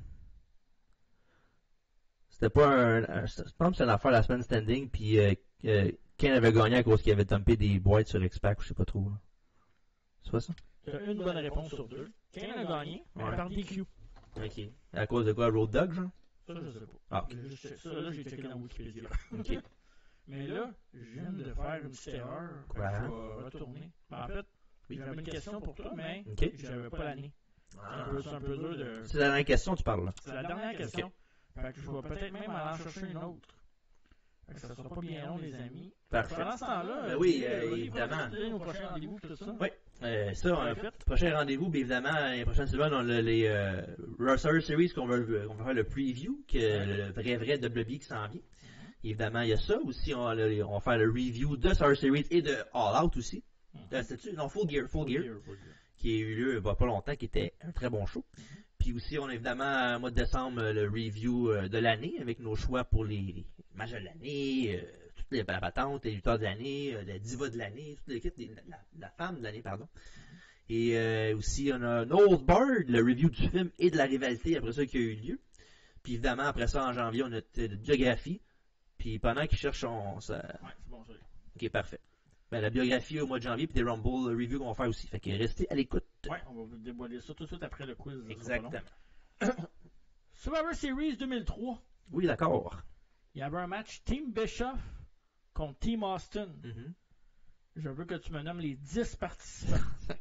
C'était pas un... un je pense que c'était une affaire la semaine standing, puis euh, euh, Kane avait gagné à cause qu'il avait dumpé des boîtes sur X-Pac, je sais pas trop, là. C'est pas ça? Tu as une bonne réponse sur deux. Kane a gagné, mais ouais. par D Q. Ok. À cause de quoi? Road Dogg, genre? Ça, je sais pas. Ah, ok. Je, ça, là, j'ai checké dans Wikipédia. Ok. Mais là, je viens de faire une petite erreur. Quoi? Je vais retourner. En fait, oui, j'avais une question pour toi, mais okay. j'avais pas l'année. Ah. C'est un, un peu dur de... C'est la dernière question, tu parles, là? C'est la dernière question. Okay. Fait que je vais peut-être même aller en chercher une autre. Fait que ça sera pas bien long, les amis. Parfait. Pendant ce temps-là, ben oui, euh, euh, évidemment. Nos prochains rendez-vous, tout ça. Oui. Euh, ça, on fait. Prochain rendez-vous, bien évidemment, les prochaines semaines, on a les euh, Roster Series qu'on va, qu'on va faire le preview, que le vrai vrai W B qui s'en vient. Mm-hmm. Évidemment, il y a ça. Aussi, on, le, on va faire le review de Star Series et de All Out aussi. Mm-hmm. Euh, C'était-tu? Non, Full Gear. Full, full Gear, gear, full Gear. Qui a eu lieu il n'y a pas longtemps, qui était un très bon show. Mm-hmm. Puis aussi, on a évidemment, au mois de décembre, le review de l'année avec nos choix pour les matchs de l'année, euh, toutes les patentes, les lutteurs de l'année, euh, la diva de l'année, toute l'équipe, la, la femme de l'année, pardon. Et euh, aussi, on a No Holds Barred, le review du film et de la rivalité après ça qui a eu lieu. Puis évidemment, après ça, en janvier, on a notre biographie. Puis pendant qu'ils cherchent, on... Ça... Ouais, c'est bon, ça. Ok, parfait. Ben, la biographie au mois de janvier, puis des Rumble reviews qu'on va faire aussi. Fait que restez à l'écoute. Ouais, on va vous dévoiler ça tout de suite après le quiz. Exactement. Survivor Series deux mille trois. Oui, d'accord. Il y avait un match Team Bischoff contre Team Austin. Mm-hmm. Je veux que tu me nommes les dix participants.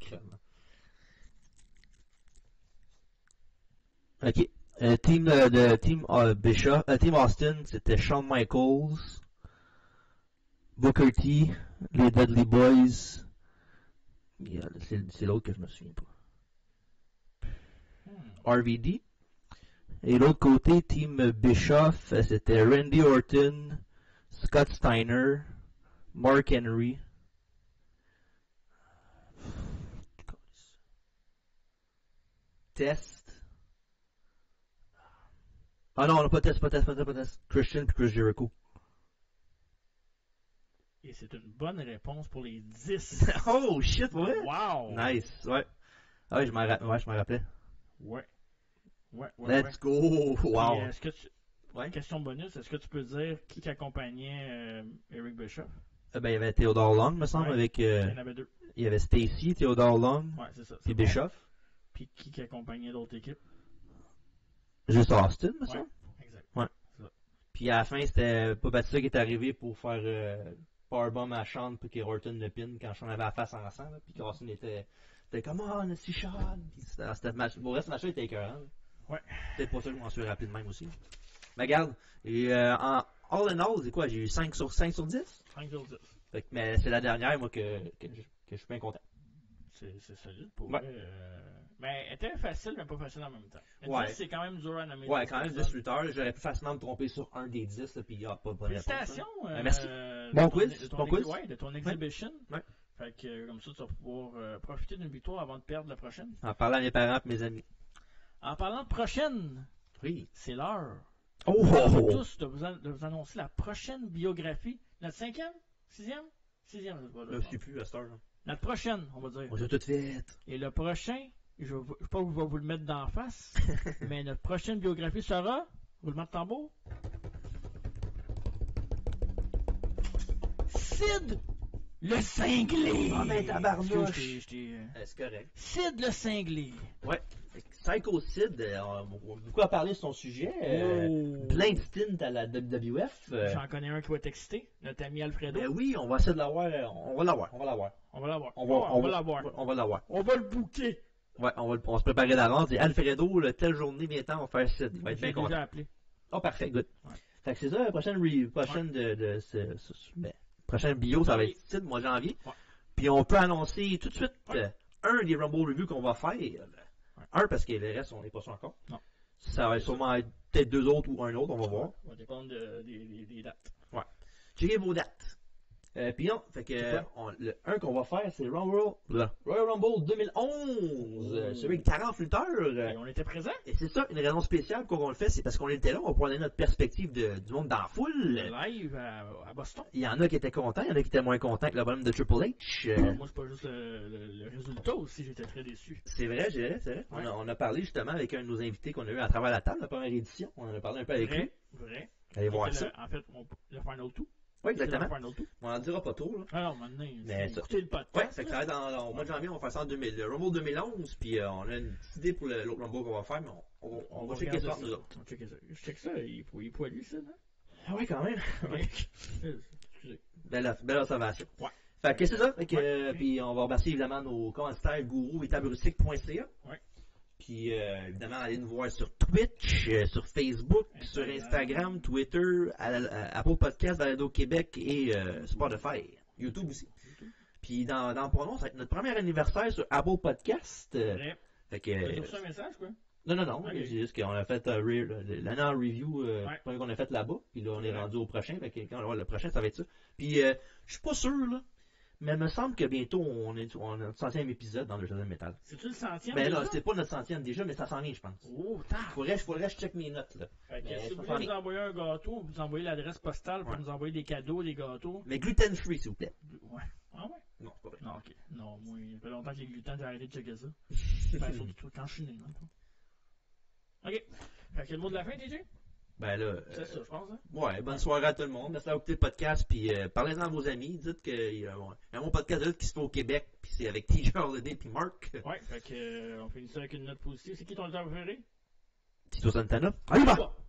Ok. Euh, team euh, de Team euh, Bischoff, euh, Team Austin, c'était Shawn Michaels, Booker T, les Dudley Boys. Yeah, c'est, c'est l'autre que je me souviens pas. Hmm. R V D. Et l'autre côté, Team Bischoff, c'était Randy Orton, Scott Steiner, Mark Henry. Test. Ah non, on n'a pas Test, pas Test, pas Test, pas Test. Christian puis Chris Jericho. Et c'est une bonne réponse pour les dix. Oh shit, ouais. Wow. Nice, ouais. Ah oui, je m'en, ra- ouais, je m'en rappelais. Ouais. Ouais, ouais. Let's ouais. go. Wow. Et est-ce que tu... ouais. Question bonus, est-ce que tu peux dire qui accompagnait euh, Eric Bischoff? Euh, ben, il y avait Theodore Long, me semble, ouais. avec... Euh, il y en avait deux. Il y avait Stacy, Theodore Long. Ouais, c'est ça. Puis Bischoff. Puis qui, qui accompagnait d'autres équipes? Juste Austin, me semble. Ouais, exact. Ouais. Puis à la fin, c'était pas Batista qui est arrivé pour faire euh, Powerbomb à Sean puis qu'Orton le pin quand Sean avait la face en sang. Là, puis qu'Austin était, était comme « Oh, c'est Sean! » Puis c'était, c'était match. Bon, le reste, ce match-là était écœurant. Ouais. Peut-être pas ça que je m'en suis rappelé de même aussi. Mais regarde, et, euh, en all in all, c'est quoi? J'ai eu cinq sur cinq sur dix? cinq sur dix. Fait que, mais c'est la dernière, moi, que, que, je, que je suis bien content. C'est, c'est solide pour ouais. vrai. Euh... Mais elle était facile, mais pas facile en même temps. Ouais. dix, c'est quand même dur à nommer. Ouais, quand même dix lutteurs. J'aurais pu facilement me tromper sur un des dix, là, puis il n'y a pas de bonne réponse. Félicitations. Euh, merci. Euh, bon ton, quiz. ton bon ex- quiz. Ouais, de ton exhibition. Ouais. Fait que euh, comme ça, tu vas pouvoir euh, profiter d'une victoire avant de perdre la prochaine. En parlant à mes parents et mes amis. En parlant de prochaine, Oui. c'est l'heure. Oh! À vous tous de vous, an- de vous annoncer la prochaine biographie. Notre cinquième? Sixième? Sixième, je sais pas. Je là. ne sais plus à cette heure. Notre prochaine, on va dire. On a tout fait. Et le prochain, je ne sais pas où je vais vous le mettre d'en face, mais notre prochaine biographie sera, roulement de tambour, Sid le Cinglé. Ah ben tabarnouche. Excuse, j'étais- j'étais, euh, Euh, c'est correct. Sid le Cinglé. Ouais. Psycho Sid, euh, on a beaucoup à parler sur son sujet. Euh, Oh. Plein de stints à la W W F. euh, J'en connais un qui va t'exciter, notre ami Alfredo. ben oui, on va essayer de l'avoir. euh, On va l'avoir. On va l'avoir. On va l'avoir. On va, on on va va l'avoir. On va l'avoir. On va le booker. Ouais, on va, le- on va se préparer d'avance. Et Alfredo, le telle journée, bien temps, on va faire Sid. Il va être J'ai bien content. déjà appelé. Oh, parfait, good. Ouais. Fait que c'est ça, la prochaine, re- prochaine de, de, ce- ce- ce- ben, prochaine bio, ça va être Sid, mois de janvier. Ouais. Puis on peut annoncer tout de suite Ouais. euh, un des Rumble Reviews qu'on va faire. Un, parce que les restes, on n'est pas sûr encore. Non. Ça va sûrement être peut-être deux autres ou un autre, on va voir. Ça va dépendre de- des- des- des dates. Checkez vos dates. Euh, puis non, fait que, C'est euh, quoi? on- le un qu'on va faire, c'est Rumble, le Royal Rumble deux mille onze, euh, Oh. celui avec quarante lutteurs. euh, Et on était présents. Et c'est ça, une raison spéciale pourquoi on le fait, c'est parce qu'on était là, on va pouvoir donner notre perspective de, du monde dans la foule. Le live à, à Boston. Il y en a qui étaient contents, il y en a qui étaient moins contents avec le bonhomme de Triple H. Euh, Moi, c'est pas juste le, le- le résultat aussi, j'étais très déçu. c'est vrai, c'est vrai, c'est vrai. Ouais. On, a, on a parlé justement avec un de nos invités qu'on a eu à travers la table, la première édition. On en a parlé un peu avec lui. Vrai, vrai. Allez voir C'était ça. le- en fait, on- le Final deux. Oui, C'était exactement. Le Final deux. On en dira pas trop, là. Alors, maintenant, Mais c'est ça- écouter le podcast. Ouais, fait que ça va être dans, au mois de janvier, on va faire ça en deux mille, le Rumble deux mille onze, puis euh, on a une petite idée pour le- l'autre Rumble qu'on va faire, mais on, on, on va checker regarder ça entre nous autres. On checker ça. Je check ça, il, il est poilu, ça, non? Ah oui, quand même. Ouais. Excusez. Belle, belle observation. Ouais. Fait que c'est ça. Fait que, Ouais. euh, puis on va remercier évidemment nos commanditaires Gourou et tablerustique point c a. Ouais. Puis euh, évidemment, allez nous voir sur Twitch, euh, sur Facebook, sur Instagram. Instagram, Twitter, à, à- Apple Podcast, Balado Québec et euh, Spotify. YouTube aussi. Puis dans, dans pas long, ça va être notre premier anniversaire sur Apple Podcast. euh, Vrai. fait que, T'as euh, reçu un message, quoi? non, non, non. Ok. C'est juste qu'on a fait euh, re- le- l'année en review euh, Ouais. premier qu'on a fait là-bas. Puis là, on est Ouais. rendu au prochain. Fait que quand on va voir le prochain, ça va être ça. Puis euh, je suis pas sûr, là. Mais il me semble que bientôt, on est on a notre centième épisode dans le jeu de métal. C'est-tu le centième? Mais déjà? là, c'est pas notre centième déjà, mais ça s'en vient, je pense. Oh, tard! Faudrait, faudrait que je check mes notes, là. Fait que Mais si ça vous s'en voulez vient. nous envoyer un gâteau, vous envoyez l'adresse postale pour Ouais. nous envoyer des cadeaux, des gâteaux. Mais gluten free, s'il vous plaît. Ouais. Ah ouais? Non, c'est pas vrai. Non, ok. Non, moi, il fait longtemps que les gluten, j'ai arrêté de checker ça. Ben, surtout quand je suis né, hein. Ok. Fait que le mot de la fin, T J? Ben là, euh, C'est ça, je pense, hein? ouais, bonne soirée à tout le monde. Merci d'avoir écouté le podcast, puis euh, parlez-en à vos amis. Dites qu'il y a un bon podcast de lutte qui se fait au Québec, puis c'est avec T J Holiday puis Mark. Ouais, fait que, euh, on finit ça avec une note positive. C'est qui ton lutteur préféré? Tito Santana. Allez, va! Bon.